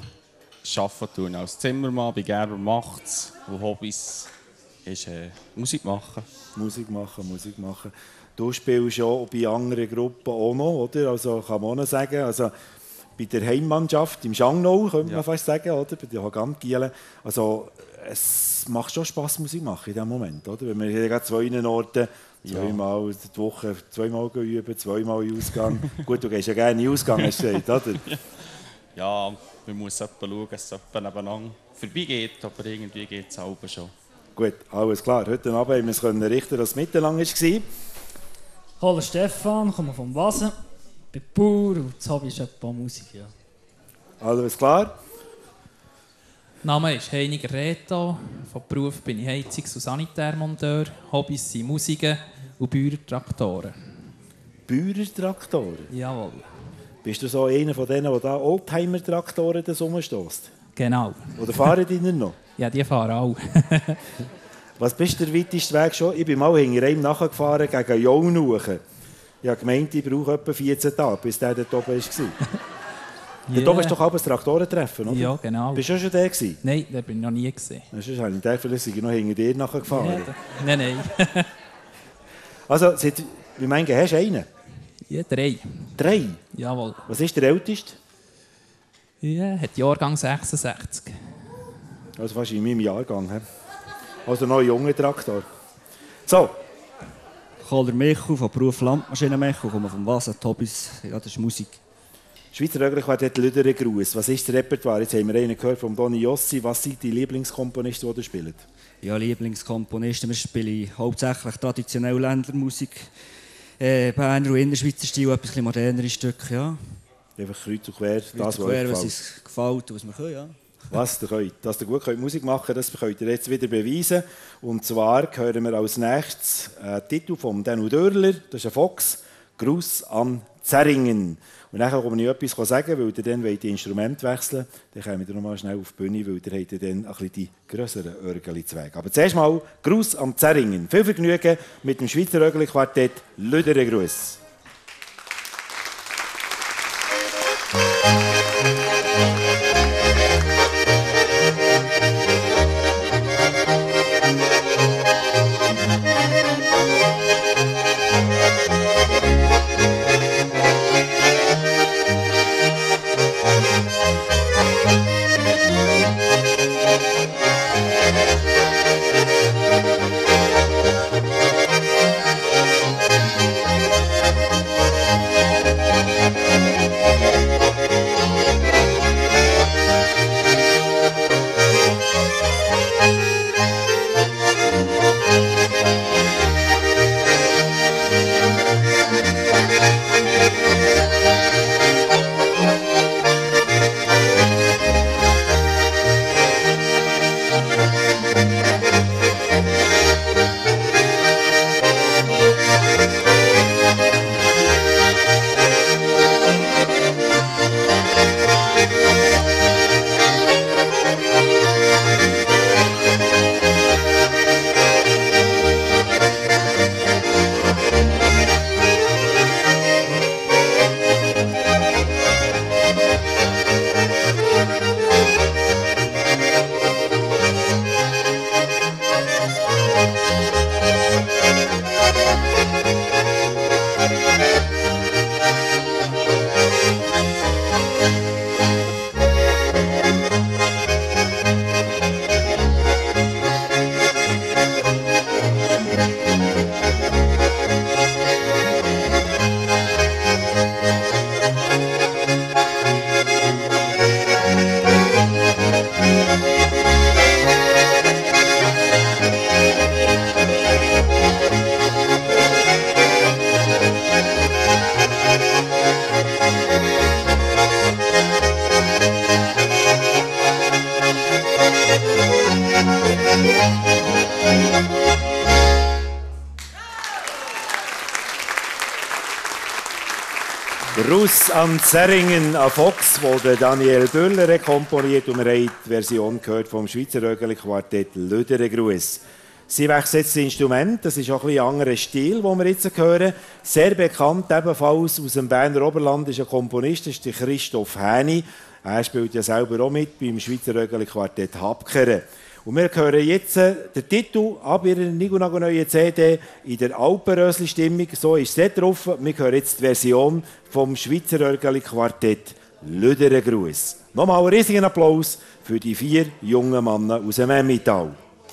arbeite als Zimmermann bei Gerber Macht's. Und Hobbys ist äh, Musik machen. Musik machen, Musik machen. Du spielst ja bei anderen Gruppen auch noch, oder? Also kann man auch noch sagen. Also, bei der Heimmannschaft im Schangnau, könnte ja. man fast sagen, oder? Bei den Hagant-Gielen. Also, es macht schon Spass, Musik machen in diesem Moment. Oder? Wenn wir hier gerade zwei Orten zweimal ja. die Woche zweimal üben, zweimal in Ausgang. Gut, du gehst ja gerne in den Ausgang, hast du gesagt, oder? Ja, man muss schauen, dass es nebeneinander vorbeigeht, aber irgendwie geht es auch schon. Gut, alles klar. Heute Abend haben wir es richten, dass es miteinander war. Hallo Stefan, ich komme vom Wasen, bin Bauer und das Hobby ist etwa Musik. Ja. Alles klar? Name ist Heiniger Reto, von Beruf bin ich Heizungs- und Sanitärmonteur, Hobbys sind Musiken und Bäuertraktoren. Bäuertraktoren? Jawohl. Bist du so einer von denen, der da Oldtimer-Traktoren rumstößt? Genau. Oder fahren die noch? Ja, die fahren auch. Was bist der weiteste Weg schon? Ich bin mal hinter einem nachgefahren gegen Jaunuchen. Ich habe gemeint, ich brauche etwa vierzehn Tage, bis der dort oben war. Yeah. Dort oben ist doch auch ein Traktorentreffen, oder? Ja, genau. Bist du schon der gewesen? Nein, da bin ich noch nie gesehen. Sonst habe ich den vielleicht noch hinter dir nachgefahren. Ja, nein, nein. Also, seit, wie meinst du, hast du einen? Ja, drei. Drei? Jawohl. Was ist der älteste? Ja, hat Jahrgang sechsundsechzig. Also fast in meinem Jahrgang. He? Also noch ein junger Traktor. So. Ich bin der Michael von Beruf Landmaschinenmecher, komme vom Wasen, Hobbys, ja, das ist Musik. Schweizer Rögerli-Quartett Lüdere-Gruß. Was ist das Repertoire? Jetzt haben wir einen gehört von Donny Jossi. Was sind die Lieblingskomponisten, die ihr spielt? Ja, Lieblingskomponisten. Wir spielen hauptsächlich traditionelle Ländlermusik. Äh, Berner und Innerschweizer Stil, ein bisschen modernere Stücke, ja. Einfach kreuz und quer, das, was quer, was uns gefällt und was wir können, ja. Was ihr könnt. Dass ihr gut Musik machen könnt, das könnt ihr jetzt wieder beweisen. Und zwar hören wir als nächstes einen Titel von Danu Dörler, das ist ein Fox, «Gruß an Zerringen». Und dann kann ich etwas sagen, weil ihr dann die Instrumente wechseln wollt. Dann kommen wir noch mal schnell auf die Bühne, weil ihr habt dann ein bisschen die grösseren Örgeli-Zweige. Aber zuerst mal «Gruß an Zerringen». Viel Vergnügen mit dem Schweizer Rögerli-Quartett «Lüdere Gruß». Gruß an Zerringen, an Fox, wo der Daniel Döller komponiert, und wir haben die Version gehört vom Schweizer Rögerli-Quartett «Lüdere Gruß». Sie wechseln jetzt das Instrument, das ist auch ein bisschen anderer Stil, den wir jetzt hören. Sehr bekannt, ebenfalls aus dem Berner Oberland, ist ein Komponist, das ist der Christoph Häni. Er spielt ja selber auch mit beim Schweizer Rögerli-Quartett «Habkere». Und wir hören jetzt den Titel ab ihrer neuen C D in der Alpenrösli-Stimmung. So ist es drauf. Wir hören jetzt die Version vom Schweizer Rögerli-Quartett Lüderengruß. Nochmal einen riesigen Applaus für die vier jungen Männer aus dem Emmental.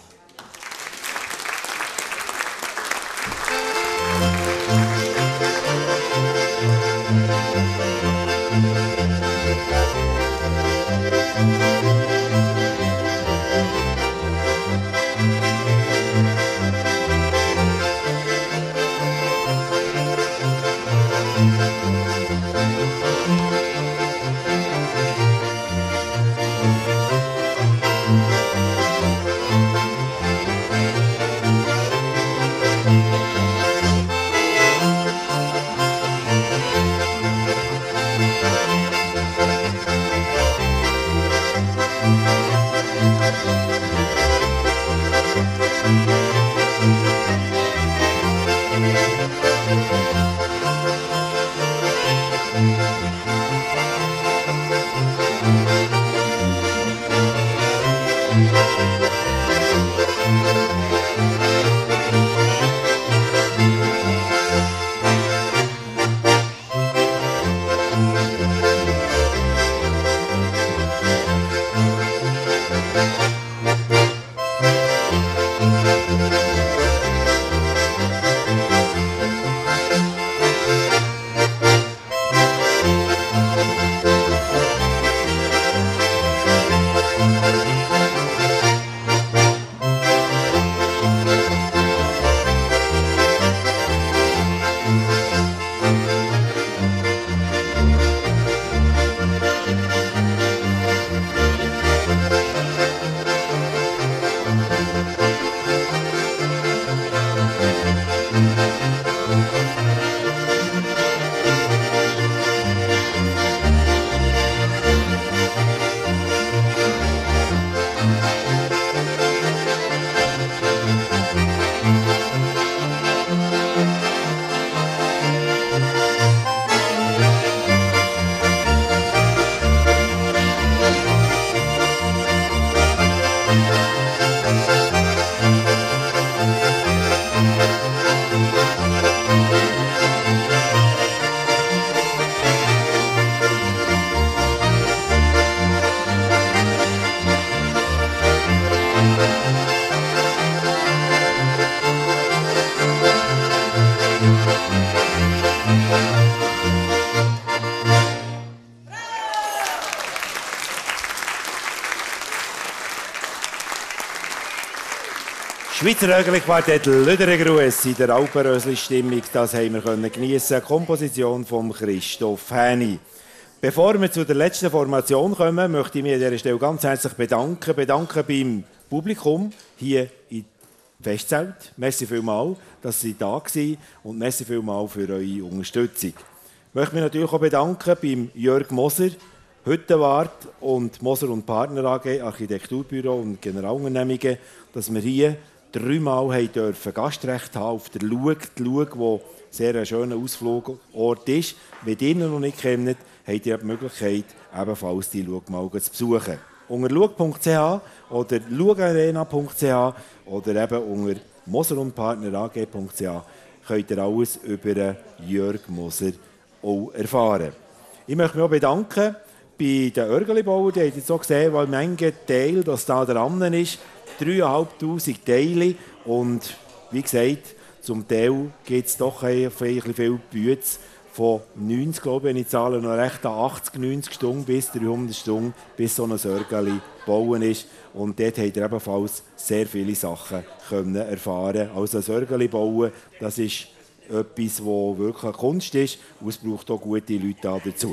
Schweizer Rögli-Quartett Lüderengruß in der Alpenrösli-Stimmung, das haben wir können geniessen. Komposition von Christoph Häni. Bevor wir zu der letzten Formation kommen, möchte ich mich an dieser Stelle ganz herzlich bedanken. Bedanken beim Publikum hier im Festzelt. Merci vielmals, dass Sie da waren und merci vielmals für eure Unterstützung. Ich möchte mich natürlich auch bedanken beim Jörg Moser, Hüttenwart und Moser und Partner A G, Architekturbüro und Generalunternehmungen, dass wir hier dreimal haben dürfen Gastrecht haben auf der Lueg, die Lueg, wo sehr ein schöner Ausflugort ist. Wenn ihr ihn noch nicht kennt, habt ihr die Möglichkeit, ebenfalls die Lueg mal zu besuchen. Unter lueg punkt c h oder luegarena punkt c h oder eben unter moser und partner a g punkt c h könnt ihr alles über Jörg Moser auch erfahren. Ich möchte mich auch bedanken bei den Örgelibauern. Die habt jetzt auch gesehen, weil manche Teil, das da dran ist, dreitausendfünfhundert Teile. Und wie gesagt, zum Teil gibt es doch ein bisschen viel Bütze von neunzig, glaube ich, wenn ich zahle noch recht, an achtzig, neunzig Stunden bis dreihundert Stunden, bis so ein Örgeli bauen ist. Und dort habt ihr ebenfalls sehr viele Sachen können erfahren. Also ein Örgeli bauen, das ist etwas, das wirklich eine Kunst ist und es braucht auch gute Leute dazu.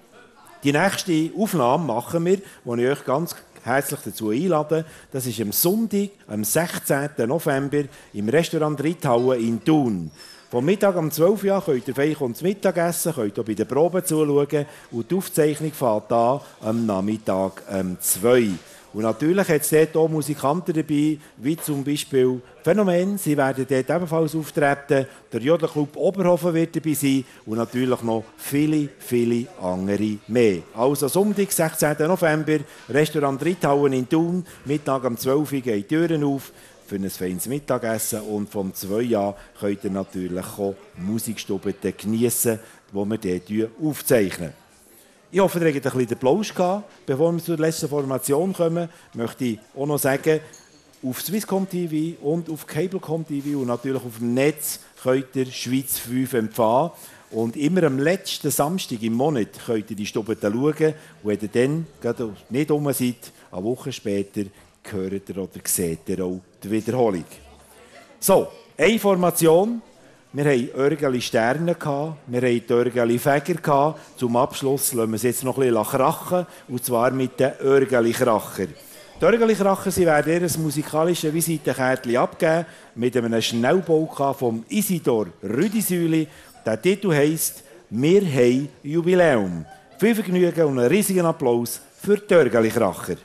Die nächste Aufnahme machen wir, wo ich euch ganz herzlich dazu einlade. Das ist am Sonntag, am sechzehnten November im Restaurant Reithauen in Thun. Vom Mittag um zwölf Uhr könnt ihr vielleicht zum Mittagessen, könnt ihr bei den Proben zuschauen und die Aufzeichnung fängt an am Nachmittag um zwei Uhr. Und natürlich hat es dort auch Musikanten dabei, wie zum Beispiel Phänomen. Sie werden dort ebenfalls auftreten. Der Jodelclub Oberhofen wird dabei sein und natürlich noch viele, viele andere mehr. Also Sonntag, sechzehnten November, Restaurant Reithauen in Thun. Mittag um zwölf Uhr gehen die Türen auf für ein feines Mittagessen. Und vom zwei Uhr könnt ihr natürlich auch Musikstuben geniessen, die wir dort aufzeichnen. Ich hoffe, ihr habt ein bisschen den Applaus gehabt. Bevor wir zur letzten Formation kommen, möchte ich auch noch sagen, auf Swisscom T V und auf Cablecom T V und natürlich auf dem Netz könnt ihr Schweiz fünf empfangen. Und immer am letzten Samstag im Monat könnt ihr die Stube schauen. Und wenn ihr dann gerade nicht rum seid, eine Woche später, hört ihr oder seht ihr auch die Wiederholung. So, eine Formation. Wir hatten Örgeli Sterne, wir hatten Örgeli Fäger. Zum Abschluss lassen wir es jetzt noch ein bisschen krachen, und zwar mit den Örgeli Kracher. Die Örgeli Kracher sie werden ihr musikalisches Visitenkärtchen abgeben mit einem Schnellbau vom Isidor Rüdisüli. Der Titel heisst «Wir haben Jubiläum». Viel Vergnügen und einen riesigen Applaus für die Örgeli Kracher.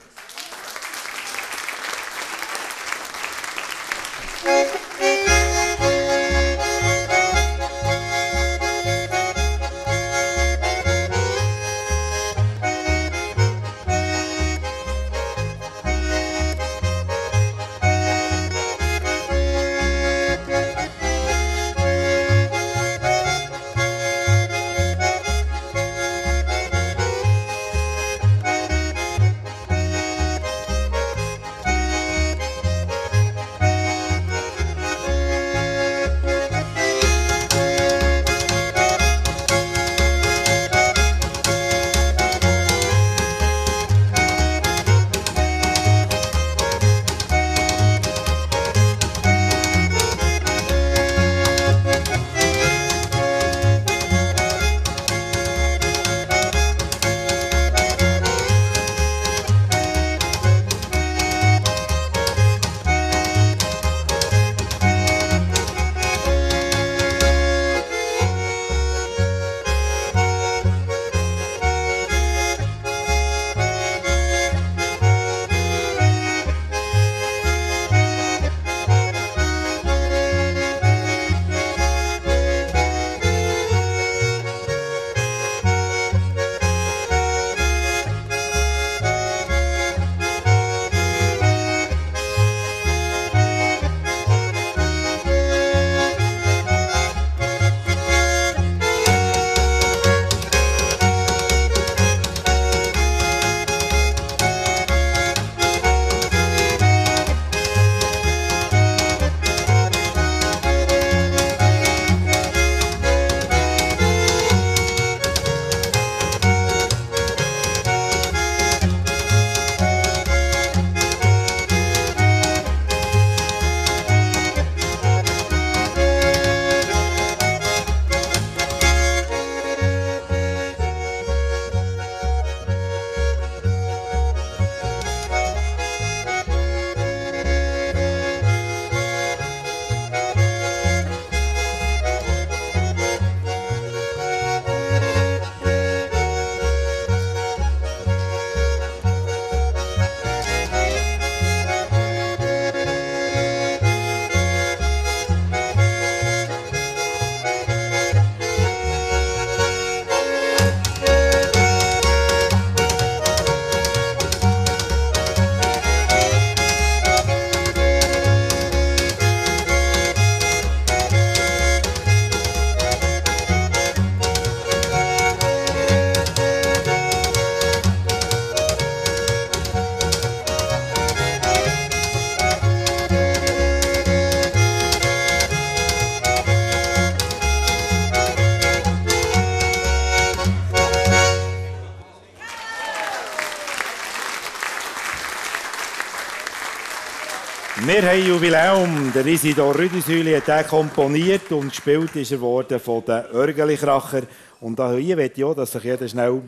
Wir haben Jubiläum. Der Isidor Rüdisüli hat den komponiert und gespielt ist er worden von den Örgeli Kracher. Und da hier möchte ich auch, dass sich jeder schnell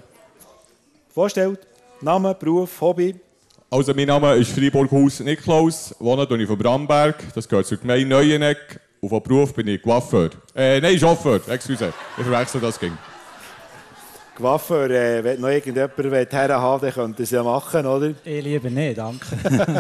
vorstellt. Name, Beruf, Hobby. Also mein Name ist Freiburghaus Niklaus, wohne ich von Bramberg, das gehört zur Gemeinde Neueneck. Und von Beruf bin ich Coiffeur. Äh, nein, Chauffeur, excuse. Ich verwechsel das ging. Coiffeur, äh, wenn noch irgendjemand herhaben will, dann könnte er es ja machen, oder? Ich lieber nicht, danke.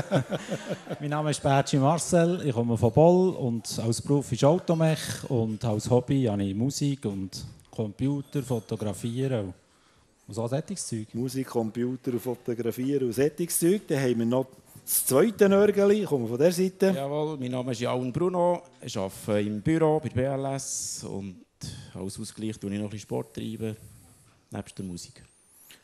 Mein Name ist Bertschi Marcel, ich komme von Boll und als Beruf ist Automech und als Hobby habe ich Musik und Computer, Fotografieren und so solches Zeug. Musik, Computer, Fotografieren und solches Zeug. Dann haben wir noch das zweite Nörgeli, ich komme von dieser Seite. Jawohl, mein Name ist Jan Bruno, ich arbeite im Büro bei der B L S und als Ausgleich treibe ich noch ein bisschen Sport, treiben, nebst der Musik.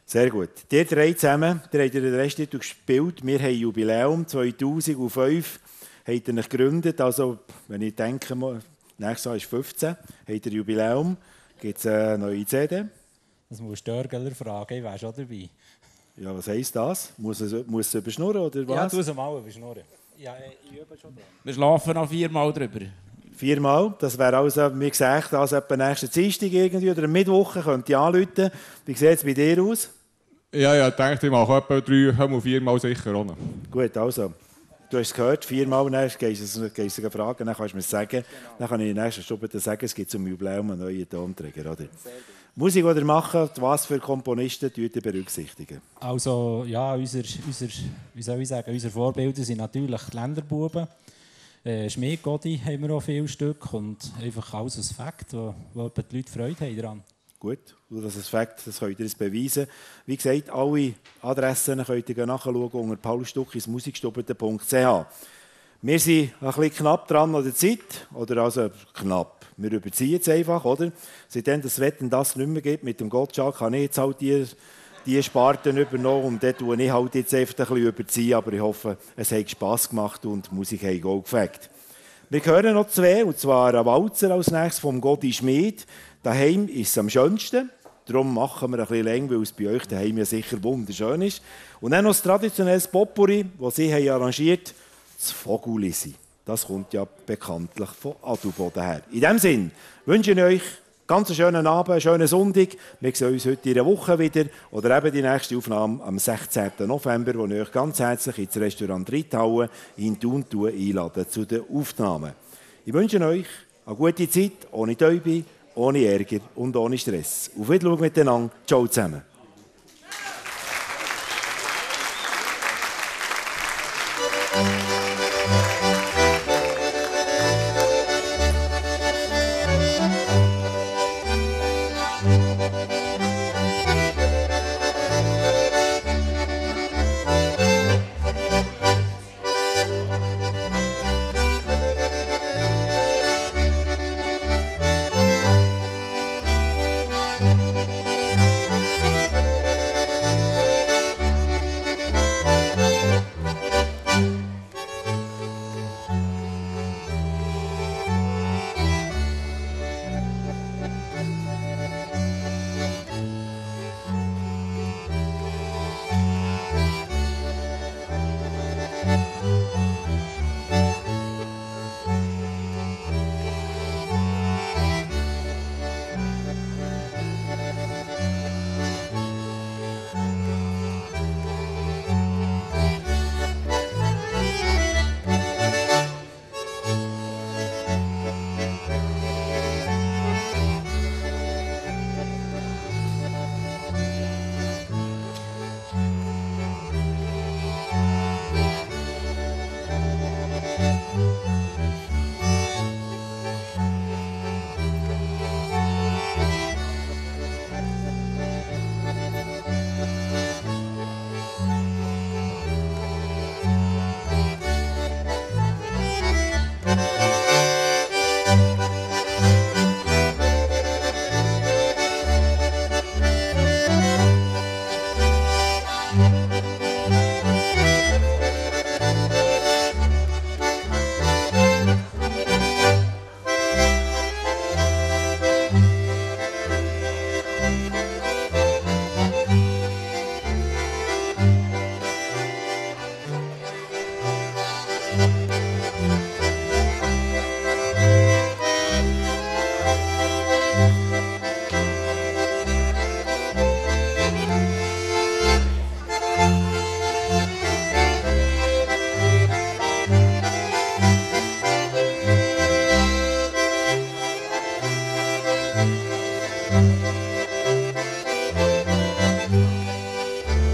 Sehr gut. Ihr drei zusammen, ihr habt den Resttitel gespielt. Wir haben Jubiläum zweitausendfünf. Habt ihr euch gegründet. Also, wenn ich denke, nächstes Jahr ist fünfzehn, habt ihr Jubiläum. Gibt es eine neue C D? Das musst du Dörgeler fragen, ich wäre schon dabei. Ja, was heisst das? Muss es, muss es überschnurren oder was? Ja, du es mal überschnurren. Ja, ich übe schon dran. Wir schlafen noch viermal drüber. Viermal? Das wäre also, wie gesagt, also etwa nächsten Dienstag irgendwie oder am Mittwoch könnte ich anrufen. Wie sieht es bei dir aus? Ja, ja, ich denke, ich mache etwa drei, einmal viermal sicher auch noch. Gut, also. Du hast es gehört, viermal, dann gehst du es fragen, dann kannst du mir sagen. Genau. Dann kann ich in der nächsten Stunde sagen, es gibt zum Jubiläum einen neuen Tonträger. Oder? Musik, die ihr macht, was für Komponisten berücksichtigen? Also, ja, unser, unser, wie soll ich sagen, unsere Vorbilder sind natürlich die Länderbuben. Äh, Schmied, Godi haben wir auch viele Stück und einfach alles ein Fakt, wo, wo die Leute Freude haben daran. Gut, das ist ein Fakt, das könnt ihr beweisen. Wie gesagt, alle Adressen könnt ihr nachschauen unter paulstuckis musikstube punkt c h. Wir sind ein bisschen knapp dran an der Zeit, oder also knapp. Wir überziehen jetzt einfach, oder? Seitdem das Wetten das nicht mehr gibt, mit dem Gottschalk habe ich jetzt halt die, die Sparten übernommen und dort tue ich halt jetzt einfach ein bisschen überziehen, aber ich hoffe, es hat Spass gemacht und die Musik hat auch gefällt. Wir hören noch zwei, und zwar ein Walzer als nächstes vom Godi Schmied. Daheim ist es am schönsten. Darum machen wir ein bisschen länger, weil es bei euch daheim ja sicher wunderschön ist. Und dann noch das traditionelle Potpourri, das sie haben arrangiert, das Vogelisi. Das kommt ja bekanntlich von Adelboden her. In diesem Sinne wünsche ich euch ganz einen schönen Abend, einen schönen Sonntag. Wir sehen uns heute in einer Woche wieder. Oder eben die nächste Aufnahme am sechzehnten November, wo ich euch ganz herzlich ins Restaurant Reithauen in Thun einladen zu den Aufnahmen. Ich wünsche euch eine gute Zeit, ohne Täube, ohne Ärger und ohne Stress. Auf Wiedersehen miteinander. Ciao zusammen.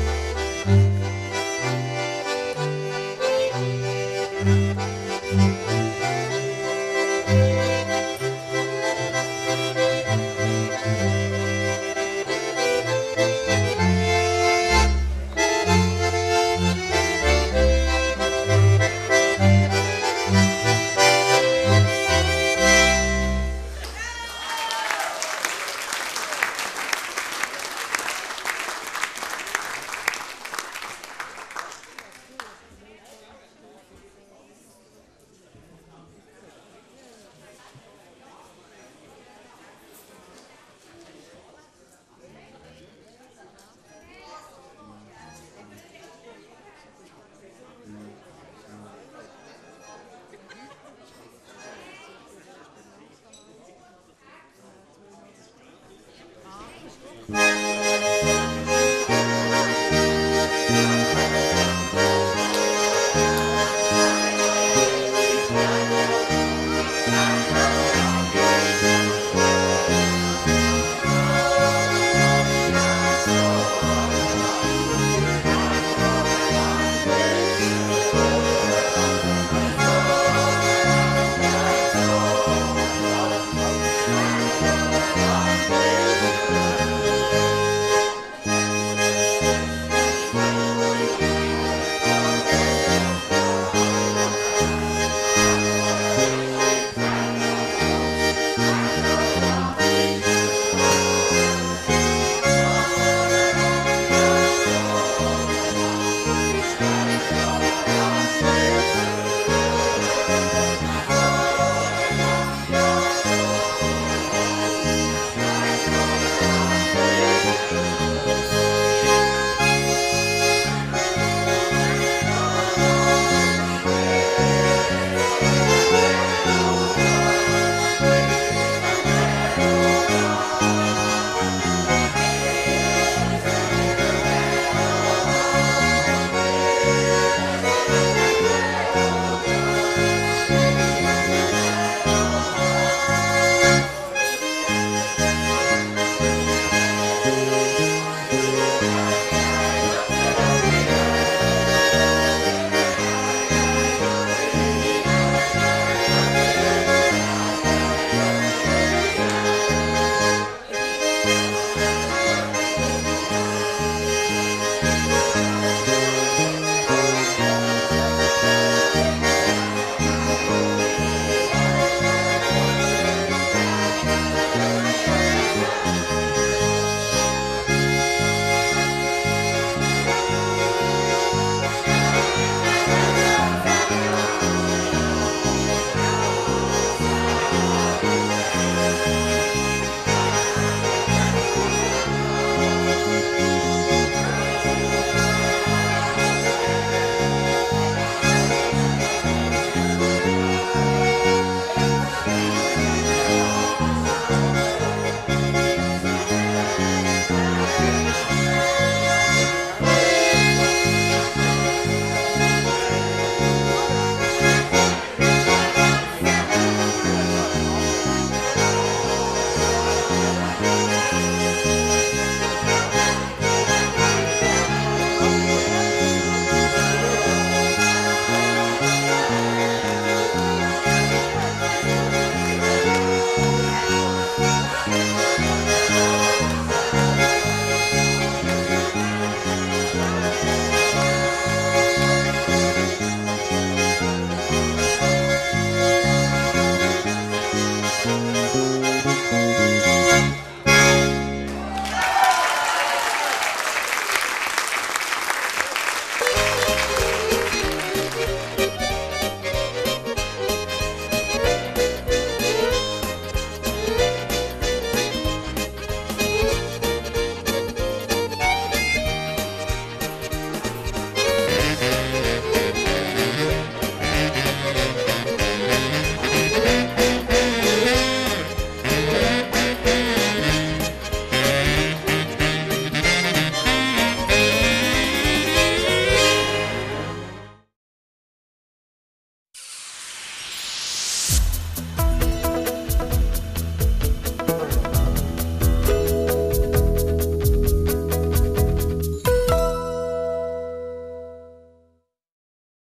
Thank you.